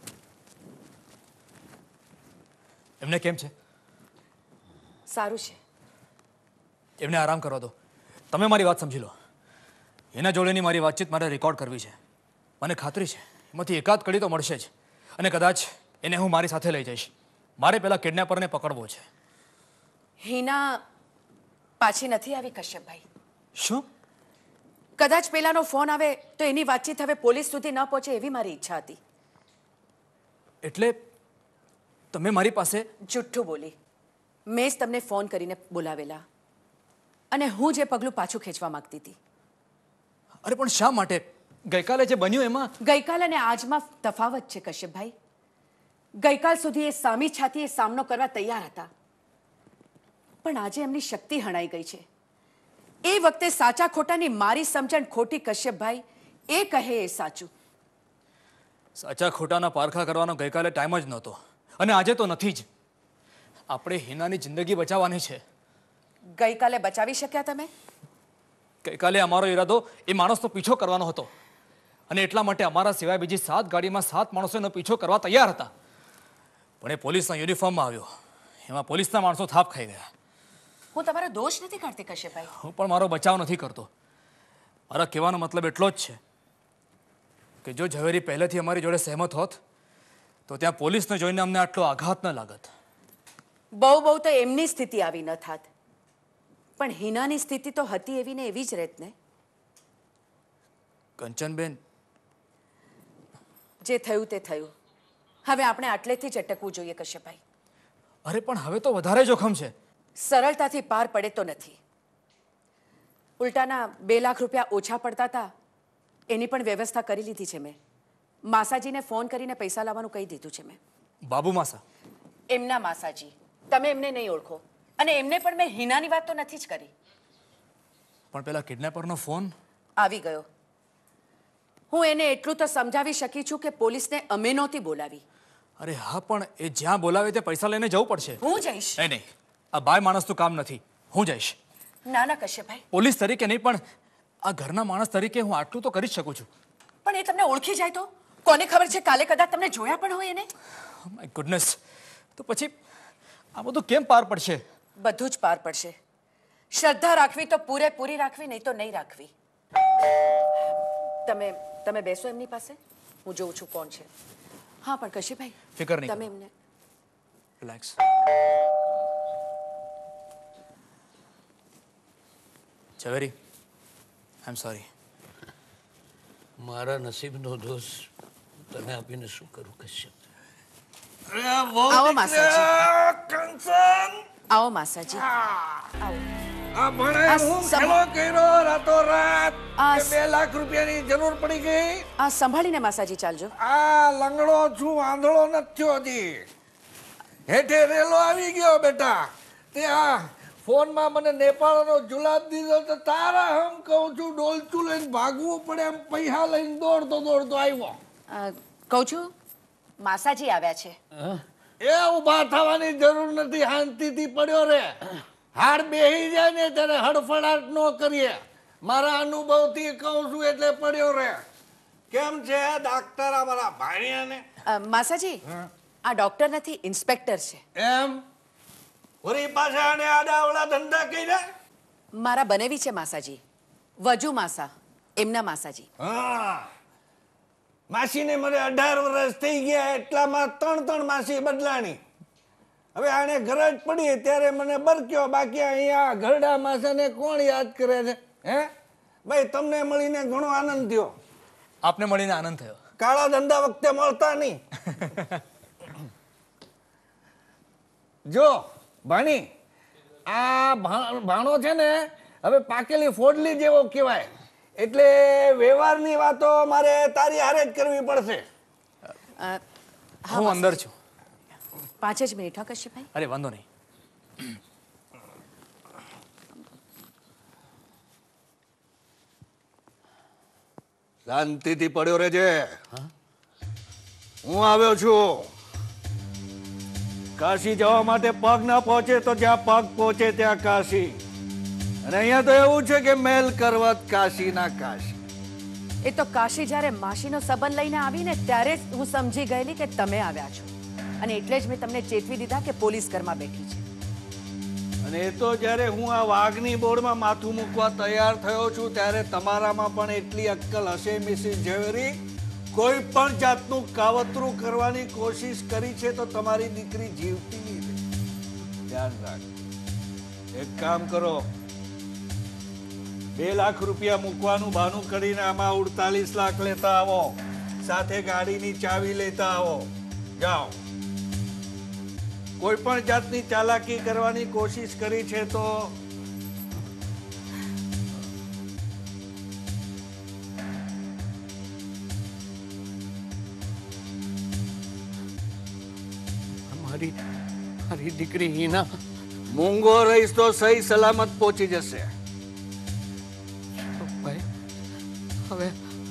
એમને કેમ છે? સારું છે. એમને આરામ કરવા દો. તમે મારી વાત સમજી લો. એના જોડેની મારી વાતચીત મારે રેકોર્ડ કરવી છે. મને ખાતરી છે એમાંથી એકાદ કડી તો મળશે જ, અને કદાચ એને હું મારી સાથે લઈ જઈશ. મારે પેલા કિડનેપરને પકડવો છે. હિના પાછી નથી આવી કશ્યપભાઈ. શું? કદાચ પેલાનો ફોન આવે તો એની વાતચીત હવે પોલીસ સુધી ન પહોંચે એવી મારી ઈચ્છા હતી. એટલે તમે મારી પાસે? જુઠ્ઠું બોલી. મેં જ તમને ફોન કરીને બોલાવેલા અને હું જે પગલું પાછું ખેંચવા માંગતી હતી. અરે પણ શા માટે? ગઈકાલે જે બન્યું એમાં? ગઈકાલ અને આજમાં તફાવત છે કશ્યપભાઈ. ગઈકાલ સુધી એ સામી છાતીએ સામનો કરવા તૈયાર હતા, પણ આજે એમની શક્તિ હણાઈ ગઈ છે. એ વખતે સાચા ખોટાની મારી સમજણ ખોટી કશ્યપભાઈ. એ કહે એ સાચું. સાચા ખોટાના પારખા કરવાનો ગઈકાલે ટાઈમ જ નહોતો, અને આજે તો નથી જ. આપણે હિનાની જિંદગી બચાવવાની છે. ગઈકાલે બચાવી શક્યા તમે? ગઈકાલે અમારો ઈરાદો એ માણસનો પીછો કરવાનો હતો, અને એટલા માટે અમારા સિવાય બીજી 7 ગાડીમાં 7 માણસોનો પીછો કરવા તૈયાર હતા. પણ એ પોલીસના યુનિફોર્મમાં આવ્યો. એમાં પોલીસના માણસો થાપ ખાઈ ગયા. હું તમારો દોષ નથી કરતી કશ્યપભાઈ. હું પણ મારો બચાવ નથી કરતો. મારા કહેવાનો મતલબ એટલો જ છે કે જો ઝવેરી પહેલેથી અમારી જોડે સહેમત હોત તો ત્યાં પોલીસને જોઈને અમને આટલો આઘાત ન લાગત. બહુ તો એમની સ્થિતિ આવી ન થાત, પણ હિનાની સ્થિતિ તો હતી એવી ને એવી જ રહેત ને. કંચનબેન, જે થયું તે થયું. હવે આપણે આટલેથી જ અટકવું જોઈએ કશ્યપભાઈ. અરે પણ હવે તો વધારે જોખમ છે. સરળતાથી પાર પડે તો નથી. ઉલટાના 2 લાખ રૂપિયા ઓછા પડતા હતા એની પણ વ્યવસ્થા કરી લીધી છે મેં. માસાજીને ફોન કરીને પૈસા લાવવાનું કહી દીધું છે મેં. બાબુ માસા? એમના માસાજી. તમે એમને નહીં ઓળખો, અને એમને પણ મેં હિનાની વાત તો નથી જ કરી. પણ પેલા કિડનેપરનો ફોન આવી ગયો. હું એને એટલું તો સમજાવી શકી છું કે પોલીસને અમે નહોતી બોલાવી. અરે હા, પણ એ જ્યાં બોલાવે તે પૈસા લઈને જવું પડશે. હું જઈશ. નહીં, આ બાય માણસનું કામ નથી. હું જઈશ. ના ના કશ્યપભાઈ, પોલીસ તરીકે નહીં, પણ આ ઘરના માણસ તરીકે હું આટલું તો કરી જ શકું છું. પણ એ તમને ઓળખી જાય તો કોને ખબર છે, કાલે કદાચ તમને જોયા પણ હોય એને. માય ગુડનેસ, તો પછી આ બધું કેમ પાર પડશે? બધું જ પાર પડશે. શ્રદ્ધા રાખવી તો પૂરેપૂરી રાખવી, નહીં તો નહીં રાખવી. તમે બેસો એમની પાસે, હું જોઉં છું કોણ છે. હા પણ કશ્યપભાઈ, ફિકર નહીં, તમે એમને relax. Zaveri, I am sorry. મારા નસીબનો દોષ તને આપીને શું કરું કશ્યપ? આવો માસાજી. આવો માસાજી. આ ભણે હું ખેલો કર્યો રાતોરાત કે 2 લાખ રૂપિયાની જરૂર પડી ગઈ. આ સંભાળીને માસાજી ચાલજો. આ લંગડો છું, આંધળો નથી થયો હજી. હેઠે રેલો આવી ગયો બેટા. તે આ ફોનમાં મને નેપાળનો જુલાબ દીધો તો તારા હમ કહું છું ડોલચું લઈને ભાગવું પડે એમ પૈસા લઈને દોડતો આવ્યો. કહું છું માસાજી આવ્યા છે. એ ઊભા થવાની જરૂર નથી, શાંતિથી પડ્યો રે. હાડ બેહી જાય ને ત્યારે હડફડાટ ન કરીએ. મારા અનુભવથી કહું છું એટલે પડ્યો રે. કેમ છે ડાક્ટર અમારા ભાણિયાને? માસાજી આ ડોક્ટર નથી, ઇન્સ્પેક્ટર છે. એમ? વળી પાછા આને આડાવડા ધંધા કર્યા? મારા બનેવી છે માસાજી, વજુ માસા, એમના માસાજી. હા, માસીને મને 18 વર્ષ થઈ ગયા, એટલામાં 3 માસી બદલાણી. હવે આને ગરજ પડી ત્યારે મને બરક્યો, બાકી અહીંયા ઘરડા માસાને કોણ યાદ કરે છે? હે ભાઈ, તમને મળીને ઘણો આનંદ થયો. આપને મળીને આનંદ થયો. કાળા ધંધા વખતે મળતા નહીં. જો ભાણી, આ ભાણો છે ને હવે પાકેલી ફોડલી જેવો કહેવાય, એટલે વ્યવહારની વાતો મારે તારી હારે જ કરવી પડશે. હું અંદર છું. 5 જ મિનિટ. હા કશ્યપભાઈ. અરે વાંધો નહીં. શાંતિથી પડ્યો રહેજે. હું આવ્યો છું. કાશી જવા માટે પગ ના પહોંચે તો જ્યાં પગ પહોંચે ત્યાં કાશી. અને અહીંયા તો એવું છે કે મેલ કરવત કાશી ના કાશી. એ તો કાશી જ્યારે માસીનો સંબંધ લઈને આવીને ત્યારે જ હું સમજી ગયેલી કે તમે આવ્યા છો, અને એટલે જ મેં તમને ચેતવી દીધા કે પોલીસ ઘરમાં બેઠી છે. અને એ તો જ્યારે હું આ વાઘની બોર્ડમાં માથું મૂકવા તૈયાર થયો છું ત્યારે તમારામાં પણ એટલી અક્કલ હશે મિસિસ ઝવેરી, કોઈ પણ જાતનું કાવતરું કરવાની કોશિશ કરી છે તો તમારી દીકરી જીવતી નહીં રહે. ધ્યાન રાખ. એક કામ કરો, 2 લાખ રૂપિયા મૂકવાનું બહાનું કરીને આમાં 48 લાખ લેતા આવો, સાથે ગાડીની ચાવી લેતા આવો. જાઓ. કોઈ પણ જાતની ચાલાકી કરવાની કોશિશ કરી છે તો મારી દીકરી હિના મૂંગો રહીશ તો સહી સલામત પહોંચી જશે. ભાઈ, હવે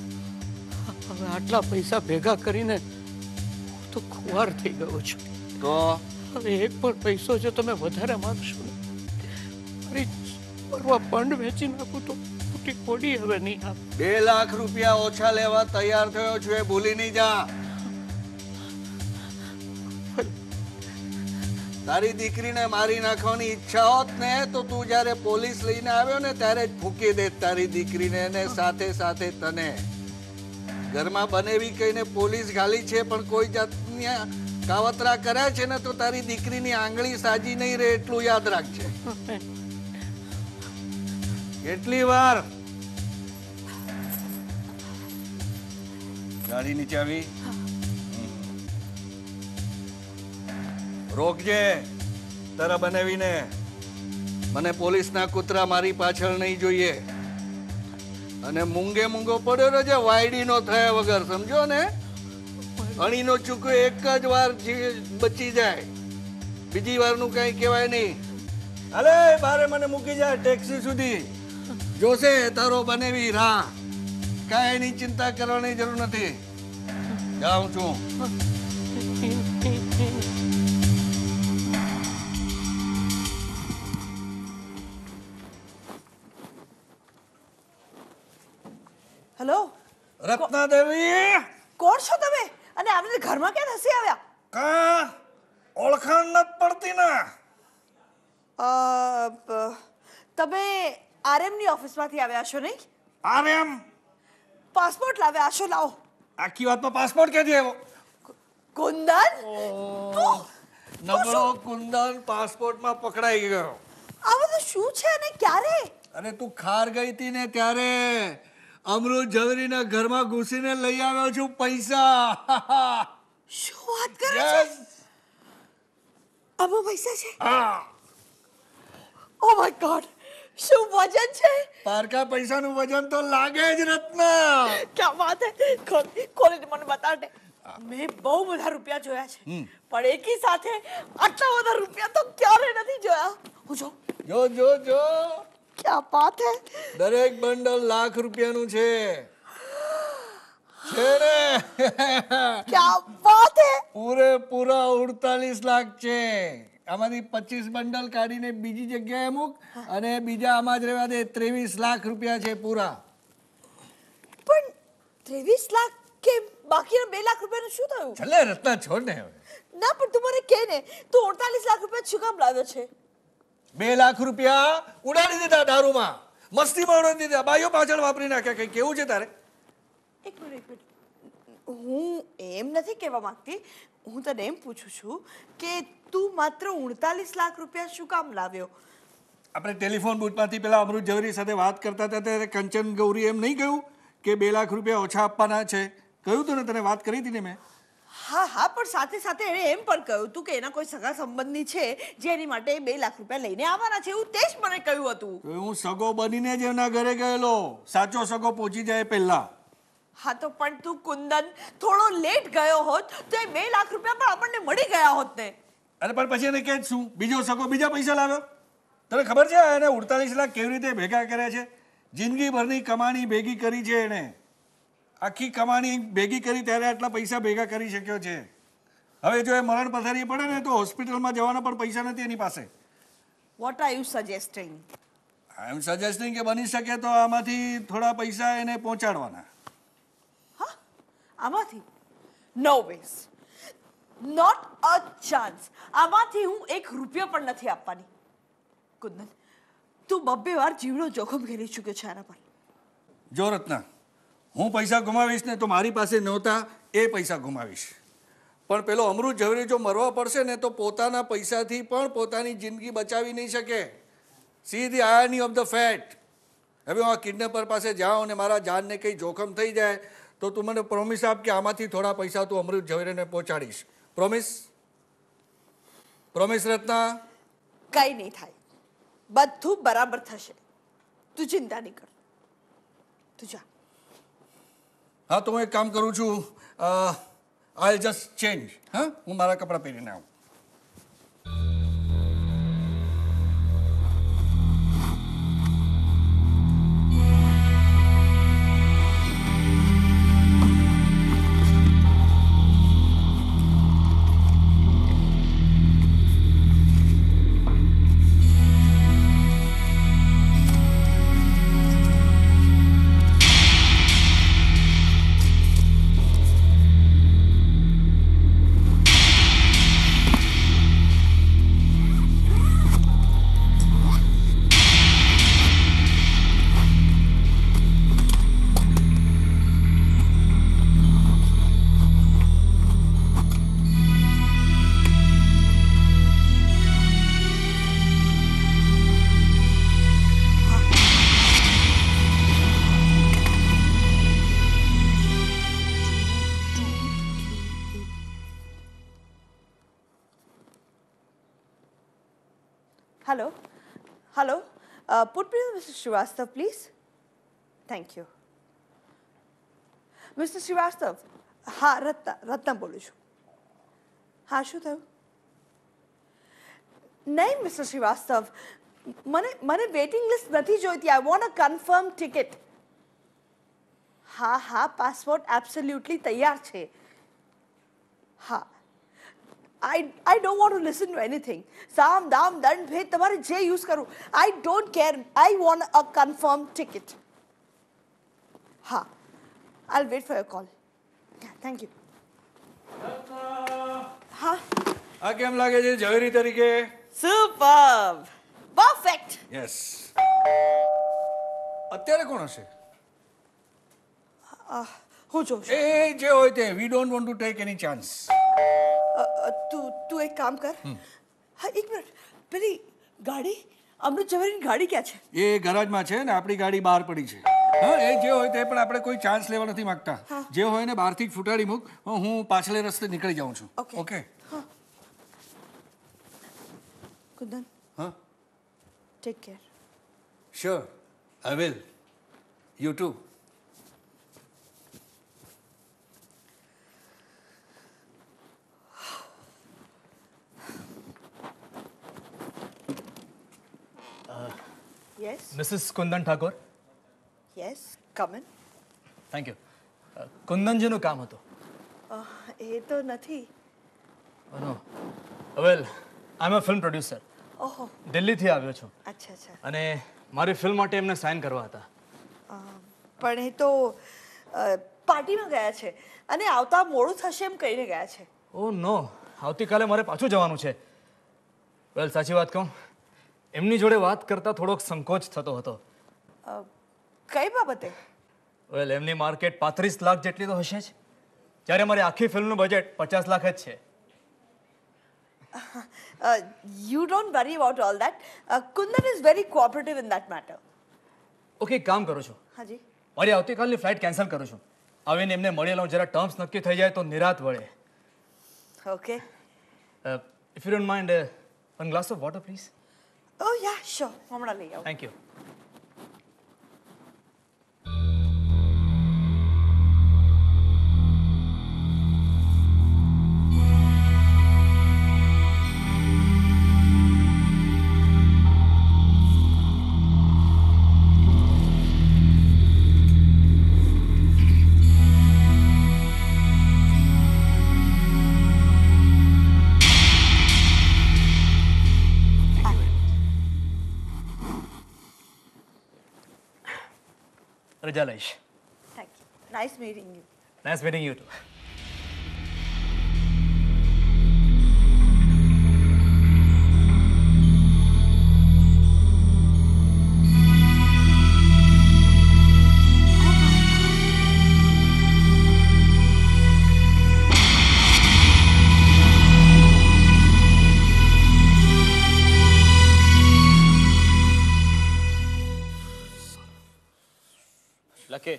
આટલા પૈસા ભેગા કરીને તો ખુવાર થઈ ગયો છું. તો હવે એક પણ પૈસો જો તમે વધારે માંગશો ને, મારી પરવા ફંડ વેચી નાખું તો ખોટી ખોડી હવે નહીં આપ. 2 લાખ રૂપિયા ઓછા લેવા તૈયાર થયો છું, એ ભૂલી નહીં જા. તારી દીકરીને મારી નાખવાની ઈચ્છા હોત ને તો તું જ્યારે પોલીસ લઈને આવ્યો ને ત્યારે જ ફૂંકી દે તારી દીકરીને, ને સાથે સાથે તને. ઘરમાં બનેવી કહીને પોલીસ ગાલી છે, પણ કોઈ જાતની કાવતરા કર્યા છે ને તો તારી દીકરીની આંગળી સાજી નહીં રહે, એટલું યાદ રાખજે. કેટલી વાર ગાડીની ચાવી રોકજે. તારા બનાવીને મને પોલીસના કૂતરા મારી પાછળ નહીં જોઈએ. અને મૂંગે મૂંગો પડ્યો રહેજે, વાયડીનો થયા વગર, સમજો ને? અણીનો ચૂકો એક જ વાર બચી જાય, બીજી વારનું કઈ કહેવાય નહીં. અરે બારે મને મૂકી જાય ટેક્સી સુધી. જોશે તારો બનેવી રાહ. કાંઈ એની ચિંતા કરવાની જરૂર નથી. જાઉં છું. હેલો રત્નાદેવી, કોણ છો તમે? અને આમને ઘરમાં ક્યાં ધસી આવ્યા? કા ઓળખાણ નથી પડતી ને? તમે આરએમ ની ઓફિસમાંથી આવ્યા છો નહીં? આરએમ પાસપોર્ટ લાવ્યા છો? લાવો. આખી વાતમાં પાસપોર્ટ ક્યાંથી આવ્યો? કુંદન નબળો કુંદન પાસપોર્ટમાં પકડાઈ ગયો. આ બધું શું છે અને ક્યારે? અરે તું ખાર ગઈ હતી ને ત્યારે અમૃત ઝવેરીના ઘરમાં ઘૂસીને લઈ આવ્યો છું પૈસા. શું વાત કરે છે? આમાં પૈસા છે? ઓ માય ગોડ, શું વજન છે? પારકા પૈસાનું વજન તો લાગે જ રત્ના. ક્યાં વાત હે? ખોલીને મને બતાડ દે. મેં બહુ બધા રૂપિયા જોયા છે, પણ એકી સાથે આટલા બધા રૂપિયા તો ક્યારે નથી જોયા. હું જો જો જો જો, ક્યાં વાત હે? દરેક બંડલ લાખ રૂપિયાનું છે. છે ને? ક્યાં વાત હે? પૂરેપૂરા 48 લાખ છે. આમાંથી 25 બંડલ કાઢીને બીજી જગ્યાએ મૂક અને બીજા આમાં જ રહેવા દે. 23 લાખ રૂપિયા છે પૂરા. પણ 23 લાખ કે બાકીના 2 લાખ રૂપિયાનું શું થયું? ચલે રત્ના, છોડ ને હવે. ના પણ તું મને કહે ને, તું 48 લાખ રૂપિયા શું કામ લાવ્યો છે? 2 લાખ રૂપિયા ઉડાડી દીધા દારૂમાં, મસ્તીમાં ઉડાડી દીધા, બાઈઓ પાછળ વાપરી નાખ્યા. કઈ કેવું છે તારે? એક મિનિટ, હું એમ નથી કહેવા માંગતી. હું તને એમ પૂછું છું કે તું માત્ર 39 લાખ રૂપિયા શું કામ લાવ્યો? આપણે ટેલિફોન બૂથમાંથી પેલા અમૃત ઝવેરી સાથે વાત કરતા હતા ત્યારે કંચન ગૌરી એમ નહીં કહ્યું કે 2 લાખ રૂપિયા ઓછા આપવાના છે? કહ્યું તું ને, તને વાત કરી હતી ને મેં. હા હા, પણ સાથે સાથે એણે એમ પણ કહ્યું હતું કે એના કોઈ સગા સંબંધી છે જેની માટે 2 લાખ રૂપિયા લઈને આવવાના છે, એવું તે જ મને કહ્યું હતું. હું સગો બનીને જ એના ઘરે ગયેલો, સાચો સગો પહોંચી જાય પહેલા. હા તો પણ તું કુંદન થોડો લેટ ગયો હોત તો એ 2 લાખ રૂપિયા પણ આપણને મળી ગયા હોત ને. અરે પણ પછી એને કે શું, બીજો સગો બીજા પૈસા લાવ્યો? તને ખબર છે એને 48 લાખ કેવી રીતે ભેગા કર્યા છે? જિંદગીભરની કમાણી ભેગી કરી છે એણે. આખી કમાણી ભેગી કરી ત્યારે આટલા પૈસા ભેગા કરી શક્યો છે. હવે જો એ મરણ પથારી પડે ને તો હોસ્પિટલમાં જવાના પણ પૈસા નથી એની પાસે. What are you suggesting? I am suggesting કે બની શકે તો આમાંથી થોડા પૈસા એને પહોંચાડવાના. હા, આમાંથી? No ways, not a chance. આમાંથી હું 1 રૂપિયો પણ નથી આપવાની. કુંદન, તું 2 વાર જીવનો જોખમ ઘેરી ચૂક્યો છે આના પર. જો રત્ના, હું પૈસા ગુમાવીશ ને તો મારી પાસે નહોતા એ પૈસા ગુમાવીશ, પણ પેલો અમૃત ઝવેરી જો મરવા પડશે ને તો પોતાના પૈસાથી પણ પોતાની જિંદગી બચાવી નહીં શકે. See the irony of the fate. હવે હું આ કિડનેપર પાસે જાઉં અને મારા જાનને કંઈ જોખમ થઈ જાય તો તું મને પ્રોમિસ આપ કે આમાંથી થોડા પૈસા તું અમૃત ઝવેરીને પહોંચાડીશ. પ્રોમિસ? પ્રોમિસ રત્ના? કઈ નહીં થાય, બધું બરાબર થશે, તું ચિંતા નહીં કર. તું જા. હા તો હું એક કામ કરું છું, આઈ જસ્ટ ચેન્જ. હા, હું મારા કપડાં પહેરીને આવું. Hello, hello. Put me with Mr. Srivastav, please. Thank you. Mr. Srivastav, હા રત્ના બોલું છું. હા, શું થયું? નહીં મિસ્ટર શ્રીવાસ્તવ, મને વેઇટિંગ લિસ્ટ નથી જોઈતી. I want a confirm ticket. હા હા, પાસપોર્ટ એબ્સોલ્યુટલી તૈયાર છે. હા, I don't want to listen to anything. સામ દામ દંડ ભેદ તમારે જે યુઝ કરવું, I don't care. I want a confirmed ticket. હા, I'll wait for your call. Yeah, thank you. હા, આ કેમ લાગે છે ઝવેરી તરીકે? superb, perfect. યસ. અત્યારે કોણ હશે? હું જોઉં છું. એ જે હોય તે, we don't want to take any chance. તું એક કામ કર. હા, એક મિનિટ. પેલી ગાડી અમૃત ઝવેરીની ગાડી ક્યાં છે? એ ગરાજમાં છે ને આપણી ગાડી બહાર પડી છે. હા, એ જે હોય તે પણ આપણે કોઈ ચાન્સ લેવા નથી માંગતા. જે હોય ને બહારથી જ ફૂટાડી મૂક. હું પાછલે રસ્તે નીકળી જાઉં છું. ઓકે. કુંદન, હા, take care. Sure, I will. You too. Yes Mrs Kundan Thakor. Yes, come in. Thank you. કુંદનજીનું કામ હતું. એ તો નથી. No well, I am a film producer. ઓહો, દિલ્હીથી આવ્યો છું અચ્છા અચ્છા. અને મારી ફિલ્મ માટે એમને સાઇન કરવા હતા. પણ એ તો પાર્ટીમાં ગયા છે અને આવતા મોડું થશે એમ કહીને ગયા છે. ઓ નો, આવતીકાલે મારે પાછું જવાનું છે. વેલ, સાચી વાત કહું, એમની જોડે વાત કરતા થોડોક સંકોચ થતો હતો. કઈ બાબતે? વેલ, એમની માર્કેટ 35 લાખ જેટલી તો હશે જ, જ્યારે મારી આખી ફિલ્મનું બજેટ 50 લાખ જ છે. You don't worry about all that. Kundan is very cooperative in that matter. Okay, એક કામ કરું છું, હાજી. મારી આવતીકાલની ફ્લાઇટ કેન્સલ કરું છું. આવીને એમને મળી લઉં, જરા ટર્મ્સ નક્કી થઈ જાય તો નિરાત વળે. Okay. If you don't mind, one glass of water please. Oh yeah, sure. હમણાં લઈ આવું. Thank you. રજા લઈશ. Thank you. Nice meeting you. Nice meeting you too. લખે.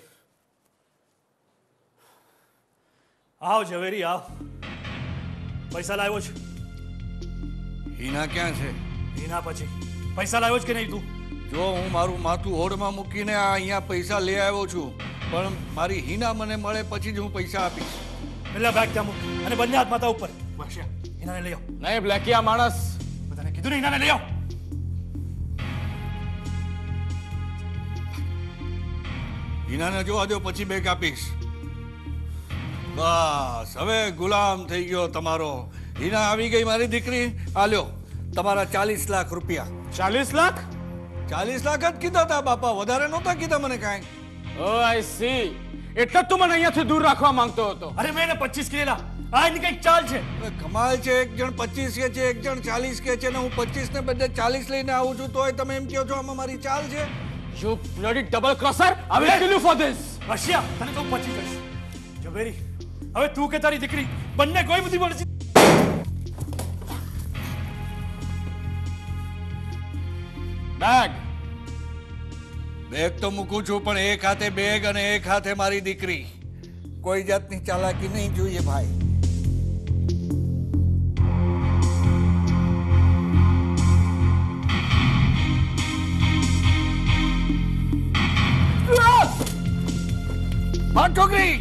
આવ ઝવેરી આવ. પૈસા લાવ્યો છે? હિના ક્યાં છે? એના પછી પૈસા લાવ્યો છે કે નહીં તું? જો હું મારું માથું હોડમાં મૂકીને આ અહીંયા પૈસા લઈ આવ્યો છું, પણ મારી હિના મને મળે પછી જ હું પૈસા આપીશ. પેલા બેગ ત્યાં મૂક અને બંને હાથ માથા ઉપર. બસ્યા, હિનાને લઈ આવ. નહીં બ્લેકી, આ માણસ. બધાને કીધું ને હિનાને લઈ આવ. હિનાને જોવા દો, પછી બેગ આપીશ. બસ હવે ગુલામ થઈ ગયો તમારો. હિના આવી ગઈ મારી દીકરી. આ લ્યો તમારા 40 લાખ રૂપિયા. 40 લાખ? 40 લાખ જ કીધા હતા બાપા, વધારે નહોતા કીધા મને કાંઈ. Oh I see. એટલે જ તું મને અહીંયાથી દૂર રાખવા માંગતો હતો. અરે મેં એને 25 કીધેલા. આ એની કઈક ચાલ છે. કમાલ છે, એક જણ 25 કે છે, એક જણ 40 કે છે, ને હું 25 ને બદલે 40 લઈને આવું છું, તોય તમે એમ કહો છો આમાં મારી ચાલ છે? You bloody double crosser! I will kill you for this! Russia, તને તો 25 કહીશ. ઝવેરી, હવે તું કે તારી દીકરી બંને કોઈ બધી મળશે. બેગ. બેગ તો મૂકું છું, પણ એક હાથે બેગ અને એક હાથે મારી દીકરી. કોઈ જાતની ચાલાકી નહીં જોઈએ ભાઈ. છોકરી,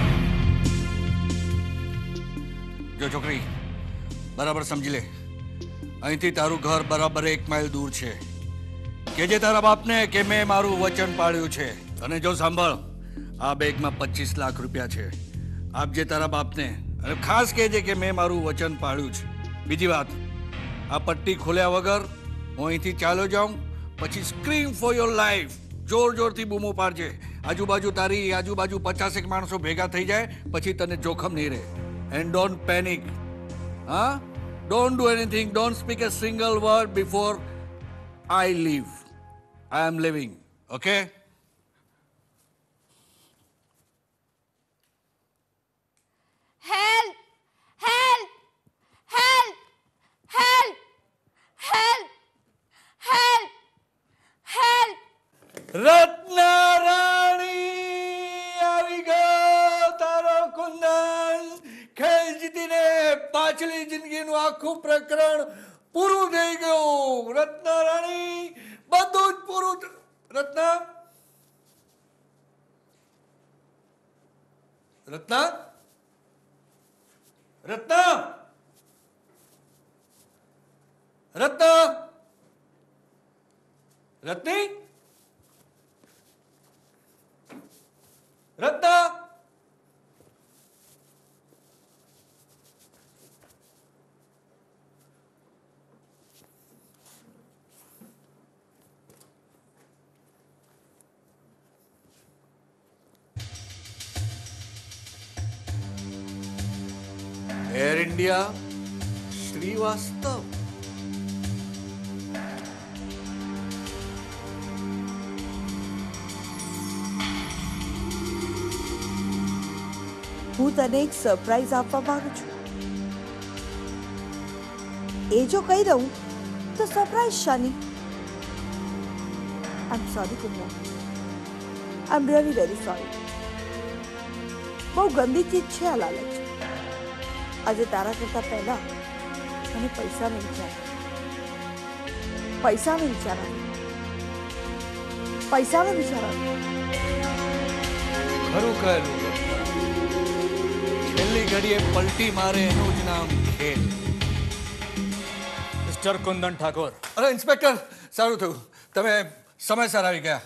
જો છોકરી, બરાબર સમજી લે, અહીંથી તારું ઘર બરાબર 1 માઇલ દૂર છે. કેજે તારા બાપને કે મેં મારું વચન પાળ્યું છે. અને જો સાંભળ, આ બેગમાં 25 લાખ રૂપિયા છે. આપજે તારા બાપને, અને ખાસ કહેજે કે મેં મારું વચન પાળ્યું છે. બીજી વાત, આ પટ્ટી ખોલ્યા વગર હું અહીંથી ચાલ્યો જાઉં, પછી સ્ક્રીમ ફોર યોર લાઈફ જોર જોરથી બૂમો પાડજે. આજુબાજુ તારી આજુબાજુ 50 માણસો ભેગા થઈ જાય, પછી તને જોખમ નહીં રહે. And don't panic. હા, don't do anything, don't speak a single word before I leave. I am living. Okay? Help! Help! Help! Help! Help! Help! Ratnarani આવી ગયો તારો કુંદન. ખેલ જીતીને પાછલી જિંદગીનું આખું પ્રકરણ પૂરું થઈ ગયું. રત્નારાણી બધું જ પૂરું. રત્ના રત્ના રત્ના રત્ના રત્ની રત્ના એર ઇન્ડિયા શ્રીવાસ્તવ. હું તને એક સરપ્રાઈઝ આપવા માંગુ છું. એ જો કહી દઉં તો સરપ્રાઈઝ શાની? I am sorry Kundan, I am really very sorry. બહુ ગંદી ચીજ છે આ લાલચ. આજે તારા કરતા પહેલા મને પૈસાનો વિચાર આવ્યો. ખરું કહેલું. છેલ્લી ઘડીએ પલટી મારે એનું જ નામ ખેલ. મિસ્ટર કુંદન ઠાકોર. અરે ઇન્સ્પેક્ટર, સારું થયું તમે સમયસર આવી ગયા.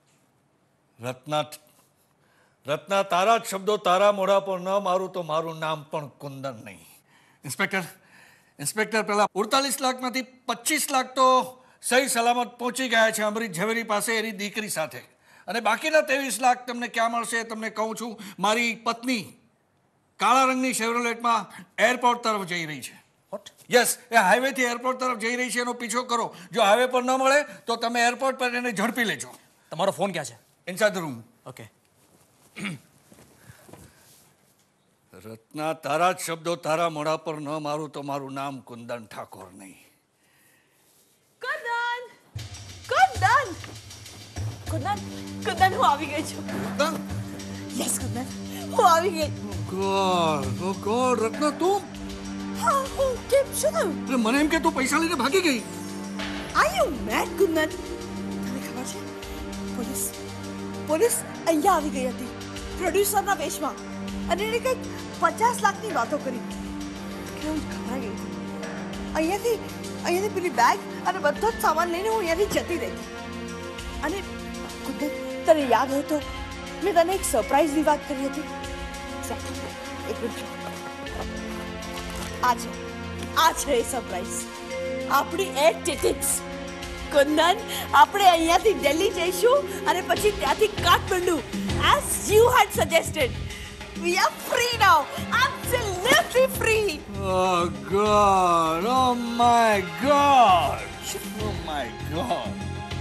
રત્ના તારા જ શબ્દો તારા મોઢા પર ન મારું તો મારું નામ પણ કુંદન નહીં. ઇન્સ્પેક્ટર પેલા 48 લાખમાંથી 25 લાખ તો સહી સલામત પહોંચી ગયા છે અમરીશ ઝવેરી પાસે એની દીકરી સાથે. અને બાકીના 23 લાખ તમને ક્યાં મળશે તમને કહું છું. મારી પત્ની કાળા રંગની શેવરોલેટમાં એરપોર્ટ તરફ જઈ રહી છે. યસ, એ હાઈવેથી એરપોર્ટ તરફ જઈ રહી છે. એનો પીછો કરો. જો હાઈવે પર ન મળે તો તમે એરપોર્ટ પર એને ઝડપી લેજો. તમારો ફોન ક્યાં છે? Inside the room. Okay. Ratna તારા જ શબ્દો તારા મોઢા પર ન મારું તો મારું નામ કુંદન ઠાકોર નહીં. કુંદન હું આવી ગઈ છું. યસ કુંદન, હું આવી ગઈ. ગોડ રત્ના તું? હા, હું કેમ શું થયું? મને એમ કે તું પૈસા લઈને ભાગી ગઈ. Are you mad Kundan? તને ખબર છે પોલીસ અહીંયા આવી ગઈ હતી પ્રોડ્યુસરના વેશમાં અને એને કંઈક 50 લાખની વાતો કરી. કે હું ઘબરાઈ ગઈ હતી. અહીંયાથી પેલી બેગ અને બધો જ સામાન લઈને હું અહીંયાથી જતી રહી. અને કુંદન તને યાદ હોય તો મેં તને એક સરપ્રાઈઝની વાત કરી હતી. એક મિનિટ. આ છે એ સરપ્રાઈઝ. આપણી એર ટિકિટ્સ. કુંદન, આપણે અહીંયાથી દિલ્હી જઈશું અને પછી ત્યાંથી Kathmandu, as you had suggested. We are free now, absolutely free. Oh God! Oh my God! Oh my God!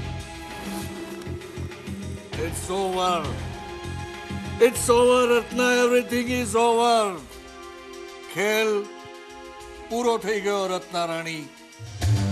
It's over. It's over, Ratna. Everything is over. ખેલ પૂરો થઈ ગયો રત્ના રાણી.